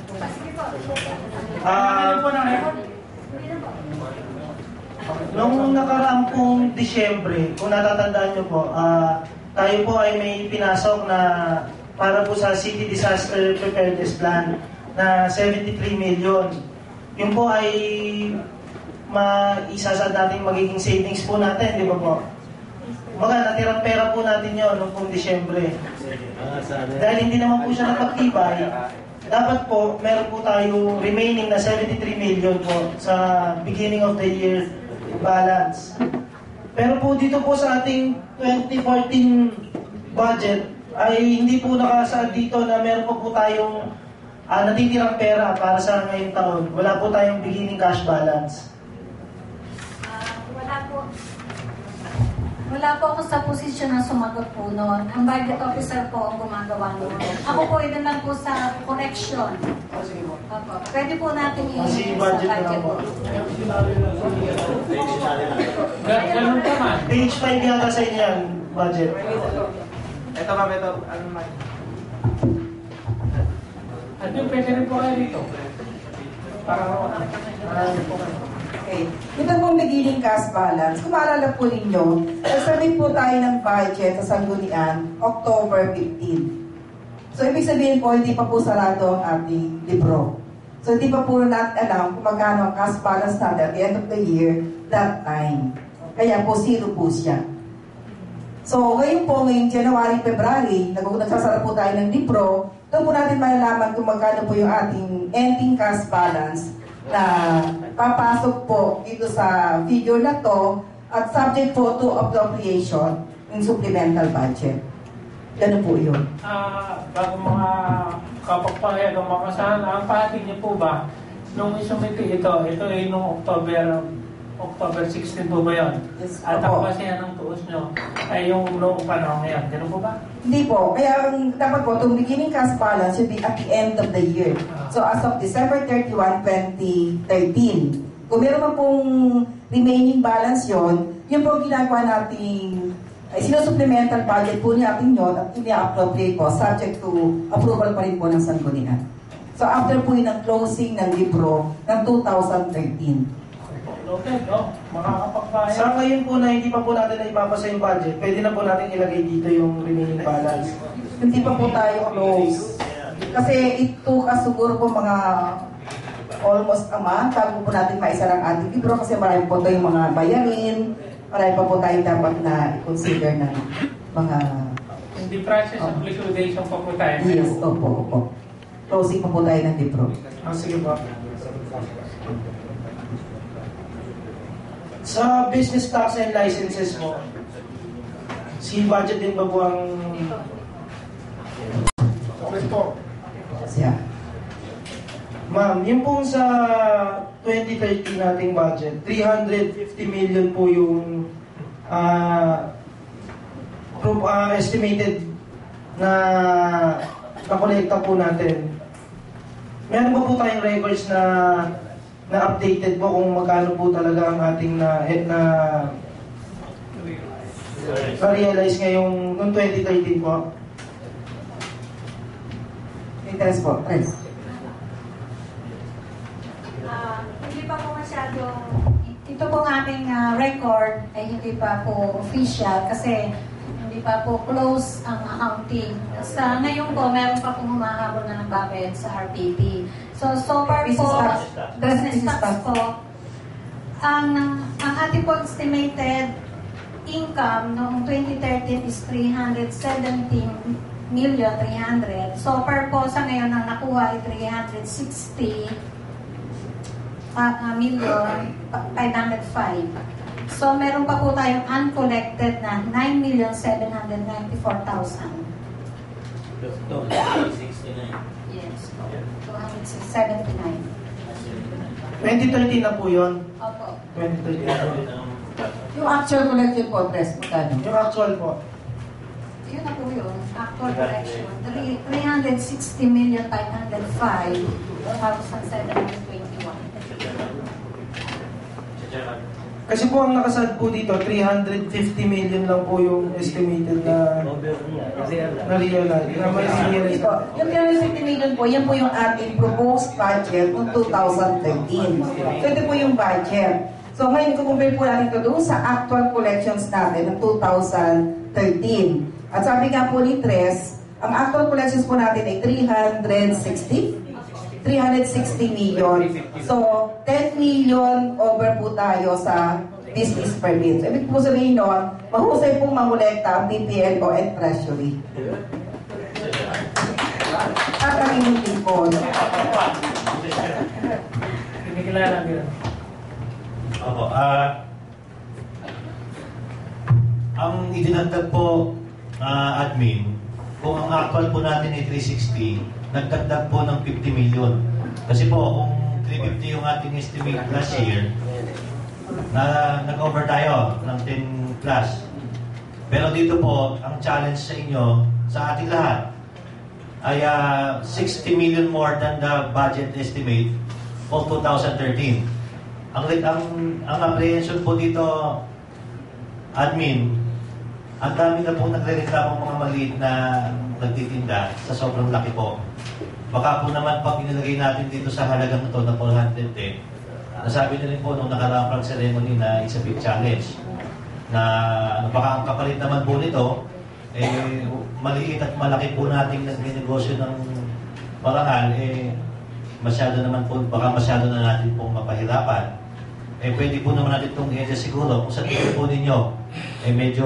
Noong nakaraang pong Disyembre, kung natatandaan nyo po, tayo po ay may pinasok na para po sa City Disaster Preparedness Plan na 73 million. Yun po ay maisasad natin magiging savings po natin, di ba po? Baga, natirang pera po natin yun noong pong Disyembre. Dahil hindi naman po siya napagtibay, dapat po, meron po tayo remaining na 73 million po sa beginning of the year balance. Pero po dito po sa ating 2014 budget, ay hindi po nakasaad dito na meron po tayong natitirang pera para sa ngayong taon. Wala po tayong beginning cash balance. Wala po ako sa posisyon na sumagot po noon. Ang budget officer po ang gumagawa noon. Ako po, ito lang po sa correction. Opo. Pwede po natin i-sa budget po. Ganun ka man. Page 5 yata sa inyo yan, budget. Ito ma'am, ito. Ano man? At yung pwede rin po kayo dito. Okay. Ito pong beginning cash balance. Kung maalala po ninyo, nagsabit po tayo ng budget sa Sanggunian, October 15. So, ibig sabihin po, hindi pa po sarado ang ating libro. So, hindi pa po natin alam kung magkano ang cash balance natin at the end of the year, that time. Kaya po, zero po siya. So, ngayon po, ngayong January, February, nagsasara po tayo ng libro, doon po natin malalaman kung magkano po yung ating ending cash balance na papasok po dito sa figure na to at subject po to appropriation in supplemental budget. Ganun po yun. Bago mga kapagpahayag ang makasahan, ang pahati niyo po ba, nung isumiti ito ay nung October 16 po ba yun? Yes, at ang basihan ng tuos nyo ay yung noong panahon ngayon. Ganun po ba? Hindi po. Kaya dapat po, itong beginning cash balance should be at the end of the year. So as of December 31, 2013, kung meron man pong remaining balance yon, yun po ginagawa nating sinusupplemental budget po natin yun at ini-appropriate po subject to approval pa rin po ng Sanggunian. So after po yun ang closing ng libro ng 2013. Okay, no? Makakapagpahayag. Sa ngayon po na hindi pa po natin na ipapasa yung budget, pwede na po natin ilagay dito yung remaining balance. Hindi pa po tayo close. Kasi ito siguro po mga almost a month bago po natin maisara ang ating libro kasi marami po tayong mga bayarin, marami pa po tayong dapat na i-consider na mga... In the process of liquidation pa po tayo. Yes, opo. Closing pa po tayo ng libro. Sige po. Sa business tax and licenses mo, si budget din ba po ang... Okay po. Yeah. Ma'am, yung pong sa 2013 nating budget, 350 million po yung estimated na nakolekta po natin. Meron ba po tayong records na updated po kung magkano po talaga ang ating na-realize ngayong 2013 po? Interest po, Tres. Hindi pa po masyadong, ito pong aming record ay hindi pa po official kasi hindi pa po close ang accounting. Sa ngayon po, meron pa pong humahabol na nagbabayad sa RPP. So far po, business tax po, ang ating po estimated income noong 2013 is 317 1,300,000. So per po sa ngayon ang nakuha ay 360,505,000. So meron pa po tayong uncollected na 9,794,000. Yes, 279. 2013 na po yun. Opo. 2013 na po. Yung actual collection po, Tres, magkano? Yung actual po. Yun na po yun. Actual collection. 360,505,721. Kasi po ang nakasad po dito, 350 million lang po yung estimated na realize. Yung 350 million po, yan po yung ating proposed budget ng 2013. So ito po yung budget. So ngayon, kukumpare po natin ito doon sa actual collections natin ng 2013. At sabi nga po ni Tres, ang actual collections po natin ay 360 million. So, 10 million over po tayo sa business permit. So, ibig po sabihin nun, mahusay pong mamulekta ang PPLO and Treasury. At ang inyong tipon. Kinikilala nila. Opo, ang idinagdag po, admin, kung ang actual po natin ay 360, nagdagdag po ng 50 million. Kasi po, kung 350 yung ating estimate last year, nag-over tayo ng 10 plus. Pero dito po, ang challenge sa inyo, sa ating lahat, ay 60 million more than the budget estimate of 2013. Ang apprehension po dito, admin, ang dami na po nagre-reklamo mga maliit na nagtitinda sa sobrang laki po. Baka po naman pag inilagay natin dito sa halagang ito na 410, nasabi na rin po nung nakaraang ceremony na it's a big challenge. Na baka ang kapalit naman po nito, maliit at malaki po nating nag-negosyo ng parangal, masyado naman po, baka masyado na natin pong mapahirapan. Pwede po naman natin itong i-adjust siguro. Kung sa tingin po ninyo, medyo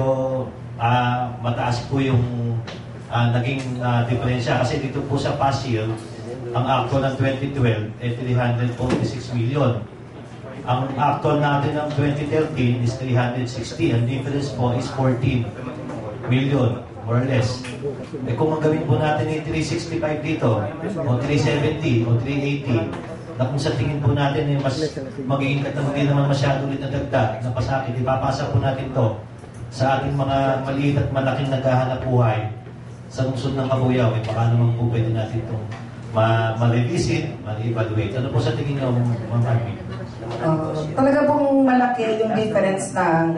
mataas po yung naging diferensya. Kasi dito po sa past year, ang actual ng 2012 ay 346 million. Ang actual natin ng 2013 is 360. Ang difference po is 14 million, more or less. Kung ang gawin po natin ay 365 dito, o 370, o 380, na kung sa tingin po natin ay mas magiging hindi naman masyado ulit na dagdag na pasakit, ipapasa po natin to sa ating mga maliit at malaking naghahanap buhay sa lungsod ng Cabuyao. Baka naman po pwede natin itong ma-revisit, ma-evaluate. Ano po sa tingin nyo, Ma'am Armin? Talaga pong malaki yung difference ng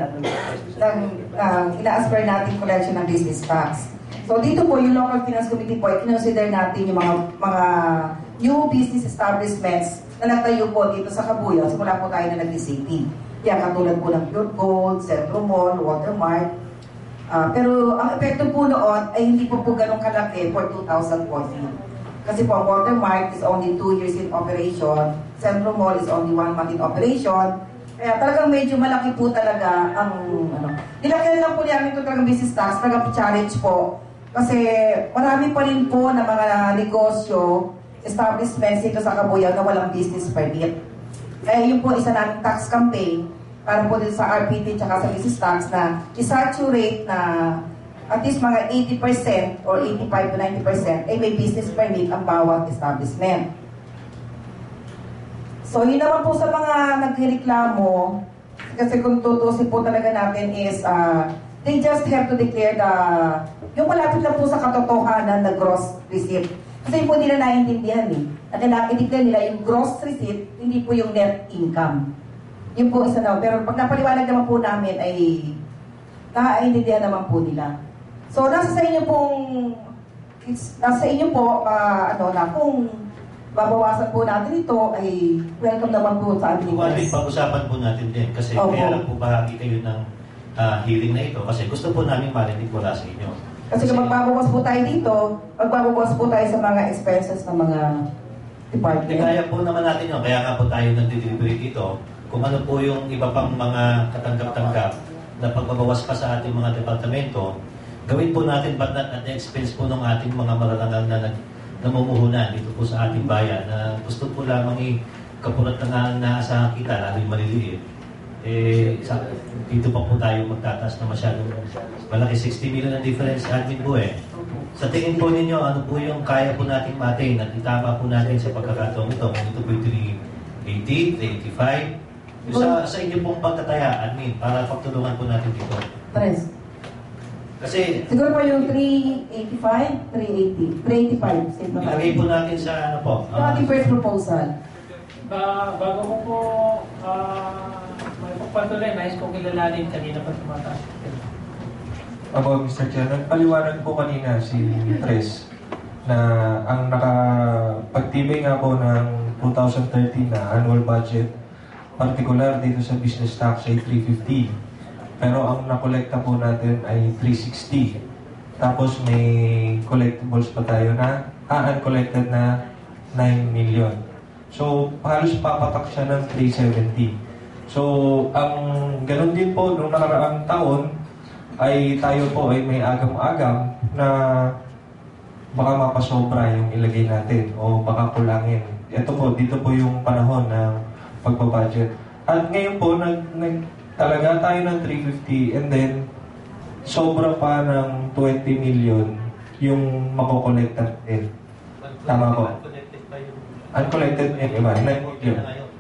ina-aspire natin collection ng business tax. So dito po, yung Local Finance Committee po, i-consider natin yung mga new business establishments na nagtayo po dito sa Cabuyao. Simula po tayo na nag-DCT. Yan, katulad po ng Pure Gold, Centro Mall, Watermark. Pero ang epekto po noon ay hindi po ganun kalaki for 2014. Kasi po, Watermark is only 2 years in operation. Centro Mall is only 1 month in operation. Kaya talagang medyo malaki po talaga ang nilakyan lang po namin ito talagang business tax, talagang challenge po. Kasi marami pa rin po na mga negosyo, establishments dito sa Cabuyao na walang business permit. Yun po isa naming tax campaign para po dito sa RPT at sa business tax na i-saturate na at least mga 80% or 85 to 90% ay may business permit ang bawat establishment. So, yun naman po sa mga nagreklamo, kasi kung tutusin po talaga natin is, they just have to declare yung malapit lang po sa katotohanan na gross receipt. Kasi po nila naiintindihan na kailangan i-declare nila yung gross receipt, hindi po yung net income. Yun po isa na. Pero pag napaliwanag naman po namin ay naiintindihan naman po nila. So, nasa inyo po, kung babawasan po natin ito, ay welcome naman po sa ating Kumalit, pag-usapan po natin din. Kasi kaya lang po bahagi kayo ng hearing na ito. Kasi gusto po namin marinig mula sa inyo. Kasi kung magbabawas po tayo dito, magbabawas po tayo sa mga expenses ng mga department. Kaya po naman natin yun. Kaya nga po tayo nag-deliberate dito. Kung ano po yung iba pang mga katanggap-tanggap na pagbabawas pa sa ating mga departamento, gawin po natin but not at the expense po ng ating mga mararangal na namumuhunan dito po sa ating bayan na gusto po lamang kapulat na naasahan kita, lalo yung maliliit. Dito pa po tayo magtataas na masyadong malaki, 60 million ang difference admin po Sa tingin po ninyo, ano po yung kaya po natin matin at itama po natin sa pagkakataong ito? Kung ito po yung 380, 385, sa inyo pong pagtataya, admin, para pagtulungan po natin dito. Tres. Kasi siguro po yung 385, 380, 385. Ilagay po natin sa ano po? Yung ating first proposal. Bago ko po magpapatuloy, nais kong kilalanin kanina pa tumataas. Ako, Mr. Chair, nagpaliwanag po kanina si Tres na ang nakapagtibay nga po ng 2013 na annual budget, particular dito sa business tax ay 350. Pero ang nakolekta po natin ay 360. Tapos may collectibles pa tayo na uncollected na 9 million. So, halos papatak siya ng 370. So, ang ganun din po nung nakaraang taon ay tayo po ay may agam-agam na baka mapasobra yung ilagay natin o baka kulangin. Ito po, dito po yung panahon ng pagbabudget. At ngayon po, talaga tayo ng 350 and then sobra pa ng 20 million yung makokolekta natin. Tama po. Uncollected din, iba? 9 million.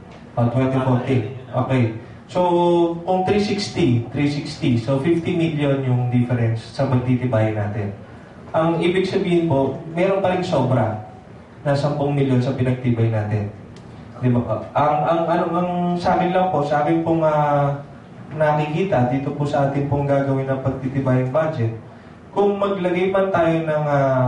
2014. Okay. So, kung 360, so 50 million yung difference sa pagtitibay natin. Ang ibig sabihin po, meron pa rin sobra na 10 million sa pinagtibay natin. Di ba? Ang sa akin lang po, sa akin pong nakikita dito po sa ating pong gagawin ng pagtitibayang budget, kung maglagay man tayo ng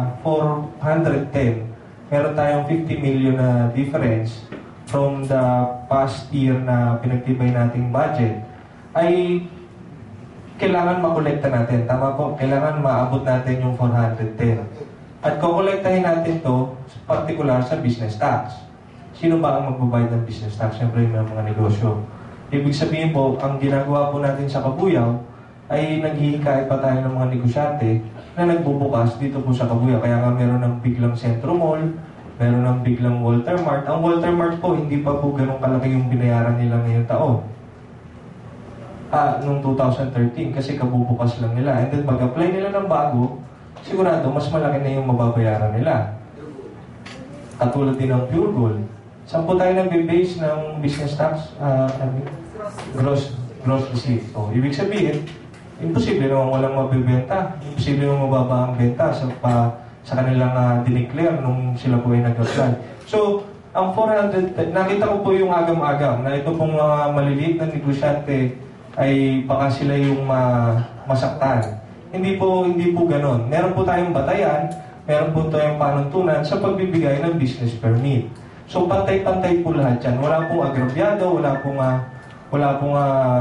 410, meron tayong 50 million na difference from the past year na pinagtibay nating budget, ay kailangan makolekta natin. Tama po, kailangan maabot natin yung 410. At kukolektahin natin to particular sa business tax. Sino ba ang magbabayad ng business tax? Siyempre yung mga negosyo. Ibig sabihin po, ang ginagawa po natin sa Kabuyaw ay naghihikayat pa tayo ng mga negosyante na nagbubukas dito po sa Kabuyaw. Kaya nga meron ng biglang Centro Mall, meron ng biglang Walter Mart. Ang Walter Mart po, hindi pa po ganun kalaki yung binayaran nila ngayong taon. Noong 2013, kasi kabubukas lang nila. And then mag-apply nila ng bago, sigurado mas malaki na yung mababayaran nila. Katulad din ng Pure Gold. Saan po tayo nag-base ng business tax? Gross receipt. So, ibig sabihin, imposible naman walang mabibenta. Imposible naman mababa ang benta sa kanilang dineclare nung sila po ay nag-apply. So, ang 400, nakita ko po yung agam-agam na ito pong mga maliliit na negosyante ay baka sila yung masaktan. Hindi po ganon. Meron po tayong batayan, meron po tayong panuntunan sa pagbibigay ng business permit. So, pantay-pantay po lahat yan. Wala pong agrabyado, wala pong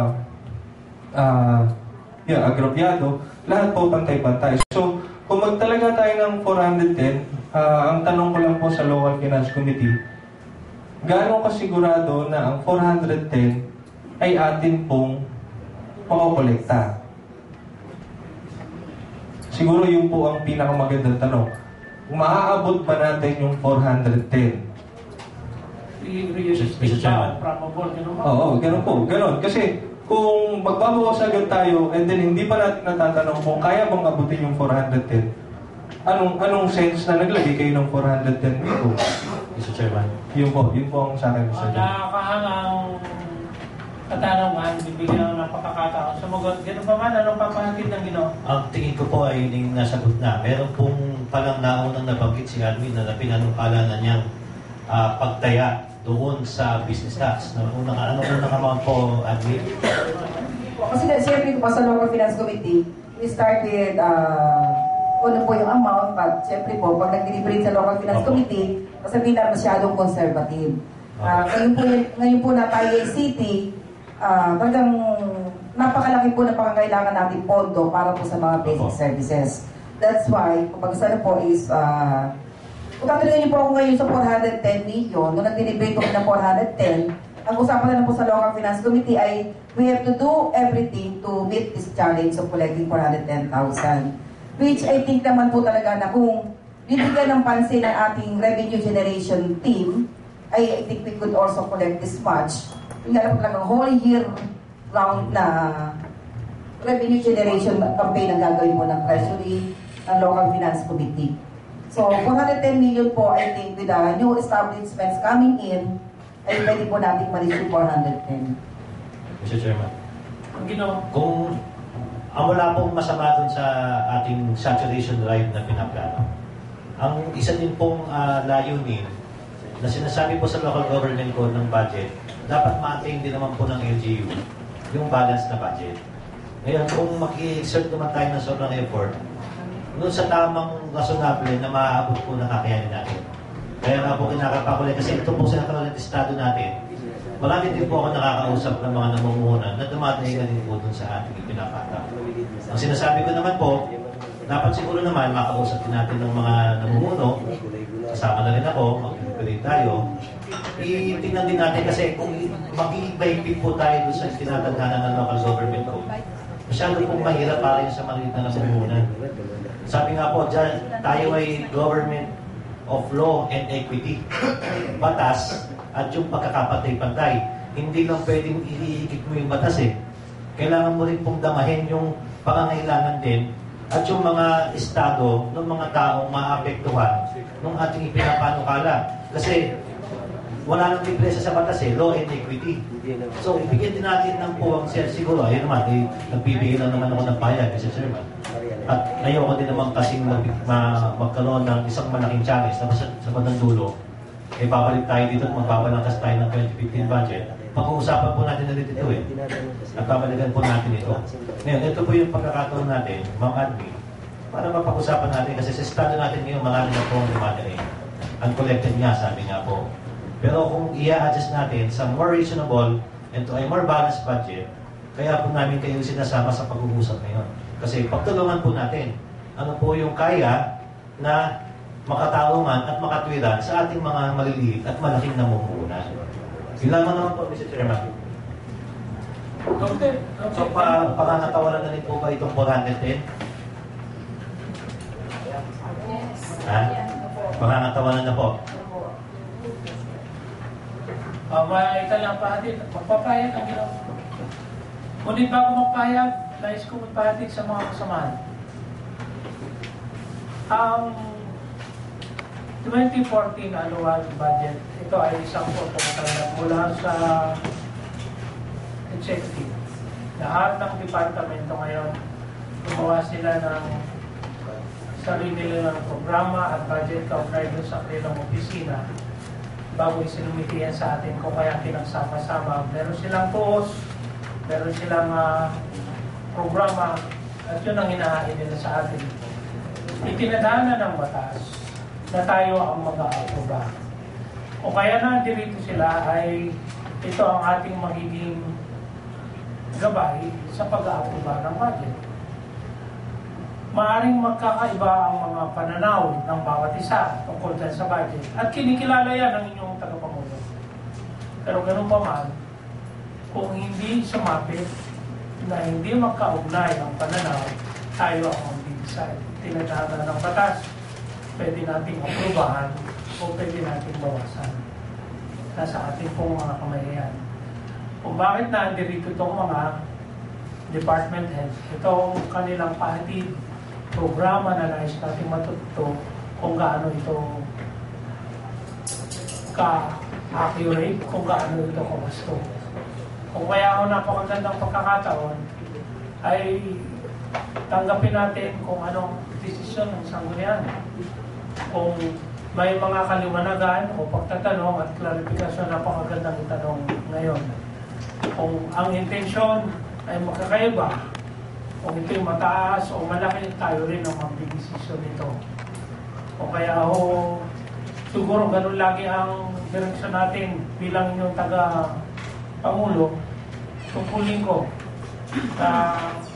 agrabyado. Lahat po pantay-pantay. So, kung magtalaga tayo ng 410, ang tanong ko lang po sa Local Finance Committee, gaano kasigurado na ang 410 ay atin pong makokolekta? Siguro yun po ang pinakamagandang tanong. Maaabot ba natin yung 410? Mr. Chairman. Oo, ganun po. Ganun. Kasi kung magbabawas agad tayo and then hindi pa natin natatanong kung kaya bang abutin yung 410, anong sense na naglagay kayo ng 410 dito? Mr. Chairman. Yun po ang sa akin, Mr. Chairman. Nakakahangang katanungan, bibigyan ng napakakataon. Sumagot, gano'n pa man, anong papahatid ng Ginoo? Ang tingin ko po ay yung nasagot na. Meron pong palang naunang nabanggit si Admin na pinanungkala na niyang pagtaya doon sa business tax. Anong unang amount po, Admin? Kasi siyempre po sa Local Finance Committee, we started ano po yung amount, but siyempre po, pag nag-deliberate sa Local Finance Committee, kasi hindi na masyadong conservative. Ngayon po na tayo ay city, talagang napakalaki po na pangangailangan natin pondo para po sa mga basic services. That's why, kapag sana po is, kung tatanungin niyo po ako ngayon sa 410 million, nung nag-deliberate po na 410, ang usapan na lang po sa Local Finance Committee ay we have to do everything to meet this challenge of collecting 410,000. which I think naman po talaga na kung bibigyan ng pansin ng ating revenue generation team, I think we could also collect this much. Yung alam po talaga whole year round na revenue generation campaign ang gagawin po ng Treasury, ng Local Finance Committee. So, 410 million po, I think, with the new establishments coming in, ay pwede po natin ma-reach 410. Mr. Chairman, kung wala pong masama dun sa ating saturation drive na pinaplano, ang isa din pong layunin na sinasabi po sa local government code ng budget, dapat ma-attain din naman po ng LGU yung balance na budget. Ngayon, kung mag-i-exert naman tayo ng sobrang effort, doon sa tamang rationable na maaabot po na kakayanin natin. Kaya nga po kinakapakulay, kasi ito po sa nakakaroon ng estado natin, marami din po ako nakakausap ng mga namumuhunan na dumadahinga din po doon sa ating ipinapata. Ang sinasabi ko naman po, dapat siguro naman makausap din natin ng mga namumuno, kasama na rin ako, mag-operate tayo, itingnan din natin kasi kung mag-i-byping po tayo doon sa tinatandaan ng local government code, masyado pong mahirap para yun sa maliit na namumunan. Sabi nga po, dyan, tayo ay government of law and equity. Batas at yung pagkakapantay-pantay. Hindi lang pwedeng ihihigit mo yung batas eh. Kailangan mo rin pong damahin yung pangangailangan din at yung mga estado ng mga taong maapektuhan ng ating ipinapanukala. Kasi wala nang diferensya sa batas eh, law and equity. So, ibigyan din natin ng puwang siya. Siguro, ayun naman, nagbibigay lang naman ako ng payag, Mr. Chairman. At ayoko din naman kasing magkaroon ng isang malaking challenge na sa bandang dulo, babalik tayo dito at magbabalangkas tayo ng 2015 budget. Pag-uusapan po natin ulit ito eh. At babalikan po natin ito. Ngayon, ito po yung pagkakataon natin, Ma'am Admin, para mapag-usapan natin kasi sa estado natin ngayon, marami na po ang dumadating. Uncollected nga, sabi nga po. Pero kung i-adjust natin sa more reasonable and to a more balanced budget, kaya po namin kayo sinasama sa pag-uusap ngayon. Kasi pagtulungan po natin, ano po yung kaya na makatarungan at makatwiran sa ating mga maliliit at malaking namumuhunan. Ilan naman po, Mr. Chairman. So, pangangatawanan na rin po ba itong 410? Ha? Pangangatawanan na po. Ito lang pahatid. Magpapayag ang ginawa. Ngunit bago magpayag, nais ko magpahatid sa mga kasamahan. Ang 2014 annual budget, ito ay isang pagkakatala mula sa executive. Lahat ng departamento ngayon, gumawa sila ng sarili nilang programa at budget kaugnay doon sa kanilang opisina bago isinumitihan sa atin kung kaya pinagsama-sama. Meron silang post, meron silang programa at yun ang hinahain nila sa atin. Itinadhana ng batas na tayo ang mag-aaproba. O kaya na dirito sila ay ito ang ating magiging gabay sa pag-aaproba ng budget. Maaring magkakaiba ang mga pananaw ng bawat isa tungkol dyan sa budget at kinikilala yan ng inyong tagapangulo. Pero ganun pa man, kung hindi sumapit na hindi magkaugnay ang pananaw, tayo ang mag-decide. Tinatala ng batas, pwede nating aprubahan o pwede nating bawasan. Nasa ating pong mga kamalayan. Kung bakit nandirito itong mga department heads, itong kanilang pahatid, programa na nais natin matuto kung gaano ito ka-accurate, kung gaano ito kawasto. Kung kaya ako napakagandang pagkakataon, ay tanggapin natin kung anong desisyon ng sanggunian. Kung may mga kaliwanagan o pagtatanong at klarifikasyon, napakagandang itanong ngayon. Kung ang intensyon ay magkakaiba, kung ito'y mataas o malaki, tayo rin ang magdidesisyon nito. O kaya siguro ganun lagi ang direksyon natin bilang inyong taga-pangulo, tungkulin ko na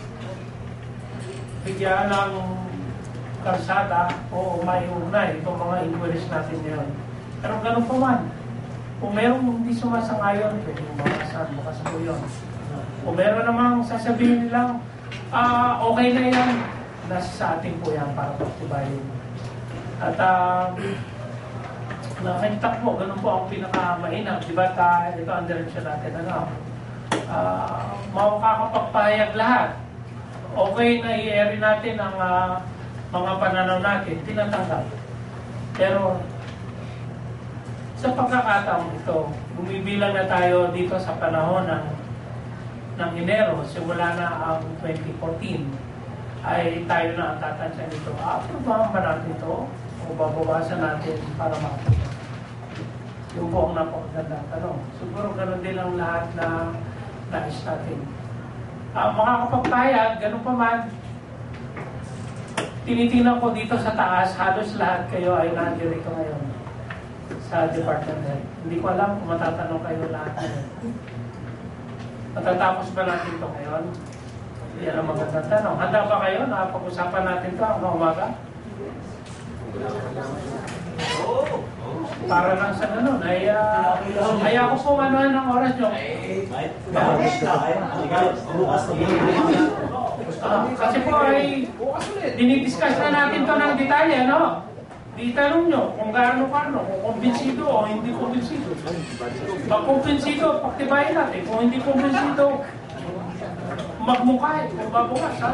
bigyan ng karsada o maiugnay itong mga inquiries natin ngayon. Pero ganun pa man, kung mayroong hindi sumasangayon, pwede bukas po yun. Kung meron namang sasabihin nilang, okay na yan, nasa sa atin po yan para pagtibayin. At nakakita po, ganun po ang pinakamainam. Diba ito ang direksyon natin, makakapagpahayag lahat. Okay na i-airin natin ang mga pananaw natin, tinatanggap. Pero sa pagkakataon ito, bumibilang na tayo dito sa panahon ng Enero, simula na ang 2014, ay tayo na ang tatansya nito. Aprobahan ba natin ito? O babawasan natin para makapagpapagod? Yung po ang napakagandang tanong. Siguro ganun din ang lahat na nais natin. Makakapagpahayag, ganun pa man, tinitingnan ko dito sa taas, halos lahat kayo ay nandirito ngayon sa department head. Hindi ko alam kung matatanong kayo lahat ngayon. Matatapos ba natin ito ngayon? Yan ang magandang tanong. Handa ba kayo na pag-usapan natin ito hanggang umaga? Para lang sa ganun, ay ako po ng oras nyo. Kasi po ay dinidiscuss na natin to ng detalye, no? Di tanong nyo kung gaano, kung kumbinsido o hindi kumbinsido. Pag kumbinsido, pagtibayin natin. Kung hindi kumbinsido, magmukay, magbabukas, ha?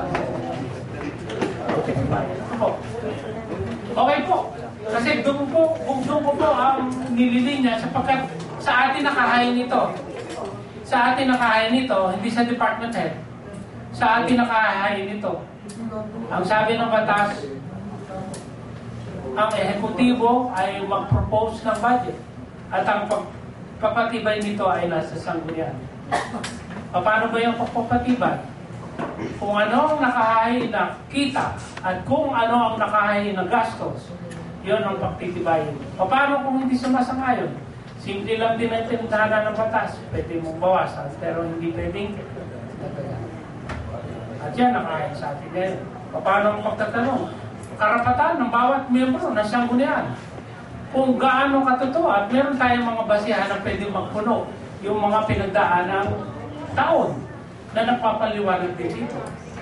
Okay po. Kasi doon ko po ang nililinya sapagkat sa atin nakahain ito. Sa atin nakahain ito, hindi sa department head. Sa atin nakahain ito. Ang sabi ng batas, ang ehekutibo ay mag-propose ng budget. At ang pagpapatibay nito ay nasa sanggunian. Paano ba yung pagpapatibay? Kung ano ang nakahain na kita at kung ano ang nakahain na gastos, yun ang pagtitibayin. Paano kung hindi sumasangayon? Simple lang din ang tindahan ng batas. Pwede mong bawasan, pero hindi pwedeng. At yan nakahain sa atin ngayon. Paano ang pagtatanong? Karapatan ng bawat miyembro ng sanggunian. Kung gaano katotoo at meron tayong mga basihan na pwede magpuno yung mga pinagdaanang taon na napapaliwanag din dito.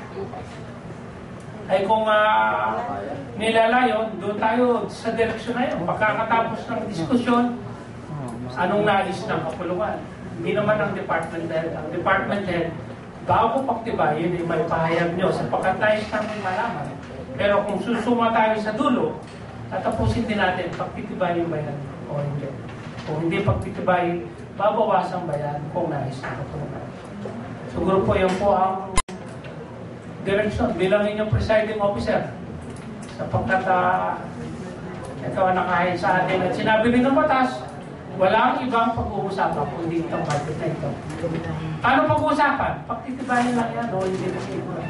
Ay kung nilalayon, doon tayo sa direksyon na yun. Pagkakatapos ng diskusyon, anong nais ng kapulungan? Hindi naman ang department head. Ang department head, bago pagtibayin, may pahayag nyo sapagkat nais namin malaman. Pero kung susuma tayo sa dulo, tatapusin din natin, pagtitibayin ba yan o hindi. Kung hindi pagtitibayin, babawasan ba yan kung nais ng kapulungan. Siguro po yan po ang direksyon bilang inyong presiding officer sapagkat ito ang nakahain sa atin at sinabi rin ng batas, walang ibang pag-uusapan kung hindi itong budget na ito. Paano pag-uusapan? Pagtitibayin lang yan o hindi na.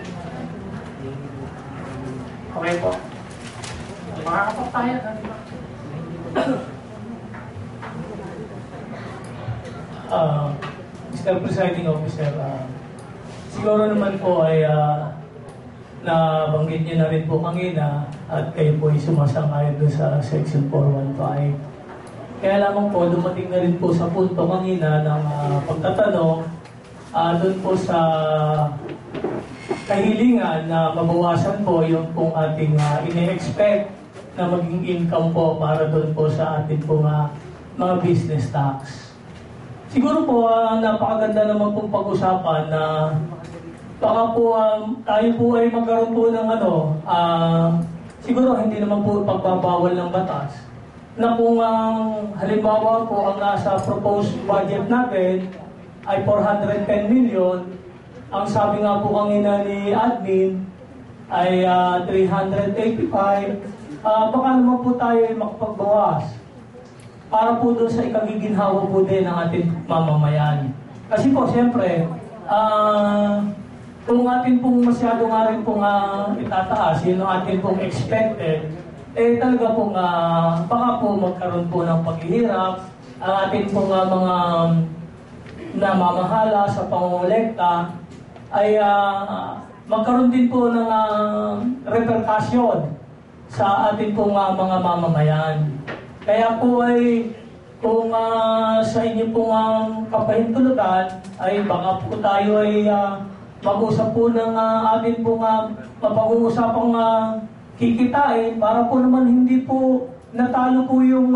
Okay po. Makakapagpahayag na diba? Mr. Presiding Officer, siguro naman po ay nabanggit niyo na rin po kanina at kayo po ay sumasang-ayon doon sa Section 415. Kaya lamang po, dumating na rin po sa punto kanina ng pagtatanong doon po sa kahilingan na mabawasan po yung pong ating ine-expect na maging income po para doon po sa ating pong mga business tax. Siguro po, napakaganda naman pong pag-usapan na baka po tayo po ay magkaroon po ng siguro hindi naman po pagbabawal ng batas na kung halimbawa po ang nasa proposed budget natin ay 410 million, ang sabi nga po kanina ni admin ay 385, baka naman po tayo ay makapagbawas para po doon sa ikagiginhawa po din ng ating mamamayan. Kasi po, siyempre, kung atin pong masyado nga rin pong itataas, yun ang atin pong expected, talaga pong baka po magkaroon po ng paghihirap, ang atin pong mga namamahala sa pangongolekta, ay magkaroon din po ng repercussion sa ating pong mga mamamayan. Kaya po ay kung sa inyo pong kapahintulutan ay baka po tayo ay mag-usap po ng atin pong mapag-uusapang kikitain para po naman hindi po natalo po yung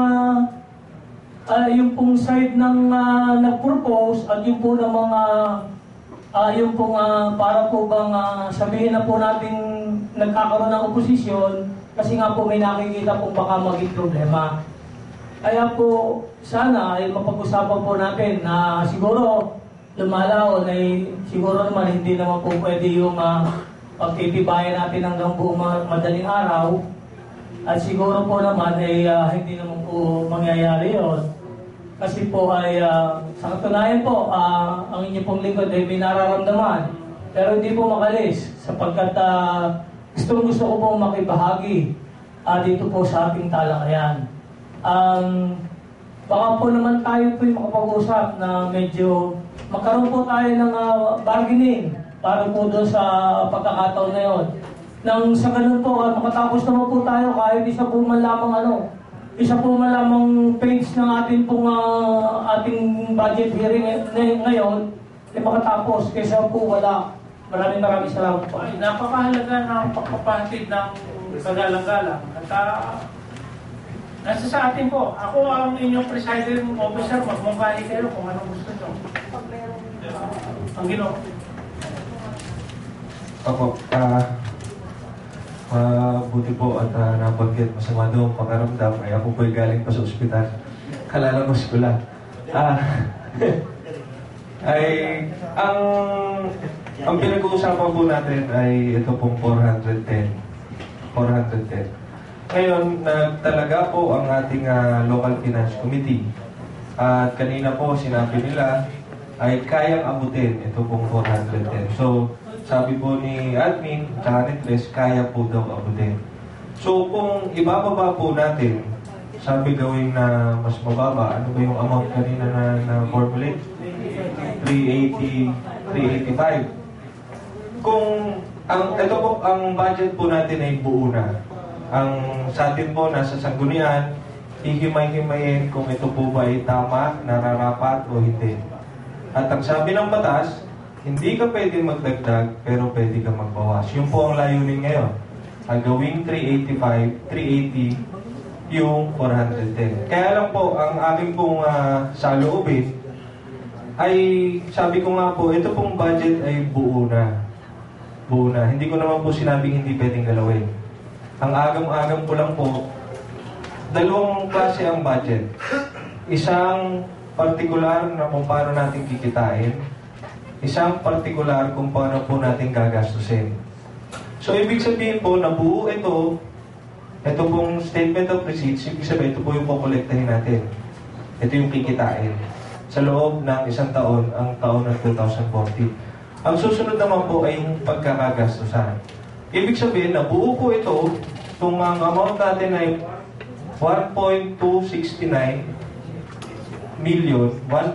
pong side ng nag-propose at yung po ng mga yung pong para po bang sabihin na po natin nagkakaroon ng oposisyon kasi nga po may nakikita po baka maging problema. Kaya po sana ay mapag-usapan po natin na siguro lumalaon ay siguro naman hindi naman po pwede yung pagtitibayan natin hanggang buong madaling araw at siguro po naman ay hindi naman po mangyayari yon. Kasi po ay sa katunayan po ang inyo pong lingkod ay may nararamdaman pero hindi po makalis sapagkat gusto ko pong makibahagi dito po sa ating talakayan. Baka po naman tayo po yung makapag-usap na medyo magkaroon po tayo ng bargaining para po doon sa pagkakataon na yun. Nang sa ganun po, makatapos naman po tayo kahit isa po man lamang page ng ating pong ating budget hearing ngayon ay makatapos kaysa po wala. Maraming salamat po. Ay, napakahalaga ng pagpapahatid ng kagalang-galang. At nasa sa atin po, ako ang inyong presiding officer, magmungkahi kayo kung anong gusto nyo. Ang Ginoo. Opo, buti po at nabanggit masama doon pakaramdam ay ako po'y galing pa sa ospital. Kalalabas ko lang. Ang pinag-uusapan po natin ay ito pong 410. Ngayon, talaga po ang ating Local Finance Committee. At kanina po sinabi nila ay kayang abutin ito pong 410. So, sabi po ni admin, tsaka ni Tres, kaya po daw abutin. So, kung ibababa po natin, sabi gawin na mas mababa, ano ba yung amount kanina na formulate? 380, 385. Kung ito po, ang budget po natin ay buo na. Ang sa atin po nasa sanggunian, hihimay-himayin kung ito po ba ay tama, nararapat o hindi. At ang sabi ng batas, hindi ka pwede magdagdag, pero pwede ka magbawas. Yun po ang layunin ngayon. Ang gawing 385, 380, yung 410. Kaya lang po, ang aming pong saloobin, ay sabi ko nga po, ito pong budget ay buo na. Buo na. Hindi ko naman po sinabing hindi pwedeng galawin. Ang agam-agam ko lang po, dalawang klase ang budget. Isang partikular na kung paano natin kikitain, isang partikular kung paano po natin gagastusin. So, ibig sabihin po, nabuo ito pong statement of receipts, ibig sabihin, ito po yung kukolektahin natin. Ito yung kikitain. Sa loob ng isang taon, ang taon ng 2040. Ang susunod naman po ay yung pagkakagastusan. Ibig sabihin, nabuo po ito, kung ang amount natin ay 1.269 million,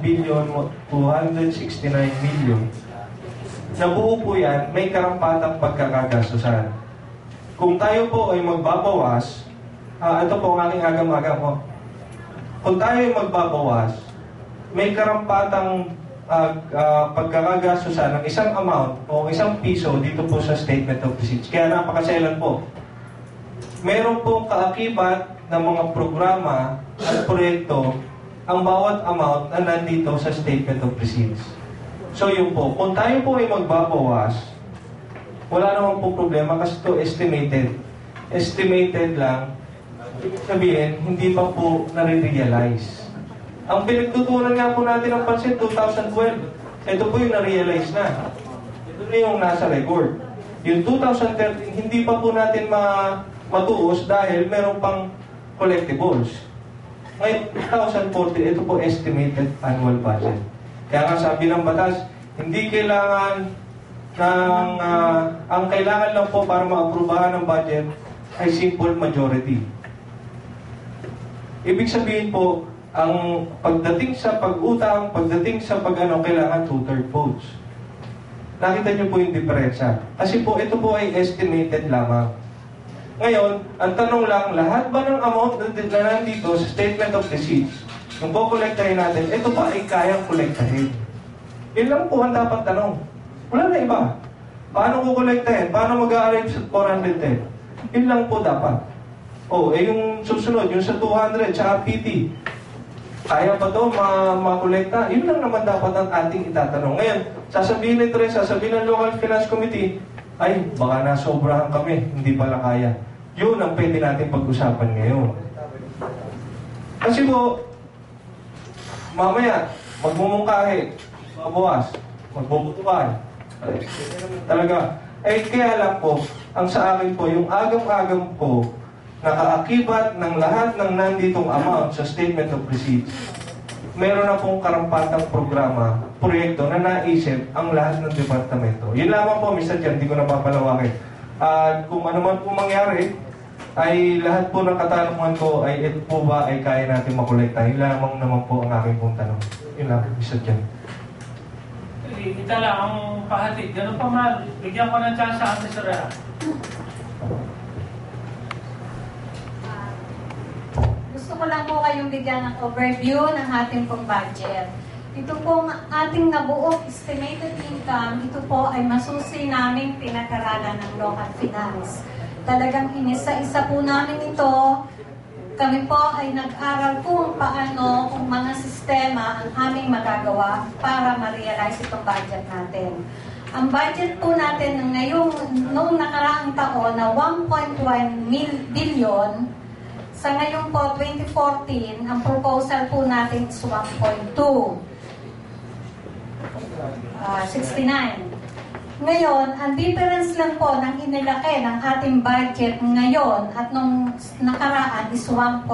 1,269 million. Nabuo po yan, may karampatang pagkakagastusan. Kung tayo po ay magbabawas, ito po ang aking agam-agam po. Kung tayo ay magbabawas, may karampatang pagkakagastusan ng isang amount o isang piso dito po sa statement of receipts. Kaya napakaselan po. Meron pong kaakibat ng mga programa at proyekto ang bawat amount na nandito sa statement of receipts. So yun po, kung tayo po ay magbabawas, wala naman po problema kasi ito estimated. Estimated lang, sabihin, hindi pa po nare-realize. Ang pinagtutunan nga po natin ng pansin, 2012, ito po yung na-realize na. Ito na yung nasa record. Yung 2013, hindi pa po natin matuos dahil meron pang collectibles. Ngayon, 2014, ito po estimated annual budget. Kaya nga sabi ng batas, hindi kailangan ang kailangan lang po para maaprubahan ng budget ay simple majority. Ibig sabihin po, ang pagdating sa pag-utang, pagdating sa kailangan 2/3 votes. Nakita niyo po yung diferensya. Kasi po, ito po ay estimated lamang. Ngayon, ang tanong lang, lahat ba ng amount na nandito sa statement of receipts, kung po kolektahin natin, ito ba ay kayang kolektahin? Yun lang po ang dapat tanong. Wala na iba. Paano kukolektahin? Paano mag-a-arrange sa 410? Yun lang po dapat. Yung susunod, yung sa 200, sa PT, kaya ba ito makolekta? Yun lang naman dapat ang ating itatanong. Ngayon, sasabihin nito rin, sasabihin ng Local Finance Committee, ay, baka nasobrahan kami, hindi pala kaya. Yun ang pwede natin pag-usapan ngayon. Kasi po, mamaya, magmumungkahi, mabuwas, magbubutuan. Talaga. Kaya lang po, ang sa akin po, yung agam-agam po, nakaakibat ng lahat ng nanditong amount sa Statement of Receipts, meron na pong karampatang programa, proyekto na naisip ang lahat ng departamento. Yun lamang po, Mr. Jan, hindi ko napapalawakin. At kung ano man po mangyari, ay lahat po ng katanungan ko ay ito po ba ay kaya natin makolekta. Yun lamang naman po ang aking pong tanong. Yun lang, Mr. Jan. Kita lang ang pahatid. Ganun pa man, bigyan ko ng chance sa Ate Soraya. Gusto ko lang po kayong bigyan ng overview ng ating pong budget. Ito pong ating nabuong estimated income, ito po ay masusi naming pinag-aralan ng local finance. Talagang inisa-isa po namin ito. Kami po ay nag-aral kung paano, kung mga sistema ang aming magagawa para ma-realize itong budget natin. Ang budget po natin noong nakaraang taon na 1.1 billion, sa ngayon po, 2014, ang proposal po natin is 1.2. 69. Ngayon, ang difference lang po ng inilaki ng ating budget ngayon at nung nakaraan is 1.6%.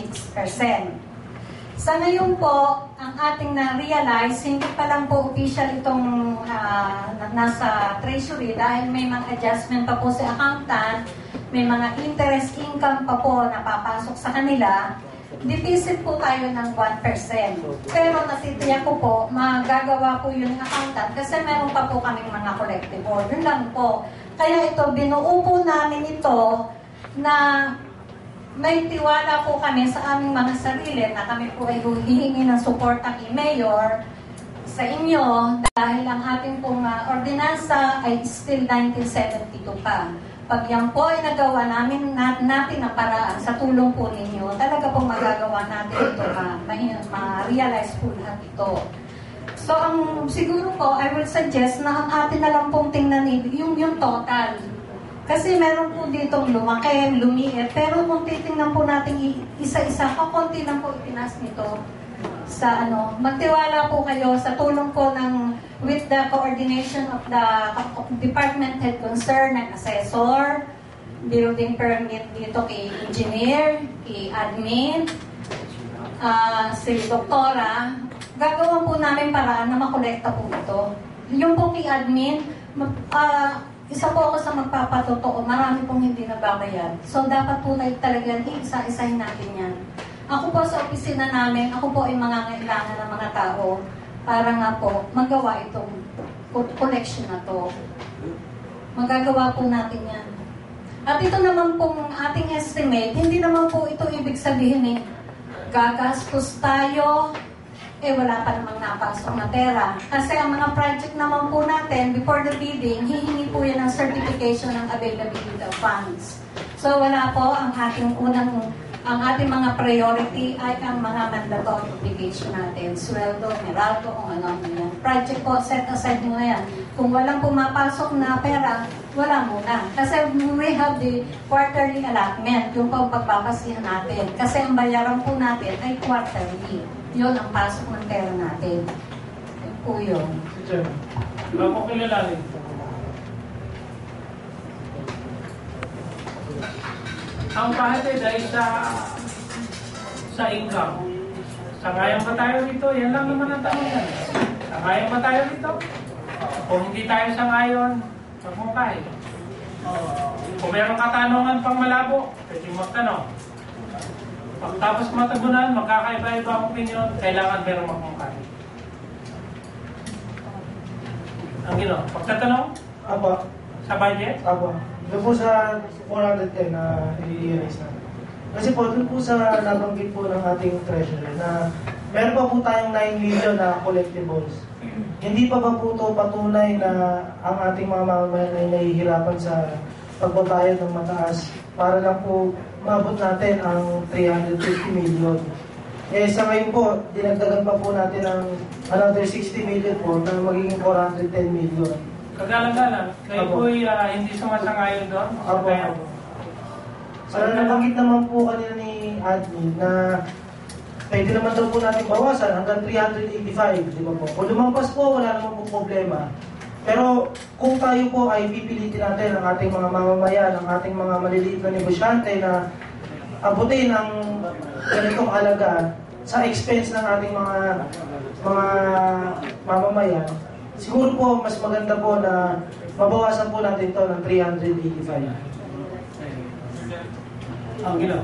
Sa ngayon po, ang ating na-realize, hindi pa lang po official itong nasa treasury dahil may mga adjustment pa po sa accountant, may mga interest income pa po na papasok sa kanila. Deficit po tayo ng 1%. Pero natitiyak ko po, magagawa po yun ng accountant kasi meron pa po kaming mga collectible. Yun lang po. Kaya ito, binuo po namin ito na may tiwala po kami sa aming mga sarili na kami po ay hihingi ng suporta kay Mayor sa inyo dahil ang ating pong ordinansa ay still 1972 pa. Pag yan po ay nagawa natin ang paraan sa tulong po ninyo, talaga pong magagawa natin ito, ma-realize po lahat ito. So, siguro po, I will suggest na ang atin na lang pong tingnan yung total. Kasi meron po ditong lumaki, lumiit, pero kung titingnan po natin isa-isa, kakunti lang po itinas nito sa magtiwala po kayo sa tulong po with the coordination of the department head concerned, ng assessor, building permit dito kay engineer, kay admin, si doktora. Gagawin po namin paraan na makolekta po ito. Yung po kay admin, isa po ako sa magpapatotoo, marami pong hindi nababayad. So dapat po talaga isa-isahin natin yan. Ako po sa opisina namin, ako po ay mangangailangan ng mga tao para nga po magawa itong collection na to. Magagawa po natin yan. At ito naman pong ating estimate, hindi naman po ito ibig sabihin gagastos tayo, wala pa namang napasok na pera. Kasi ang mga project naman po natin, before the bidding, hihingi po yan ng certification ng availability of funds. So wala po ang ating mga priority ay ang mga mandatory obligation natin. Sweldo, meraldo, kung ano yan. Project po, set aside muna yan. Kung walang pumapasok na pera, wala muna. Kasi we have the quarterly allotment, yung pagpapasihan natin. Kasi ang bayaran po natin ay quarterly. Yun ang pasok ng pera natin. Yun po yun. Ako kilalanin. Ang pahatid ay sa income. Sangayon ba tayo rito? Yan lang naman ang tanong yan. Sangayon ba tayo rito? Kung hindi tayo sangayon, magmukay. Kung mayroong katanungan pang malabo, pwede magtanong. Pagtapos matagunan, magkakaiba-iba ang opinion, kailangan mayroong magmukay. Ang gino, pagtatanong? Apa. Sa budget? Apa. Doon po sa 410 na i-realize natin. Kasi po, doon po sa nabanggit po ng ating treasurer na meron pa po tayong 9 million na collectibles. Hindi pa ba po ito patunay na ang ating mga mamamayan ay nahihirapan sa pagbabayad ng mataas para lang po maabot natin ang 350 million. Sa ngayon po, dinagdagan pa po natin ng another 60 million po na magiging 410 million. Kagalang-galang, kayo po hindi sumasangayon doon? Apo. So, nabanggit naman po kanina ni admin na pwede naman daw po natin bawasan hanggang 385, di ba po? Kung lumampas po, wala naman po problema. Pero kung tayo po ay pipilitin natin ang ating mga mamamayan, ang ating mga maliliit na negosyante na abutin ang ganitong halaga sa expense ng ating mga mamamayan, siguro po mas maganda po na mabawasan po natin ito ng 385. Ang ginawa.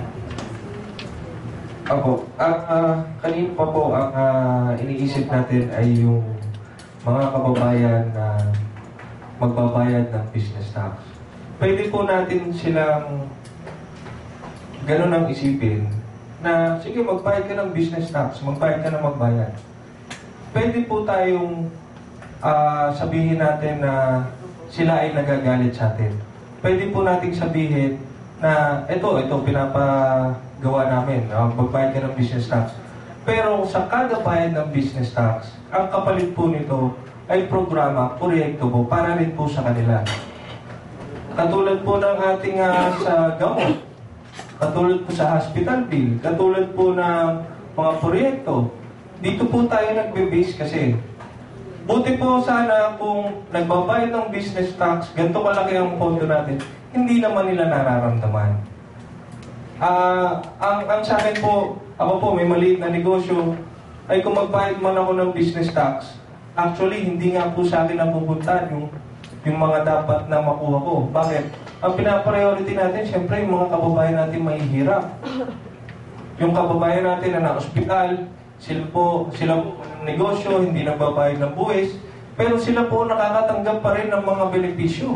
Opo. Kanina pa po, ang iniisip natin ay yung mga kababayan na magbabayad ng business tax. Pwede po natin silang ganun ang isipin na, sige, magbayad ka ng business tax, magbayad ka ng magbayad. Pwede po tayong sabihin natin na sila ay nagagalit sa atin. Pwede po nating sabihin na ito pinapagawa namin, magbayad ka ng business tax. Pero sa kada bayad ng business tax, ang kapalit po nito ay programa, proyekto po, para rin po sa kanila. Katulad po ng ating sa gamot, katulad po sa hospital bill, katulad po ng mga proyekto. Dito po tayo nagbe-base kasi. Buti po sana kung nagbabayad ng business tax, ganito kalaki ang pondo natin, hindi naman nila nararamdaman. Ang sa akin po, ako po may maliit na negosyo, ay kung magbayad man ako ng business tax, actually hindi nga po sa akin napupunta yung mga dapat na makuha ko. Bakit? Ang pinapriority natin, syempre yung mga kababayan natin mahihirap. Yung kababayan natin na na-hospital, sila po ng negosyo, hindi nagbabayad ng buwis, pero sila po nakakatanggap pa rin ng mga benepisyo.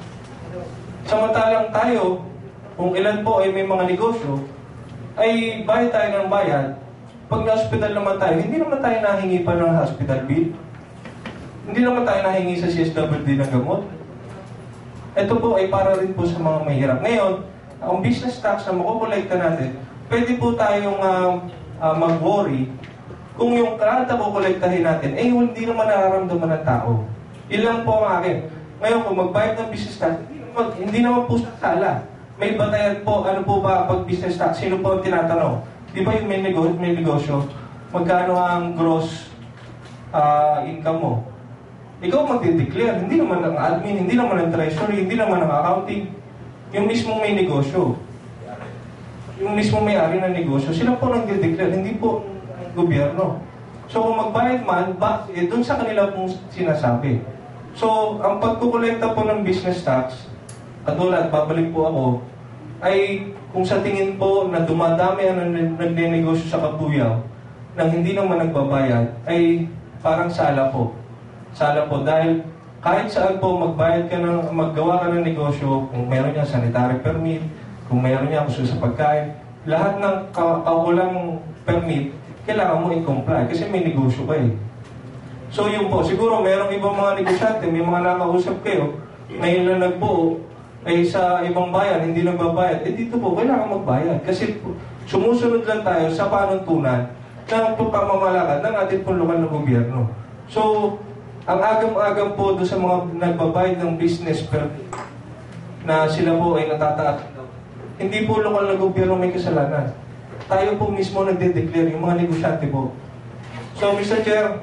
Samantalang tayo, kung ilan po ay may mga negosyo, ay bayad tayo ng bayad. Pag na-hospital naman tayo, hindi naman tayo nahingi pa ng hospital bill. Hindi naman tayo nahingi sa CSWD ng gamot. Ito po ay para rin po sa mga mahirap. Ngayon, ang business tax na makukolekta natin, pwede po tayong mag-worry kung yung kada kukolektahin natin, hindi naman nararamdaman ng tao. Ilang po ang akin. Ngayon, kung magbayad ng business tax, hindi naman po sa sala. May batayan po, ano po ba pag business tax? Sino po ang tinatanong? Di ba yung may negosyo, magkano ang gross income mo? Ikaw magde-declare, hindi naman ang admin, hindi naman ang treasury, hindi naman ang accounting. Yung mismong may negosyo. Yung mismong may-ari ng negosyo, sila po nagde-declare, hindi po ang gobyerno. So kung magbayad man, doon sa kanila pong sinasabi. So ang pagkukolekta po ng business tax, katulad, babalik po ako, ay kung sa tingin po na dumadami ang nagnenegosyo sa Kabuyaw nang hindi naman nagbabayad, ay parang sala po. Sala po dahil kahit saan po magbayad ka maggawa ka ng negosyo, kung meron niya sanitary permit, kung meron niya gusto sa pagkain, lahat ng kaukulang permit, kailangan mo i-comply kasi may negosyo ka eh. So yun po, siguro merong ibang mga negosyante, may mga nakausap kayo, ngayon lang nagbuo, ay sa ibang bayan, hindi nagbabayad, dito po, kailangan magbayad. Kasi sumusunod lang tayo sa panuntunan ng pamamalakad ng ating pong lokal na gobyerno. So, ang agam-agam po doon sa mga nagbabayad ng business permit na sila po ay natataas. Hindi po lokal na gobyerno may kasalanan. Tayo po mismo nagde-declare, yung mga negosyante po. So, Mr. Chair,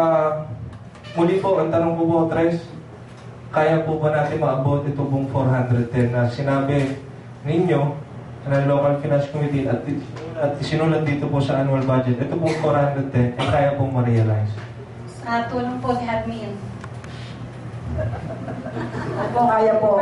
muli po, ang tanong ko po, Tres, kaya po ba natin maabot ito pong 410 na sinabi ninyo ng Local Finance Committee at sinulat dito po sa annual budget, ito pong 410 ay kaya pong ma-realize? Tulong po ni admin. Opo, kaya po.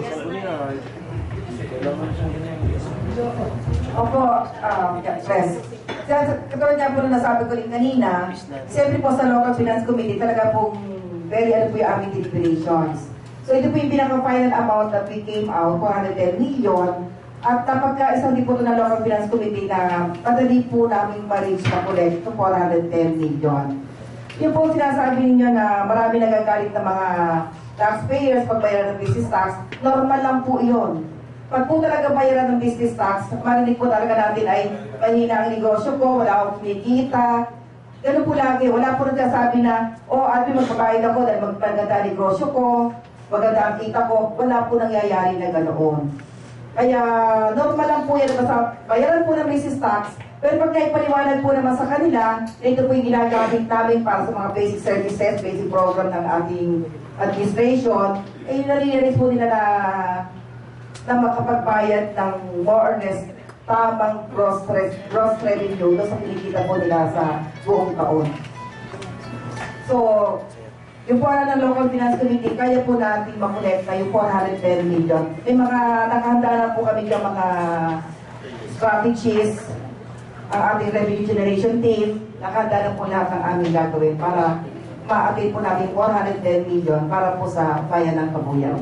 Opo, Pres. Katulad nga po na nasabi ko rin kanina, siyempre po sa Local Finance Committee, talaga pong very po yung aming deliberations. So ito po yung pinaka-final amount that we came out, 410 million. At napagkaisa din po ito ng Local Finance Committee na madali po namin ma-reach na collect to 410 million. Yung po sinasabi ninyo na marami nagagalit ng mga taxpayers pag bayaran ng business tax, normal lang po yun. Pag po talaga bayaran ng business tax, marinig po talaga natin ay mahina ang negosyo ko, wala akong kumikita. Ganun po lagi, wala po nagsasabi na, ate magbabayad ako dahil maganda ang negosyo ko, maganda ang kita ko, wala po nangyayari na ganoon. Kaya normal lang po yan, basta bayaran po ng business tax, pero pag naipaliwanag po naman sa kanila, ito po yung ginagamit namin para sa mga basic services, basic program ng ating administration, nare-realize po nila na makapagbayad ng more or less tamang gross revenue doon sa kinikita po nila sa buong taon. So, yung po ng Local Finance Committee, kaya po natin makolekta yung 410 million. May mga nakahanda na po kami yung mga strategies, ang ating revenue generation team, nakahanda na po lahat ng aming gagawin para ma-attain po natin 410 million para po sa bayan ng Kabuyao.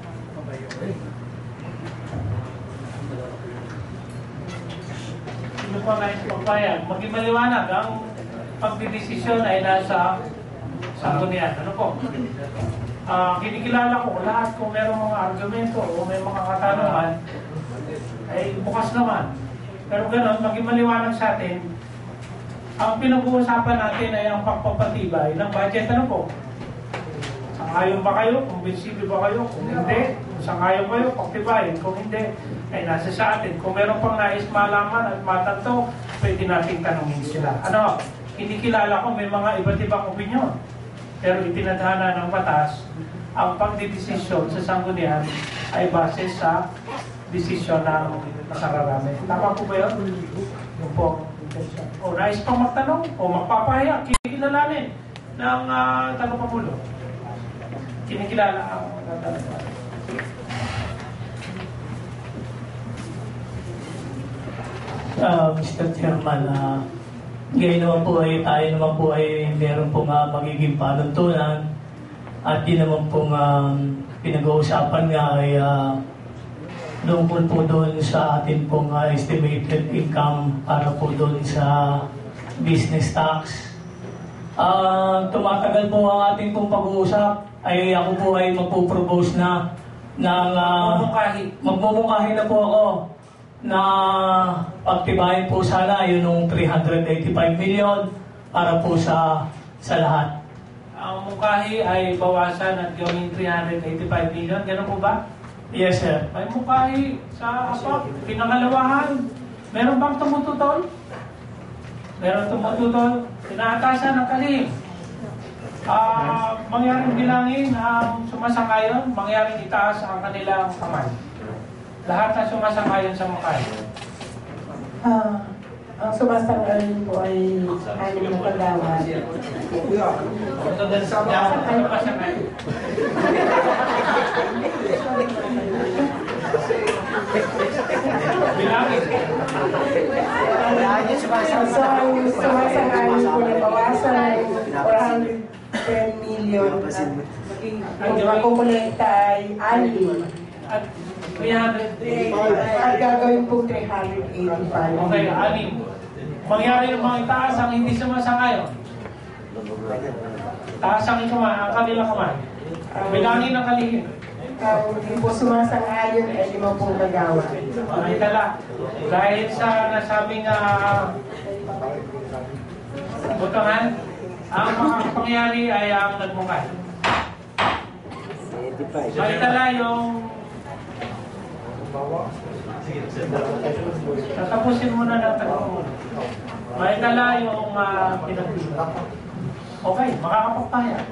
Ano po nais pagpayag? Maging maliwanag, ang pagdidesisyon ay nasa sanggunian. Ano po? Kinikilala ko lahat kung merong mga argumento o may mga katanungan ay bukas naman. Pero gano'n, maging maliwanag sa atin, ang pinag-uusapan natin ay ang pagpapatibay ng budget. Ano po? Sangayon ba kayo? Kumbinsible ba kayo? Kung hindi, sangayon kayo, pagtibayin. Kung hindi, ay nasa sa atin. Kung meron pang nais malaman at matanto, pwede natin tanongin sila. Ano? Kinikilala ko may mga iba't ibang opinyon. Pero itinadhana ng batas, ang pagdidesisyon sa sanggunian ay base sa desisyon ng nakararami. Tama po ba yun? Yung po. O nais pang magtanong o magpapahayag, kinikilalanin ng tagapamulo. Kinikilala ang tagapamulo. Mr. Chairman, ngayon naman po ay tayo naman po ay meron pong magiging panuntunan at di naman pong pinag-uusapan nga ay lungkol po doon sa atin pong estimated income para po doon sa business tax. Tumatagal po ang ating pong pag-uusap ay ako po ay magpo-propose na ng magmumungkahi na po ako na pagtibayin po sana yun ng 385 million para po sa lahat. Ang mungkahi ay bawasan at gawing 385 million. Gano'n po ba? Yes, sir. May mungkahi sa pinangalawahan. Meron bang tumututol? Meron tumututol. Tinaatasan ng kalihim. Mangyaring bilangin ang sumasangayon, mangyaring itaas ang kanilang kamay. Lahat na sumasangayon sa mungkahi. Ang sumasangayon po ay anim na kagawad. Bilangin. So, ang sumasangayon po na bawasan 410 million. Ang makukulekta ay ali. At 300. At gagawin po 385. Okay, anim. Mangyari yung mga itaas ang hindi sumasangayon. Taas ang kanilang kamay. Bilangin ang kalihim. Hindi po sumasangayon ay 5 kagawad. Ay tala. Dahil sa nasabing butangan, ang mga pangyari ay ang nagmungkay. Ay tala yung tatapusin muna natin. May tala yung pinagpila. Okay, makakapagpahaya.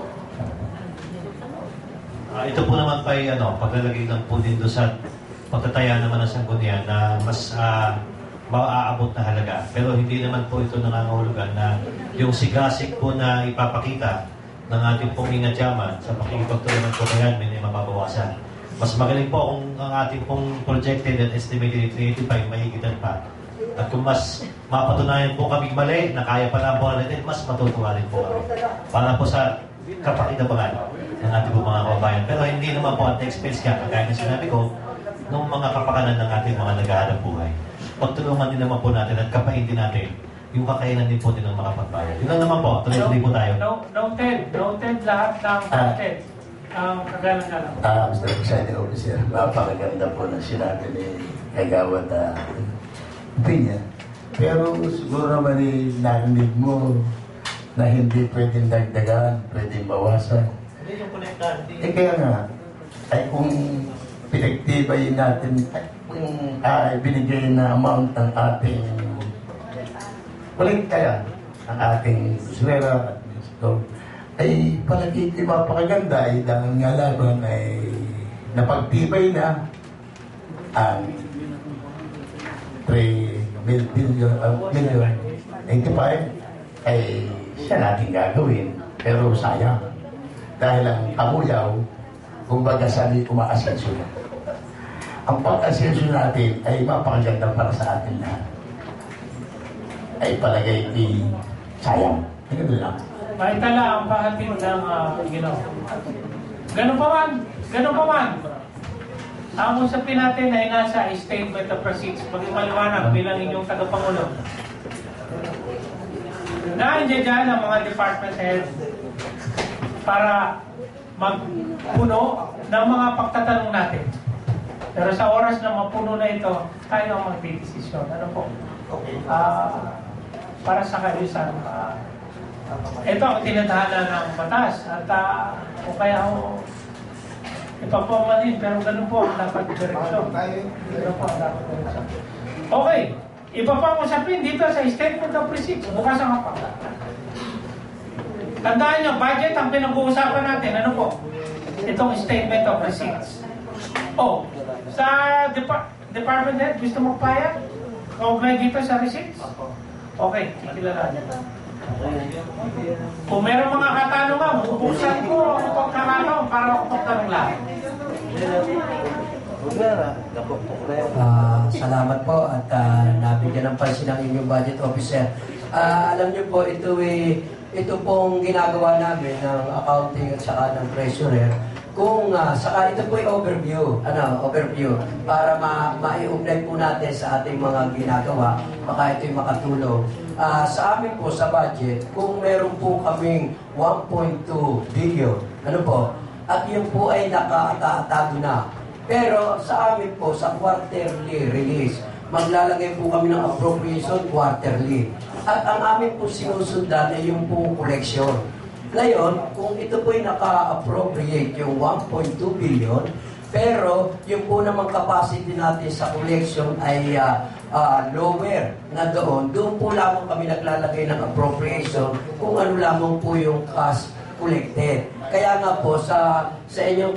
Ito po naman pa ay paglalagay lang po din doon sa pagtataya naman ng sanggunian na mas maaabot na halaga. Pero hindi naman po ito nangangahulugan na yung sigasig po na ipapakita ng ating pong ingatyaman sa pakikipagtulungan po kayan may mababawasan. Mas magaling po kung ang ating pong projected and estimated 385 mahigitan pa. At kung mas mapatunayan po kami mali na kaya pa na po natin, mas matutuwa rin po kami. Para po sa kapakinabangan ng ating po mga kababayan. Pero hindi naman po at expense ka. Kagaya na sinabi ko, ng mga kapakanan ng ating mga naghahanap buhay. Pagtulungan din naman po natin at kapain din natin yung kakayanan din po din ng makapagbayad. Yun lang naman po, tuloy-tuloy po tayo. Noted lahat ng content. Kagalang-galang. Mr. Presiding Officer, mapakaganda po na sinabi ni Kagawad opinion. Pero siguro naman narinig mo na hindi pwedeng dagdagan, pwedeng bawasan. Kaya nga, ay kung pinagtibayin natin, kung binigay na amount ng ating walang kaya, ang ating kuswera at ministro, ay palagi mapakaganda dahil nga laban ay napagtibay na ang 3 million 85 ay siya natin gagawin. Pero sayang, dahil ang kamuyaw, kumbaga sabi, umaasenso na. Ang pag-asenso natin ay mapakaganda para sa atin lahat. Ay palagay di sayang. Ganun lang. Maitala ang pahatid ng Ginoo. Ganun pa man. Ang usapin natin ay nasa statement of proceeds. Maging maliwanag bilang inyong tagapangulo. Nandiyan dyan ang mga department heads para magpuno ng mga pagtatanong natin. Pero sa oras na mapuno na ito, tayo ang magdidesisyon. Ano po? Para sa kaayusan. Ito ang tinadhana ng batas. At o kaya ipapamalin, pero ganun po ang dapat direksyon. Okay. Iba pa usapin dito sa statement of receipts. Bukas ang apa. Tandaan nyo, budget ang pinag-uusapan natin. Ano po? Itong statement of receipts. Sa department head, gusto magpayag? Kaugnay dito sa receipts? Okay, kilala niyo. Kung meron mga katanungan, bubuksan ko ang pagkakalong para ako pagtanong lahat. Salamat po at nabigyan ng pansin ng inyong budget officer. Alam niyo po, ito pong ginagawa namin ng accounting at saka ng treasurer. Kung saka ito po yung overview para maiugnay po natin sa ating mga ginagawa, baka ito'y makatulong. Sa amin po sa budget, kung meron po kaming 1.2 billion, at yun po ay nakatago na. Pero sa amin po, sa quarterly release, maglalagay po kami ng appropriation quarterly. At ang amin po sinusundan ay yung po collection. Ngayon, kung ito po ay naka-appropriate yung 1.2 billion, pero yung po namang capacity natin sa collection ay lower na doon po lamang kami naglalagay ng appropriation kung ano lamang po yung cash collected. Kaya nga po sa inyong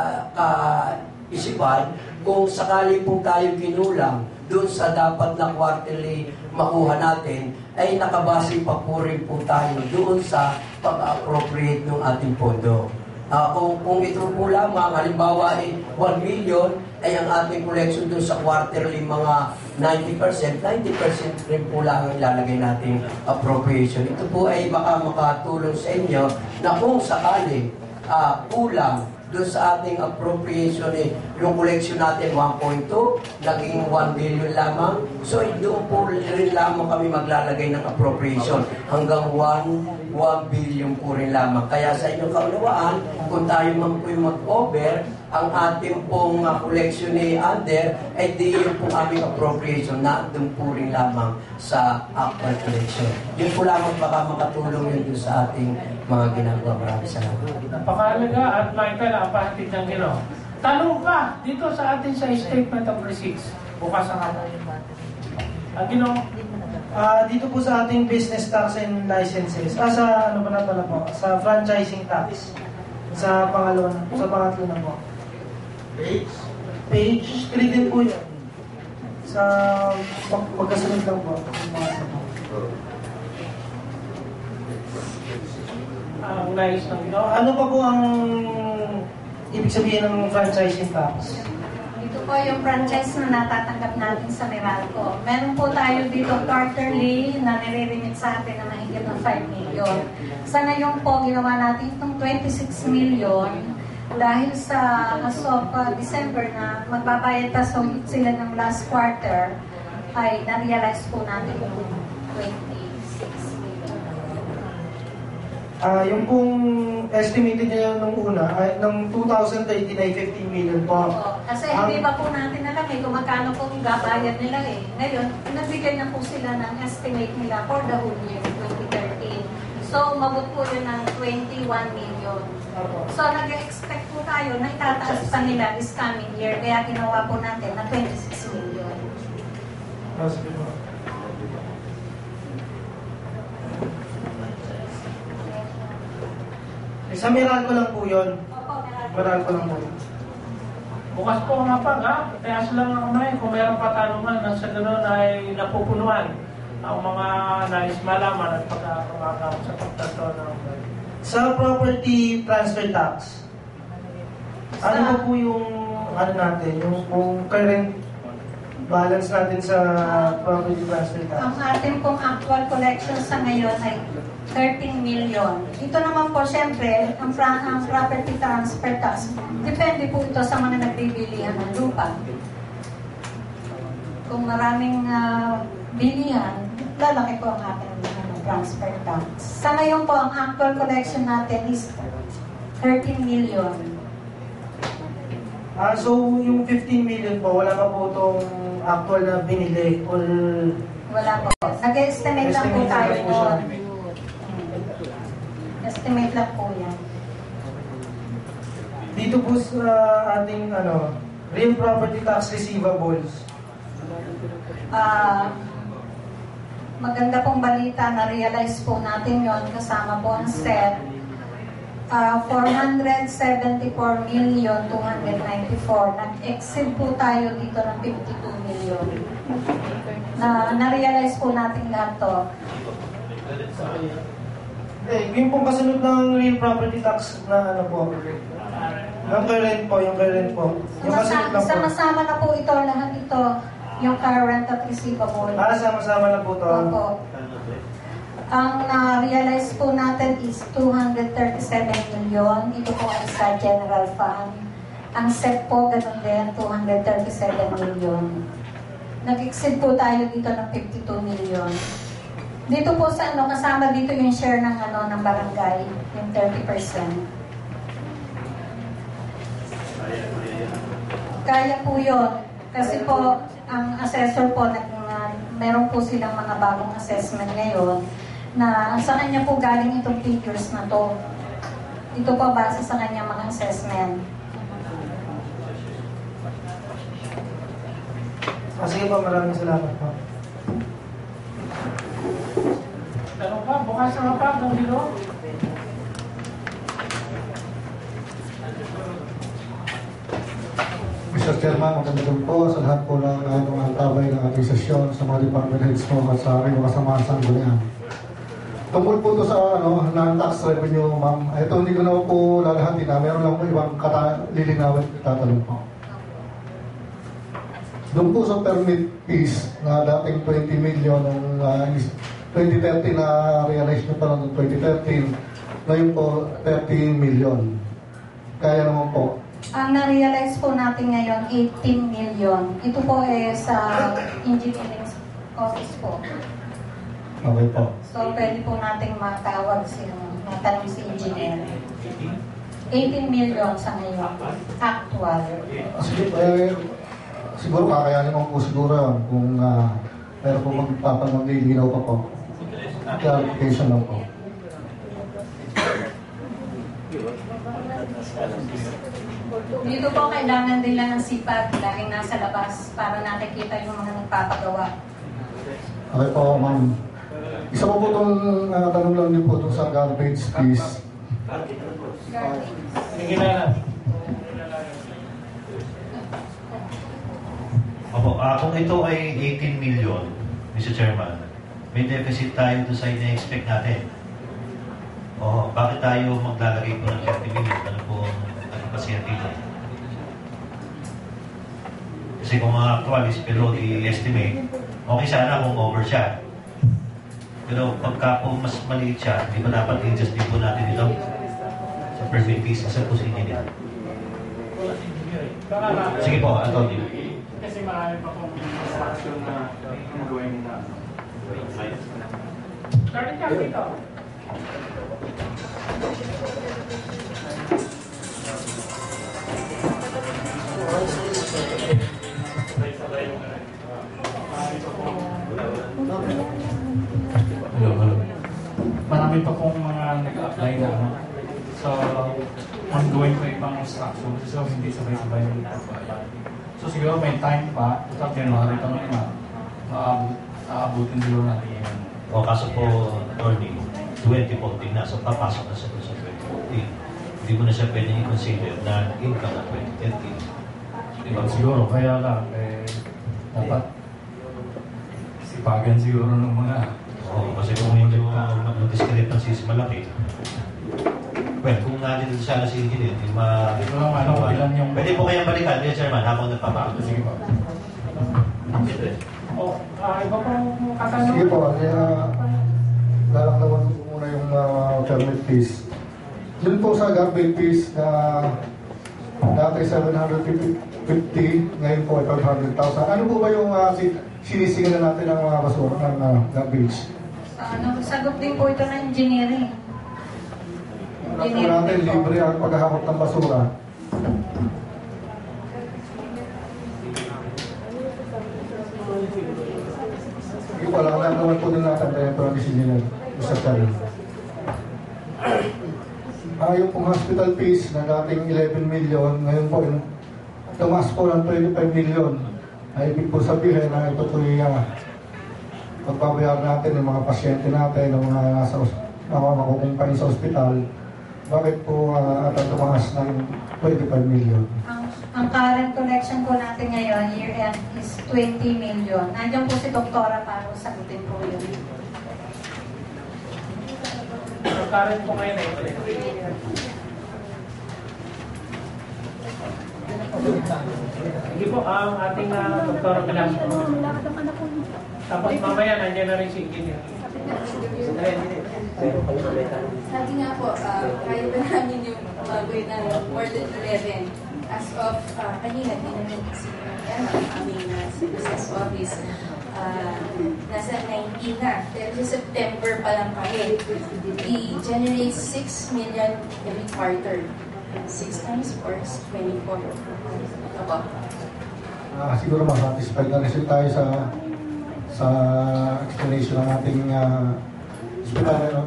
isipan, kung sakali po tayo ginulang doon sa dapat na quarterly makuha natin, ay nakabase pa po rin po tayo doon sa pag-appropriate ng ating pondo. Kung ito po lamang, halimbawa ay 1 million, ay ang ating collection doon sa quarterly mga 90%, 90% rin po lang ang ilalagay nating appropriation. Ito po ay baka makatulong sa inyo na kung sakali kulang doon sa ating appropriation yung collection natin 1.2, naging 1 billion lamang. So doon po rin lamang kami maglalagay ng appropriation hanggang 1 billion po rin lamang. Kaya sa inyong kaunawaan, kung tayo man po yung mag-over, ang ating pong collection under, ay di yun po aming appropriation na doon po rin lamang sa actual collection. Yun po lamang baka makatulong yun doon sa ating mga ginagawa. Maraming salamat. Napakalaga at Michael, ang pahatid ng Ginoo. Tanong ka dito sa atin sa statement of receipts. Bukas ang ano. Ginoo. Dito po sa ating business tax and licenses, sa ano pala po, sa franchising tax. Sa pangatlo na po. Page 3 din po yun. Sa magkasunod lang po. Ang nais ng Ginoo. Ano pa po ang ibig sabihin ng franchising tax? Ito po yung franchise na natatanggap natin sa Meralco. Meron po tayo dito quarterly na nire-remit sa atin na mahigit ng 5 million. Sa ngayon po, ginawa natin itong 26 million dahil sa as of December na magbabayad pa sila ng last quarter, ay na-realize po natin yung 26 million. Yung pong estimated niya nung una, ay ng 2013 ay 15 million po. Kasi hindi pa po natin alam kung magkano po yung gabayad nila eh. Ngayon, nagbigay na po sila ng estimate nila for the whole year, 2013. So, umabot po yun ng 21 million. So, nag-expect po tayo na itataas pa nila this coming year. Kaya ginawa po natin na 26 million. Sa Meralco lang po yun. Meralco lang po yun. Bukas po ang mapag, ha? Kaya lang ang kamay. Kung mayroong patanungan na sa gano'n ay napupunuan ang mga nais malaman at pagkakamakam sa pagtato ng sa property transfer tax. Ano po yung ano natin, yung current balance natin sa property transfer tax? Ang ating pong actual collection sa ngayon ay 13 million. Ito naman po, siyempre, ang property transfer tax, depende po ito sa mga nagbibilihan ng lupa. Kung maraming bilihan, lalaki po ang ating transfer tax. Sa ngayon po, ang actual collection natin is 13 million. So, yung 15 million po, wala pa po itong actual na binili or... Wala po. Nag-estimate lang po tayo doon. Estimate lang po yan. Dito po sa ating real property tax receivables. Maganda pong balita, na-realize po natin yon kasama po ang SED. 474,294,000. Nag-exceed po tayo dito ng 52 million. Na-realize po natin lahat to. Yung pong kasunod ng real property tax na po. Yung current po. Yung kasunod lang po. Sama-sama na po ito, lahat ito. Yung current at receivable. Sama-sama na po ito. Opo. Ang na-realize po natin is 237 million. Ito po ay sa general fund. Ang SED po, ganun din, 237 million. Nag-exceed po tayo dito ng 52 million. Dito po sa kasama dito yung share ng ng barangay, yung 30%. Kaya po yun. Kasi po, ang assessor po, meron po silang mga bagong assessment ngayon na sa kanya po galing itong figures na to. Ito po base sa kanya mga assessment. Sige po, maraming salamat po. Tanong pa, bukas na mapag ng bilo. Mr. Chairman, magandang po sa lahat po ng mga tabay ng ating sesyon sa mga department heads po at sa aking mga samahan sa Sanggunian. Tungkol po ito sa non-tax revenue, ma'am. Ito hindi ko na po lalahatin na. Meron lang po ibang lilinawin tatanong po. Doon po sa permit fees na dating 20 million noong 2013 na realize nyo pa noong 2013, ngayon po 13 million. Kaya naman po. Ang na-realize po natin ngayon, 18 million. Ito po sa engineering office po. Okay po. So, pwede po nating matanong si engineer. 18 million sa ngayon. Actual. Siguro kakayanin mo po siguro yun kung meron po magpapanglilinaw pa po. Clarification lang po. Dito po kailangan din lang ng sipag dahil nasa labas para nakikita yung mga nagpapagawa. Okay po, ma'am. Isa po po itong tanong lang din po itong sa garbage fees. Sige na. Opo, kung ito ay 18 million, Mr. Chairman, may deficit tayo doon sa ina-expect natin. Bakit tayo maglalagay po ng 30 million? Ano po ang pasiyan dito? Kasi kung mga actual is below the estimate, okay sana kung over siya. Pero pagka po mas maliit siya, hindi ba dapat i-adjust din po natin ito? Sa permit fees, sa po sa inyo nila. Sige po, Atty. Kasi marami pa pong instruction na gawin na. Starting ka dito. Hello. Marami pa pong mga nag-apply na. So, ongoing pa ibang instruction. So, hindi sabay-sabay yung ipapaya. So, siguro may time pa. Sa January pa naman. Aabutin siguro natin yun. O kaso po, Atty. 2014 na. So, papasok na siya sa 2014. Hindi mo na siya pwedeng i-consider na income na 2013. Diba? Siguro, kaya lang, dapat sipagan siguro ng mga... Oo, kasi kung medyo mag-discrepancies malaki. Well, kung natin siya na si Engineer, pwede po kayang balikan, Mr. Chairman, habang nagpapakita. Sige po. Iba pong katanong. Sige po, lalakdawan ko muna yung permit fees. Yun po sa garbage fees na dati 750, ngayon po ay 500,000. Ano po ba yung sinisigalan natin ng mga basura ng garbage? Sagot din po ito ng engineering. Natin natin, libre ang paghahakot ng basura. Sige po, lalakdawan po din natin tayo pero engineer, Mr. Chairman. Yung pong hospital fees na dating 11 million, ngayon po tumaas po ng 25 million. Ay ibig po sabihin na ito po yung pagbabayar natin ng mga pasyente natin, ng mga makukumpay sa ospital. Bakit po tumaas ng 25 million? Ang current collection po natin ngayon, year-end, is 20 million. Nandiyan po si Doktora para sagutin po yun. Current po ngayon ay Sige po, ang ating Dr. Velasco. Tapos mamaya nandiyan na rin si Engineer. Sabi nga po, kaya ba namin yung gawin na more than 11 as of kanina, dinamit si ang aming business office. Nasa 19 na. Pero sa September pa lang kami. We generate 6 million every quarter. 6 times 4 is 24. Ito. Siguro masatisfied na rin tayo sa explanation ng ating hospital.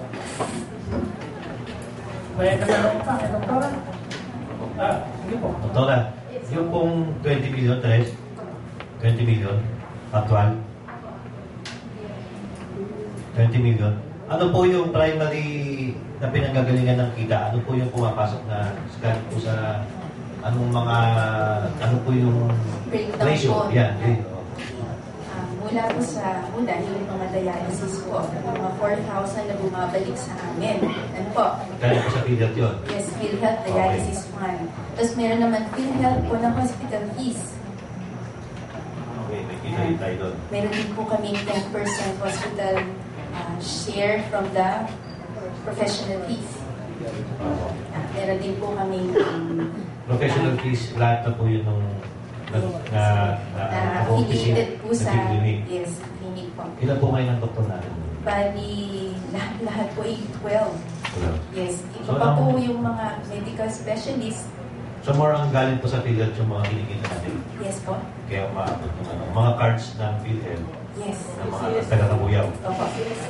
May katanong pa, Doktora? Sige po. Doktora, yung pong 20 million, 20 million, actual, 20 million. Ano po yung primary na pinanggagalingan ng kita? Ano po yung pumapasok na galing po sa ano po yung ratio? Yan, Mula po sa yung mga dialysis po, mga 4,000 na bumabalik sa amin. Ano po? Kaya po sa PhilHealth yun? Yes, PhilHealth Dialysis Fund. Tapos meron naman PhilHealth po ng hospital fees. Okay, may kita tayo doon. Meron din po kami 10% hospital share from the professional fees. Meron din po kami professional fees, lahat na po yun nung affiliated po sa clinic po. Ilan po ngayon ang doktor natin? Bali, lahat po ay 12. Yes. Iba pa po yung mga medical specialist. So more ang galing po sa PhilHealth yung mga kinikita natin? Yes po. Kaya umaabot ng mga cards ng PhilHealth? Yes. Ng mga taga-kabuyaw? Opo.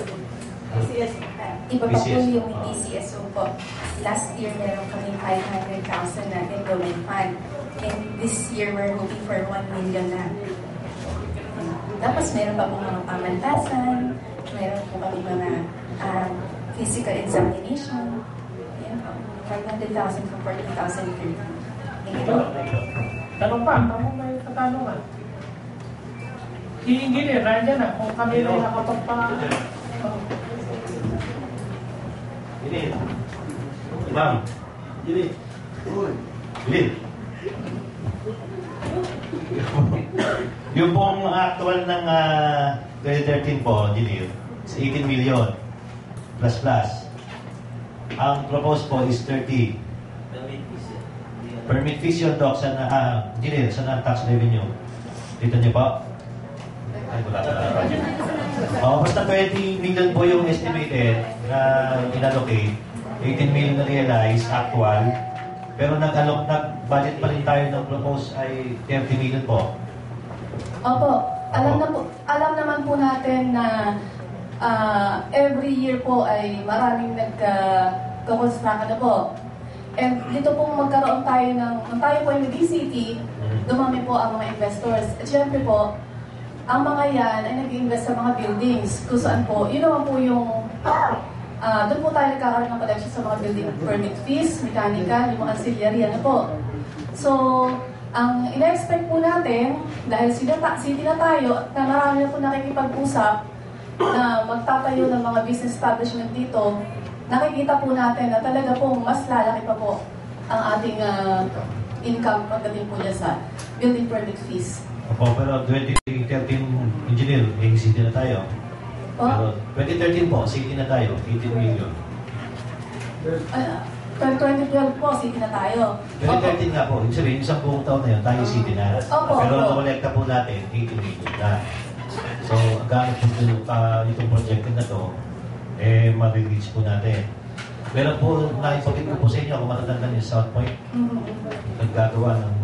Iba pa po yung DCSO po. Last year, meron kami 500,000 na enrollment fund. And this year, we're hoping for 1 million na. Tapos, meron pa po mga pamantasan. Meron po kami mga physical examination. Ayan po. 500,000 to 40,000 per year. Tanong pa, may katanungan. I-engineer, nandiyan na. Kung kami na nakapagpa... Ini. Ma'am. Ini. Ini. Yung pong actual ng 2013 po, Engineer, is 18 million plus. Ang proposed po is 30. Permit fees yun, Doc, sa engineer, sa non-tax revenue. Dito niyo po? Ay, wala na. Basta 20 million po yung estimated na inallocate. 18 million na realize, actual. Pero nag-budget pa rin tayo ng propose ay 30 million po. Opo. Alam naman po natin na every year po ay maraming nagka-construct na po. And dito po magkaroon tayo nung tayo po ay naging city, dumami po ang mga investors. At syempre po, ang mga yan ay nag-invest sa mga buildings. Kung saan po, yun naman po yung, doon po tayo nagkakaroon ng collection sa mga building permit fees, mechanical, yung mga ancillary, ano po. So, ang ina-expect po natin, dahil city na tayo, na marami na po nakikipag-usap na magtatayo ng mga business establishment dito, nakikita po natin na talaga po mas lalaki pa po ang ating income pagdating po dyan sa building permit fees. Opo, pero 2013 engineer, city na tayo. Pero 2013 po, city na tayo, 18 million. 2012 po, city na tayo. 2013 nga po, sabihin, isang buong taon na yun, tayo city na. Pero nakolekta po natin, 18 million na. So, gamit po itong project na to, ma-release po natin. Pero po, naipagin ko po sa inyo, kung matatanda niyo sa South Point, naggagawa ng...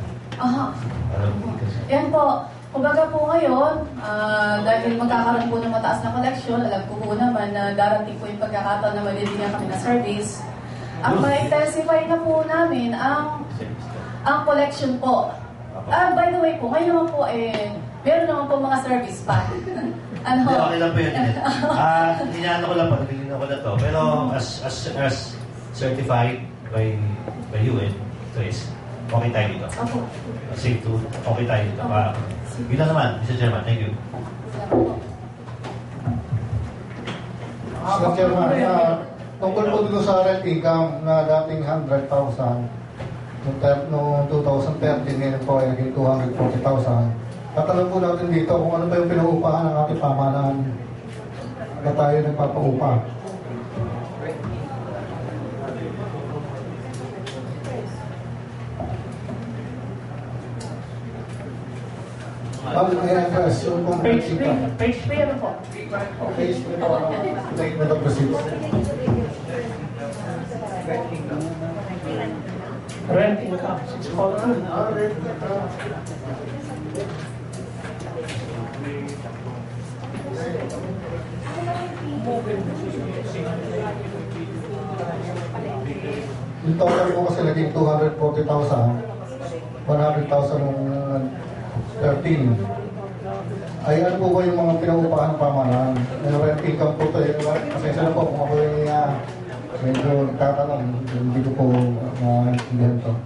Yan po. Kumbaga po ngayon, dahil magkakaroon po ng mataas na collection, alam ko po naman na darating po yung pagkakataon na malibigyan kami na service. Ang ma-intensify na po namin ang collection po. By the way po, ngayon naman po meron naman po mga service pa. Okay lang po yun. Hinaan ko lang po, nagiging ako na to. Pero as certified by UN, Trace, okay tayo dito. Safe to, okay tayo dito. Yun lang naman, Mr. Chairman. Thank you. Mr. Chairman, tungkol po dito sa rent income na dating 100,000, noong 2013, ngayon po ay naging 240,000. Tatanong po natin dito kung ano ba yung pinauupahan ng ating pamahalaan na tayo nagpapaupa. Bakit kaya address yung pong Page 3 ano po? Page 3 po, statement of receipts. Rent income, 642. Yung total po kasi naging 240,000, 100,000 nung 13. Ay ano po ba yung mga pinaupahan ng pamahalaan? Rent income po ito. Pasensya na po kung ako yung medyo nagtatanong. Hindi ko po naintindihan ito.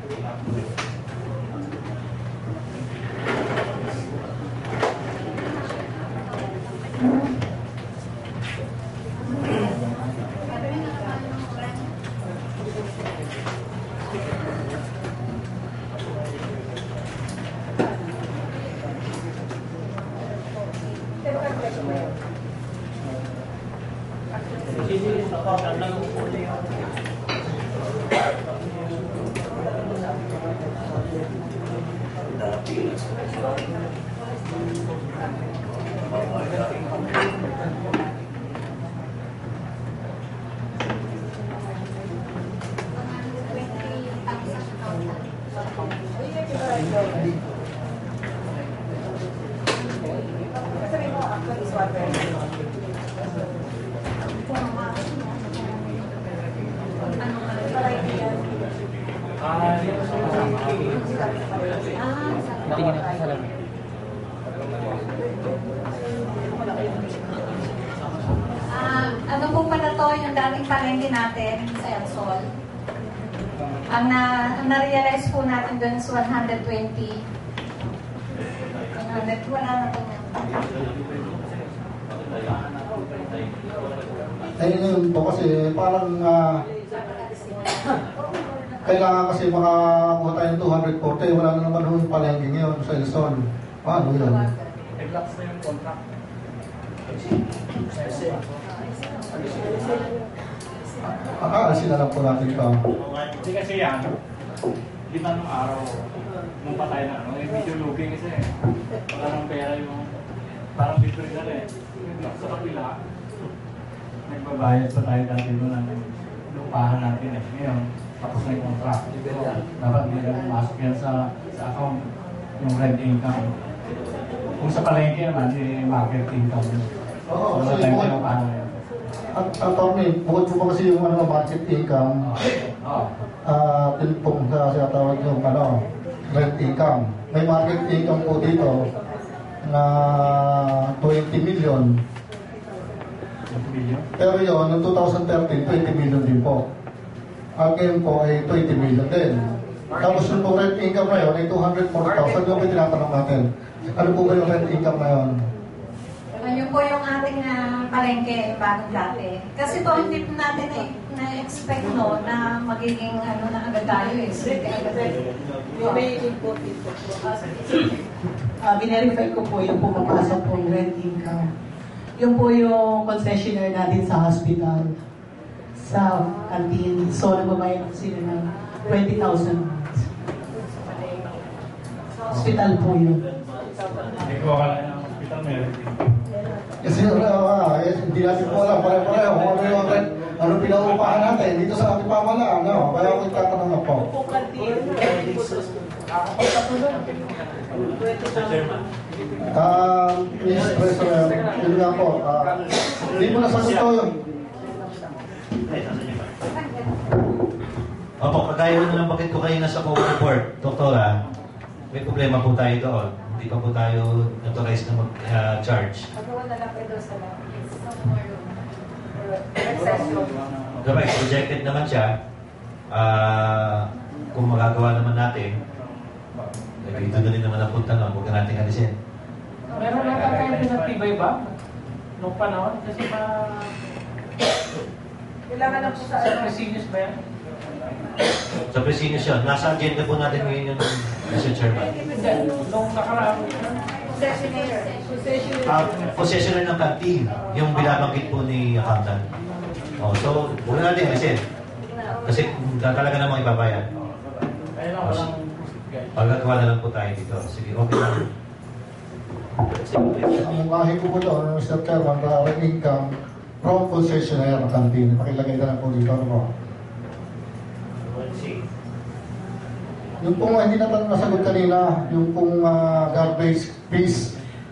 Ano po pala to yung dating palengke natin sa El Sol? Ang na-realize po natin doon is 120. Wala na po yan. Ayun yun po kasi parang kailangan kasi makakuha tayo ng 240. Wala na naman yung palengke ngayon sa Luzon. Paano yun? Nag-lapse na yung contract. Akaalisin na lang po natin ito. Hindi kasi yan, di ba nung araw, nung patay na, medyo lugi kasi wala nang pera yung parang libre na rin. Sa kapila, nagbabayad pa tayo dati doon ng lupahan natin eh. Ngayon, tapos na yung contract. Dapat hindi na pumasok yan sa account, yung rent income. Kung sa palengke naman, market income. Oo, so, kasi Attorney, bukod po kasi yung market income, pong kasi tawag yung rent income. May market income po dito na 20 million. Pero yun, noong 2013, 20 million din po. At ngayon po ay 20 million din. Tapos yung po rent income na yun ay 240,000. Yung tinatanong natin. Ano po ba yung rent income na yun? Yun po yung ating palengke, bagong dati. Kasi po hindi po natin na-expect na magiging na agad tayo eh. May input po. Binerify ko po yung pumapasok pong rent income. Yung po yung concessionaire natin sa hospital, sa canteen. So, nagbabayad po sila ng 20,000 months. Hospital po yun. Hindi ko akala ng hospital meron. Kasi hindi natin po alam pare-pareho kung ano yung ano pinaupahan natin dito sa ating pamalaan. Kaya ako itatanong na po. Mr. President, yun nga po. Hindi mo nasagot to yun. Opo, kagaya na lang bakit ko kayo nasa co-report, Doktora, may problema po tayo doon. Hindi pa po tayo authorized na mag-charge. Diba, projected naman siya. Kung magagawa naman natin, ito na rin naman ang punta nun, huwag na natin alisin. Meron na tayo pinatibay ba? Noong panahon? Kasi kailangan na po sa Presidious ba yan? Sa Presidious yun. Nasa agenda po natin ngayon yung Mr. Chairman. Nung nakaraan. Possessioner ng canteen, yung binabanggit po ni Hamdan. So, huwag na natin alisin. Kasi talaga namang ibabayad. Pagkagawa na lang po tayo dito. Sige, okay lang. Ang kahit po po doon, Mr. Chairman, rent income from concessionaire ng canteen. Pakilagay na lang po dito. Ano po? Yung pong hindi natin nasagot kanina, yung pong garbage fees,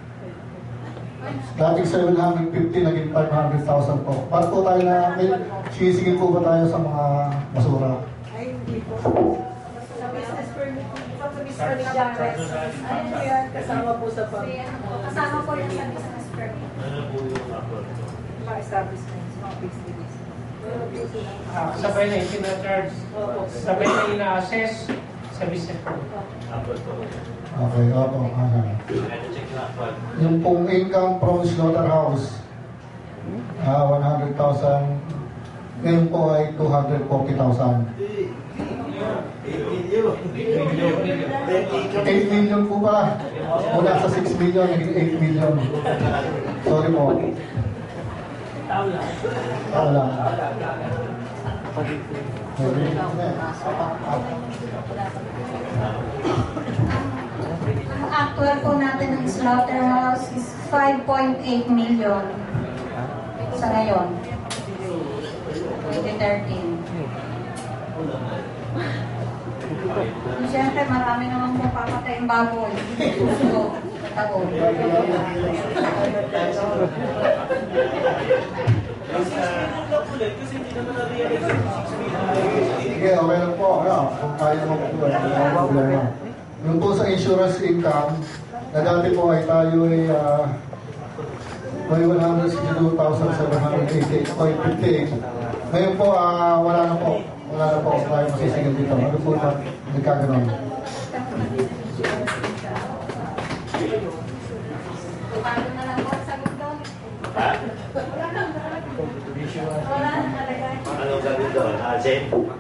dating 750, naging 500,000 po. Para po tayo na, sinisingil po ba tayo sa mga basura? Ay, hindi po. Sa business permit po. Sa business permit. Ano yan? Kasama po sa pag... Kasama po yung sa business permit. Ano po yung upload? Mga establishments, mga business. Sabay na yung tina-charge. Sabay na ina-assess sa business permit. Okay, opo. Yung pong income from slaughterhouse, 100,000. Ngayon po ay 240,000. 8 million po pala. Mula sa 6 million, naging 8 million. Sorry po. Tao lang. Ang actual po natin ng slaughterhouse is 5.8 million sa ngayon. 2013. Siyempre, marami naman po papatay ang baboy. So, taon. Sige, okay lang po. Kung kaya naman po, wala problema. Yung po sa insurance income, na dati po ay tayo ay may 162,788.58. Ngayon po, wala na po. Wala na po tayo masisingil dito. Ano po ba nagkaganon? Bago na lang po ang sagot doon. Wala na nalagay. Anong gagawin doon? Zen?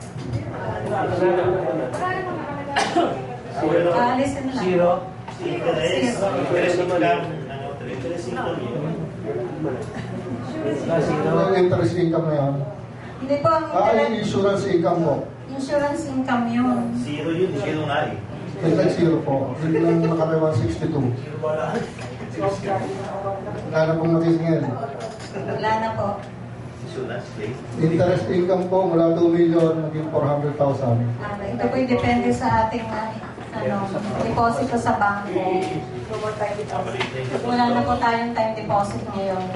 Listen na lang. Zero? Interest mo lang. Interest income yun. Yung interest income na yan. Hindi po ang Yung insurance income po. Insurance income yun. Zero yun, zero nga eh. Like zero po. Hindi lang nakalay 162. Wala na pong natisingil. Wala na po. Insurance, please. Interest income po mula 2 million naging 400,000. Ito po depende sa ating deposito sa bangko. Wala na po tayong time deposit ngayon.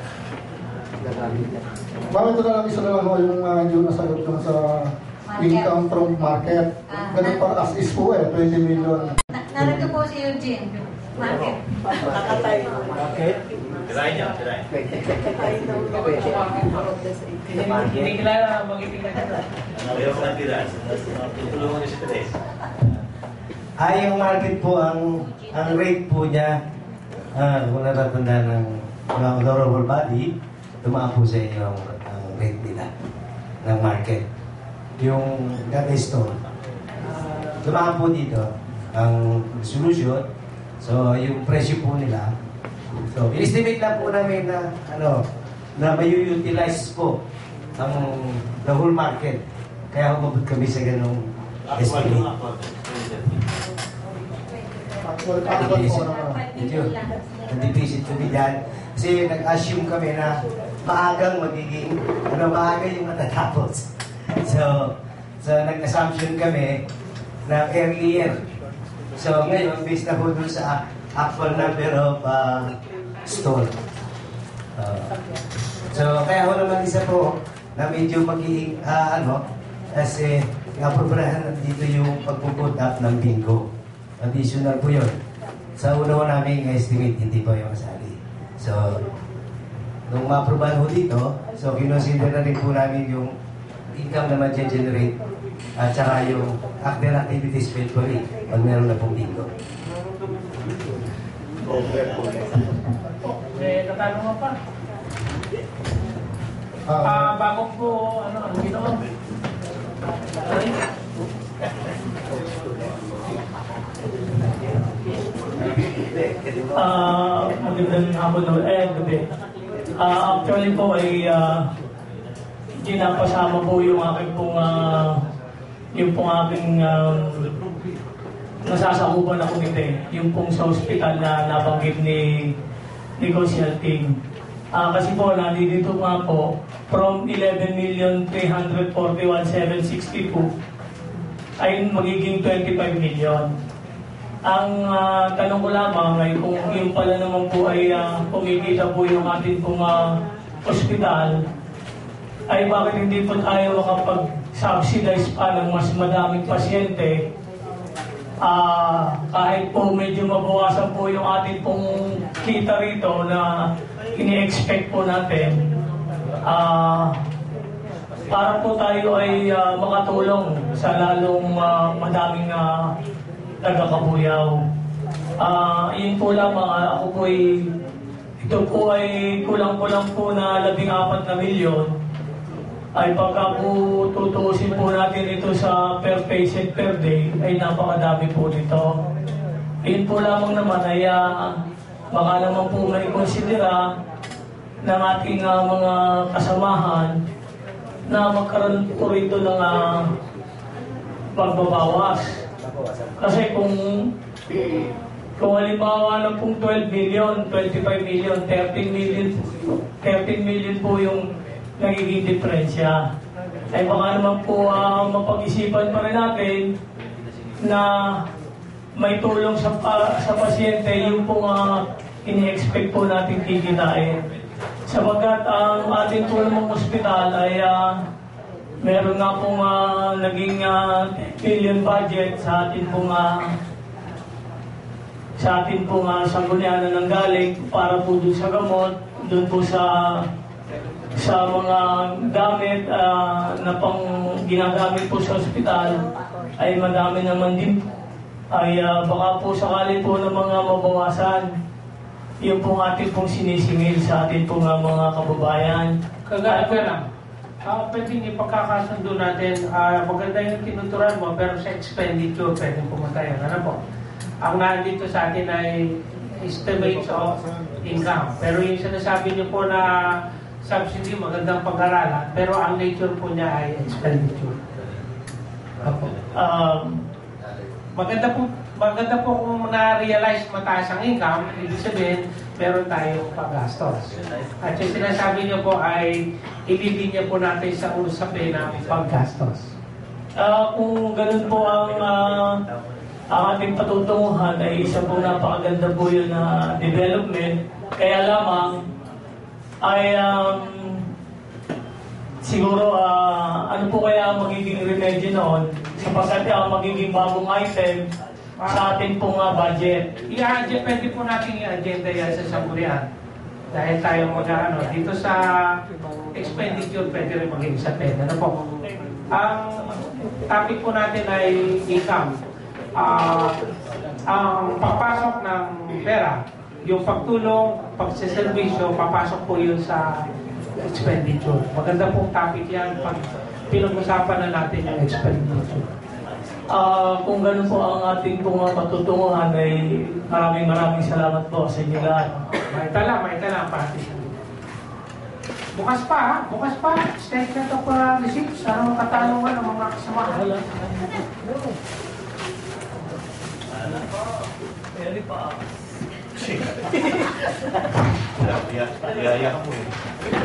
Bakit ito na lang isa na lang ho yung yung nasagot ko sa income from market. Ganun pa as is po 20 million. Narito po si Eugene. Market. Market? Tirahin niya, tirahin. Hindi kilala magiting na ka. Ayaw ko ng tirahin. Tutulungan niyo si Teres. Yung market po, ang rate po niya, kung natatanda ng honorable body, tumaan po sa inyo ang rate nila ng market. Yung data store, tumaan po dito ang resolution. So, yung presyo po nila. So, in-estimate lang po namin na na may-utilize po ang the whole market. Kaya humabot kami sa ganong estimate. Nag-deficit kami dyan. Kasi nag-assume kami na maagang magiging, maaga yung matatapos. So nag-assumption kami na earlier. So ngayon, based na po dun sa actual number of store. So kaya ho naman isa po na medyo magiging, kasi naprobrahan dito yung pagpuput up ng bingo. Additional po yun. Sa una namin estimate, hindi po yung kasali. So, nung ma-aprobahan po dito, so kinonsider na rin po namin yung income na ma-generate at saka yung actual activities virtually pag meron na pong bingo. Natanong mo pa. Bago po, ang ginawa? Magandang hapon gabi. Actually po ay ginapasama po yung aking pong aking nasasakupan na komite, yung pong sa ospital na nabanggit ni Consulting. Kasi po, nandito nga po, from 11,341,762 ay magiging 25 million. Ang tanong ko lamang ay kung yung pala naman po ay kumikita po yung ating pong ospital, ay bakit hindi po tayo makapag-subsidize pa ng mas madaming pasyente kahit po medyo mabawasan po yung ating pong kita rito na ini-expect po natin para po tayo ay makatulong sa lalong madaming taga-Kabuyaw. Yun po lamang, ako po ito po ay kulang-kulang po na 14 na milyon. Ay pagka po tutuusin po natin ito sa per patient per day, ay napakadami po nito. Yun po lamang naman ay baka naman po may konsidera ng ating mga kasamahan na magkaroon po rito ng pagbabawas. Kasi kung halimbawa lang pong 12 million, 25 million, 13 million po yung nagiging diferensya. Ay baka naman po mapag-isipan pa rin natin na may tulong sa pasyente yung pong ini-expect po natin kikitain. Sapagkat ang ating po namang ospital ay meron nga pong naging billion budget sa ating pong sanggunian na nanggaling para po dun sa gamot, dun po sa mga gamit na pang ginagamit po sa ospital ay madami naman din ay baka po sakali po ng mga mabawasan yung pong ating pong sinisingil sa ating pong mga kababayan. Kagaya ko lang. Pwedeng ipagkakasundo natin, maganda yung tinuturan mo, pero sa expenditure, pwedeng pumunta yun. Ano po? Ang nandito sa atin ay estimates of income. Pero yung sinasabi niyo po na subsidy, magandang pag-aralan, pero ang nature po niya ay expenditure. Maganda po kung na-realize mataas ang income, ibig sabihin, meron tayong paggastos. At yung sinasabi niyo po ay ililinya po natin sa usapin ng paggastos. Kung ganun po ang ating patutunguhan ay isa po napakaganda po yun na development. Kaya lamang ay siguro ano po kaya ang magiging remedyo noon sapagkat ang magiging bagong item sa ating pong budget. Pwede po natin i-agenda yan sa sanggunian. Dahil tayo dito sa expenditure pwede rin maging sa pen. Ano po? Ang topic po natin ay income. Ang papasok ng pera, yung pagtulong, pagsiservisyo, papasok po yun sa expenditure. Maganda pong topic yan pag pinag-usapan na natin yung expenditure. Kung ganun po ang ating pong patutunguhan ay maraming salamat po sa inyo lahat. May tala pati. Bukas pa. Statement of receipts. Anong katanungan ng mga kasamahan? Pwede pa. Yaya mo eh.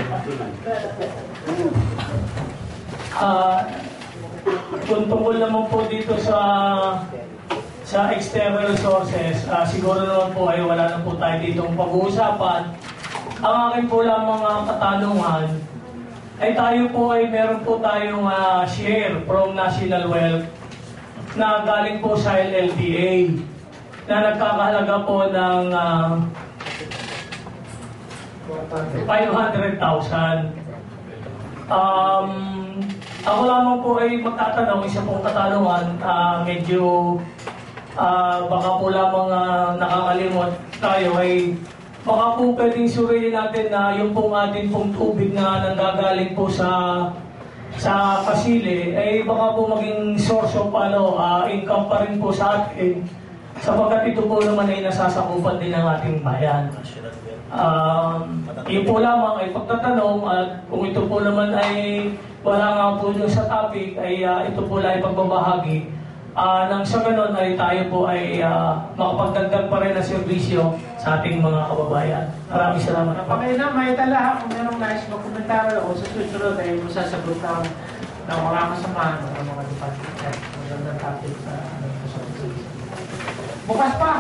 Kung tungkol naman po dito sa external resources, siguro naman po ay wala na po tayo ditong pag-uusapan. Ang akin po lang mga katanungan ay tayo po ay meron po tayong share from National Wealth na galing po sa LLDA na nagkakahalaga po ng 500,000. Ako lamang po ay magtatanong, isa pong katanungan, medyo baka po lamang nakakalimot tayo ay baka po pwedeng suriin natin na yung pong ating pong tubig na nanggagaling po sa Pasile ay baka po maging source of income pa rin po sa atin sapagkat ito po naman ay nasasakupan din ng ating bayan. Yun po lamang ay pagtatanong at kung ito po naman ay wala nga po dun sa topic ay ito po lang ay pagbabahagi nang sa ganun ay tayo po ay makapagdagdag pa rin na serbisyo sa ating mga kababayan. Maraming salamat po. Panginoon, may tala kung merong nais magkomentaryo o sa susunod ay masasagot ng mga kasamahan ng mga department. Magandang topic sa bukas pa!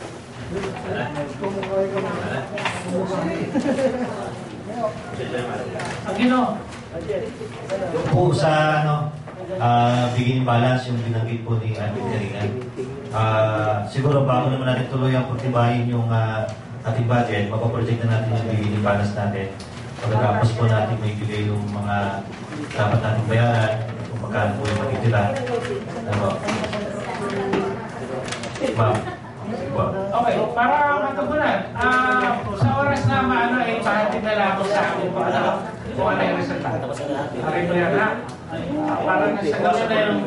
Ang Ginoo. Yung po sa beginning balance yung binanggit po ni Alvin Karina. Siguro bago naman natin tuloy ang pagtibayin yung ating budget, mapaproject na natin yung beginning balance natin. Pagkatapos po natin may bigay yung mga dapat natin bayaran, kung magkano po yung matitira. Ma'am. Okay, para matugunan, sa oras na maano ay pahatid na lang ako sa akin kung ano yung resulta. Aray ko yan ha. Para sa gawin na yung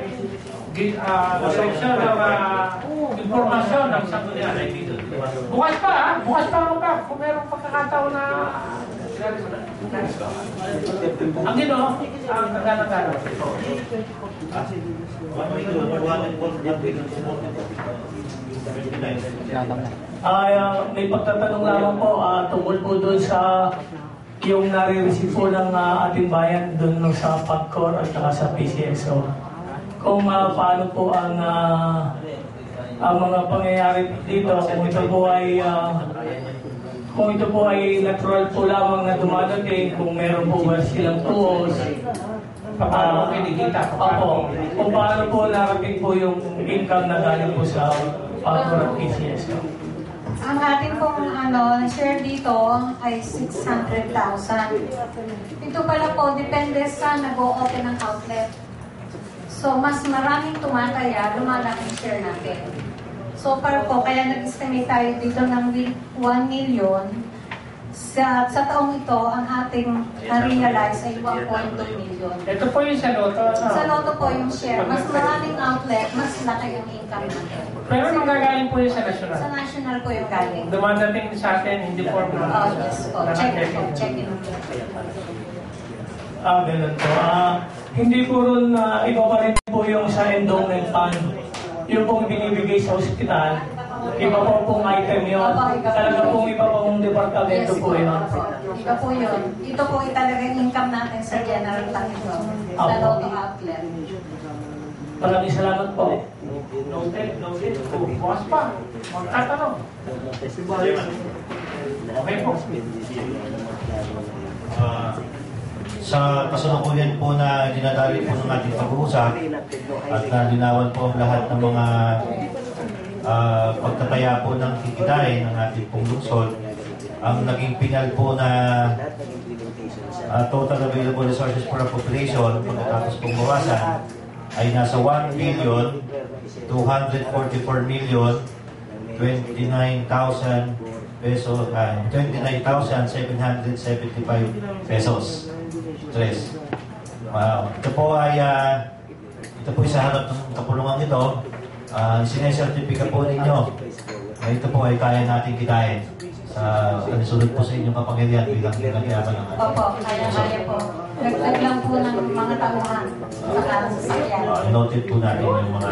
section ng informasyon ng sanggunian. Bukas pa ako pa. Kung merong pagkakataon na ang Ginoo, ang kagalang-galang. May pagtatanong lamang po tungkol po doon sa yung nare-receive po ng ating bayan doon sa PAGCOR at saka sa PCSO. Kung paano po ang mga pangyayari dito, kung ito po ay natural po lamang na dumadating, kung meron po ba silang tuos, paano kinikita? Kung paano po narating po yung income na galing po sa PAGCOR at PCSO. Ang ating pong share dito ay 600,000. Ito pala po, depende sa nag-o-open ng outlet. So, mas maraming tumataya, lumalaki ang share natin. So, para po, kaya nag-estimate tayo dito ng 1 million. Sa taong ito, ang ating na-realize ay 1.2 million. Ito po yung sa Lotto. Sa Lotto po yung share. Mas maraming outlet, mas laki ang income natin. Pero nanggagaling po yung sa national? Sa national po yung galing. Dumadating sa atin in the form ng... Yes po. Check in. Ganun po. Hindi po rin, iba pa rin po yung sa endowment fund. Yung pong binibigay sa ospital, iba po pong item yun. Talaga pong iba pong departamento po yun. Iba po yun. Ito po talagang income natin sa general fund ito. Sa Lotto outlet. Maraming salamat po. Noted. Bukas pa. Magtatanong. Okay po. Sa kasalukuyan po na dinadali po ng ating pag-uusap at nalinawan po ang lahat ng mga pagtataya po ng kikitain ng ating pong lungsod, ang naging pinal po na total available resources for the population pagkatapos pong bawasan ay nasa 1,244,029,000 pesos, 29,775 pesos. Tres. Ito po ay sa harap ng kapulungan ito. Sinesertifika po ninyo na ito po ay kaya natin kitain sa kanisulod po sa inyong kapangyarihan bilang nagyaman ng ating. Opo, kaya po. Nagtag lang po ng mga tauhan sa karang sasakyan. Noted po natin yung mga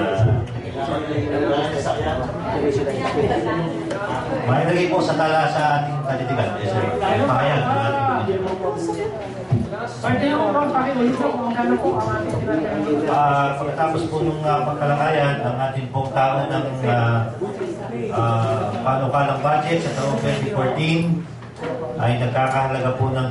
mailagay po sa tala sa ating kalitigan. Pakayag ng ating Pwede yung pakiulit po kung ano po ang ating tinatawag. Pagkatapos po nung pagkalakayan, ang ating pong taon ng panukalang budget sa taong 2014 ay nagkakahalaga po ng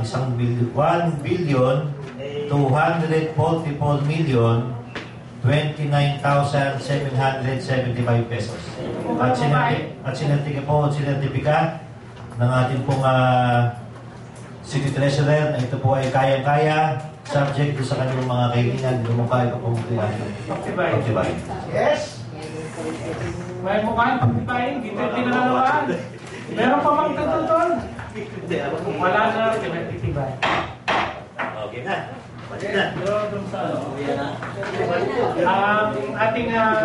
1,144,029,775 pesos. At sinertifika ng ating pong City Treasurer na ito po ay kayang-kaya subject to sa kanilang mga kailangan lumukay o pumutilan. Pagtibay. Yes! May mukhaan pagtibayin, dito pinangalawaan. Meron pa bang tututol? Wala na, pinagtitibay. Okay na. Ang ating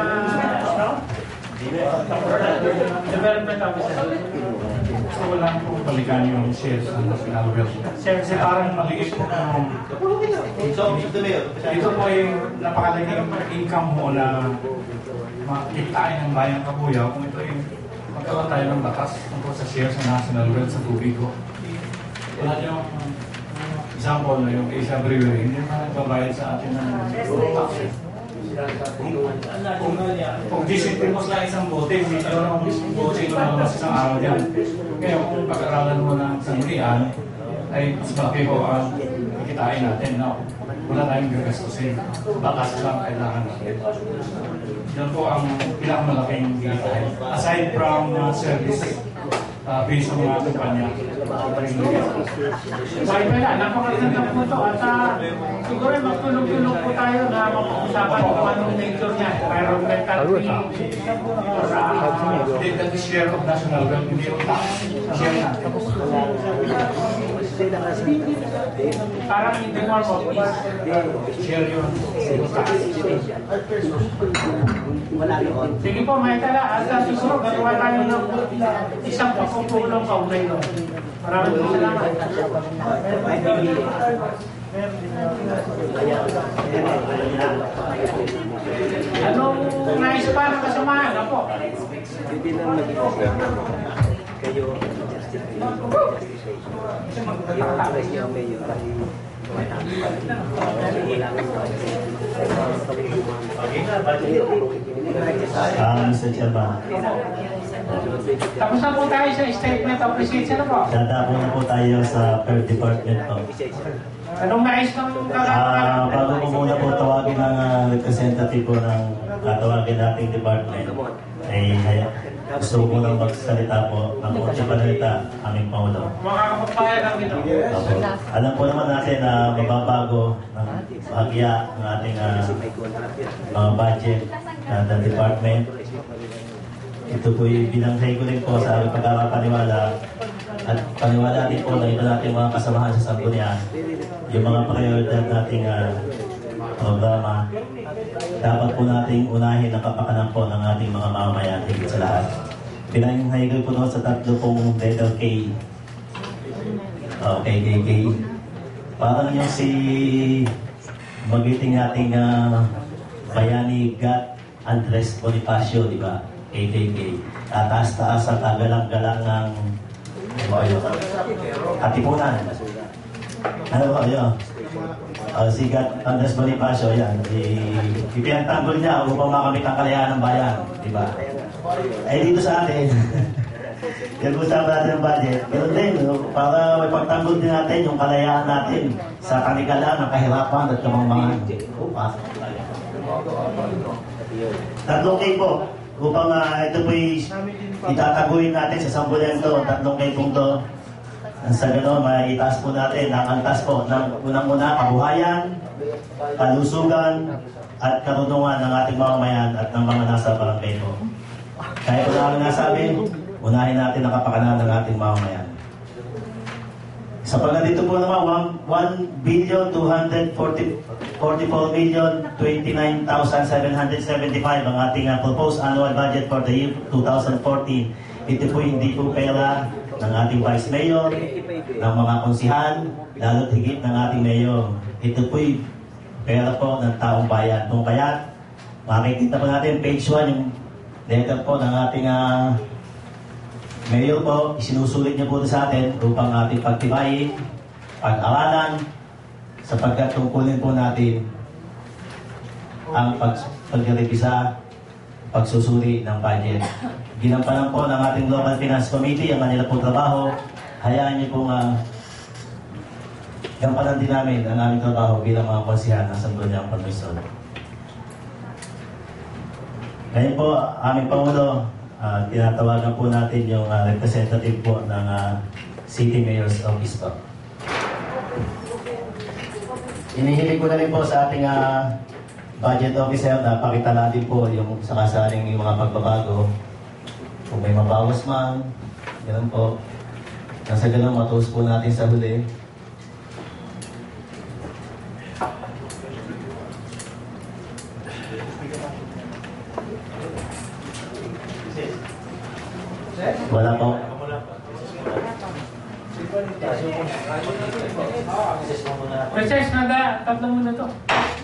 development officer. So wala po balikan yung shares ng national wealth. Shares parang maliit po. Ito po yung napakalaking income mo na makikitain ng bayang Kabuyaw kung ito yung magkaroon tayo ng batas tungkol sa shares ng national wealth sa tubig ko. Wala yung example na yung Asia Brewery, hindi naman nagbabayad sa atin ng taxes. Kung disintrimos lang isang bote, hindi nyo naman bote ito na mas isang araw yan. Kaya kung pag-aralan mo ng sanglian, ay mas malaki po ang kikitain natin. No? Wala tayong gagastusin. Bakas lang kailangan natin. Yan po ang pinakamalaking kikitain. Aside from service, based on mga kumpanya. Sorry pala, napakaganda po ito. At siguro magtulong-tulong po tayo na mapag-usapan kung anong nature niya. Environmental thing. That is share of national wealth. Hindi yung tax. Share natin. Parang in the norm of peace. Share yun. Sige po, may tala. At siguro gagawa tayo ng isang pagpupulong kaugnay doon. Maraming po salamat. Anong nais pa ng kasamahan? Ano po? Hindi lang mag-isip kayo Mr. Chairman. Tapos na po tayo sa statement of receipts. Ano po? Dadako na po tayo sa per department po. Anong nais ng kakatawa? Bago ko muna po tawagin ang representative po ng tatawagin nating department, ay gusto ko munang magsalita po ng unang panalita aming Pangulo. Mga kapagpayan lang ito. Alam po naman natin na mababago ng bahagya ng ating mga budget ng department. Ito po yung binanghay ko rin po sa aming pagkakapaniwala at paniwala din po na ito natin mga kasamahan sa Sangguniang yung mga prioridad nating programa. Dapat po nating unahin ang kapakanan po ng ating mga mamamayan higit sa lahat. Pinanghay ko po doon sa tatlo pong letter K. KKK. Parang yung si magiting nating bayani Gat Andres Bonifacio, di ba? KKK. Taas-taas at galang-galang ng Katipunan. Ano ba yun? Si Gat Andres Bonifacio, yan. Ipinagtanggol niya upang makamit ang kalayaan ng bayan, di ba? Ay dito sa atin, nag-usapan natin ng budget. Pero din, para may pagtanggol din natin yung kalayaan natin sa kanikalan ng kahirapan at kamangmangan. Tatlong po, upang ito po'y itataguin natin sa sambulan to, 3 pong to. Sa gano'n, maitaas po natin ang antas po ng unang-una, kabuhayan, kalusugan, at karunungan ng ating mamamayan at ng mga nasa barangay po. Kaya po namin nasabi, unahin natin ang kapakanan ng ating mamamayan. Sa pagkatito po naman, 1,244,029,775 ang ating proposed annual budget for the year 2014. Ito po hindi po pera ng ating Vice Mayor, ng mga konsihan, lalo't higit ng ating Mayor. Ito po pera po ng taong bayan. Kung kaya, makikita po natin page 1, yung letter po ng ating Mayor po, isinusulit niya po sa atin upang ating pagtibayin, pag-aralan, sapagkat tungkulin po natin ang pag-revisa, pagsusuri ng budget. Ginampanan po ng ating Local Finance Committee ang kanila pong trabaho. Hayaan niyo pong gampanan din namin ang aming trabaho bilang mga konsihan ng Sangguniang Paglusod. Ngayon po, aming Pangulo, tinatawagan po natin yung representative po ng City Mayor's Office po. Inihiling ko na rin po sa ating budget officer na pakita natin po yung sakasaling yung mga pagbabago. Kung may mabawas man, ganoon po. Nasa ganoon, matuos po natin sa huli. Wala po. Recess na 3 muna to.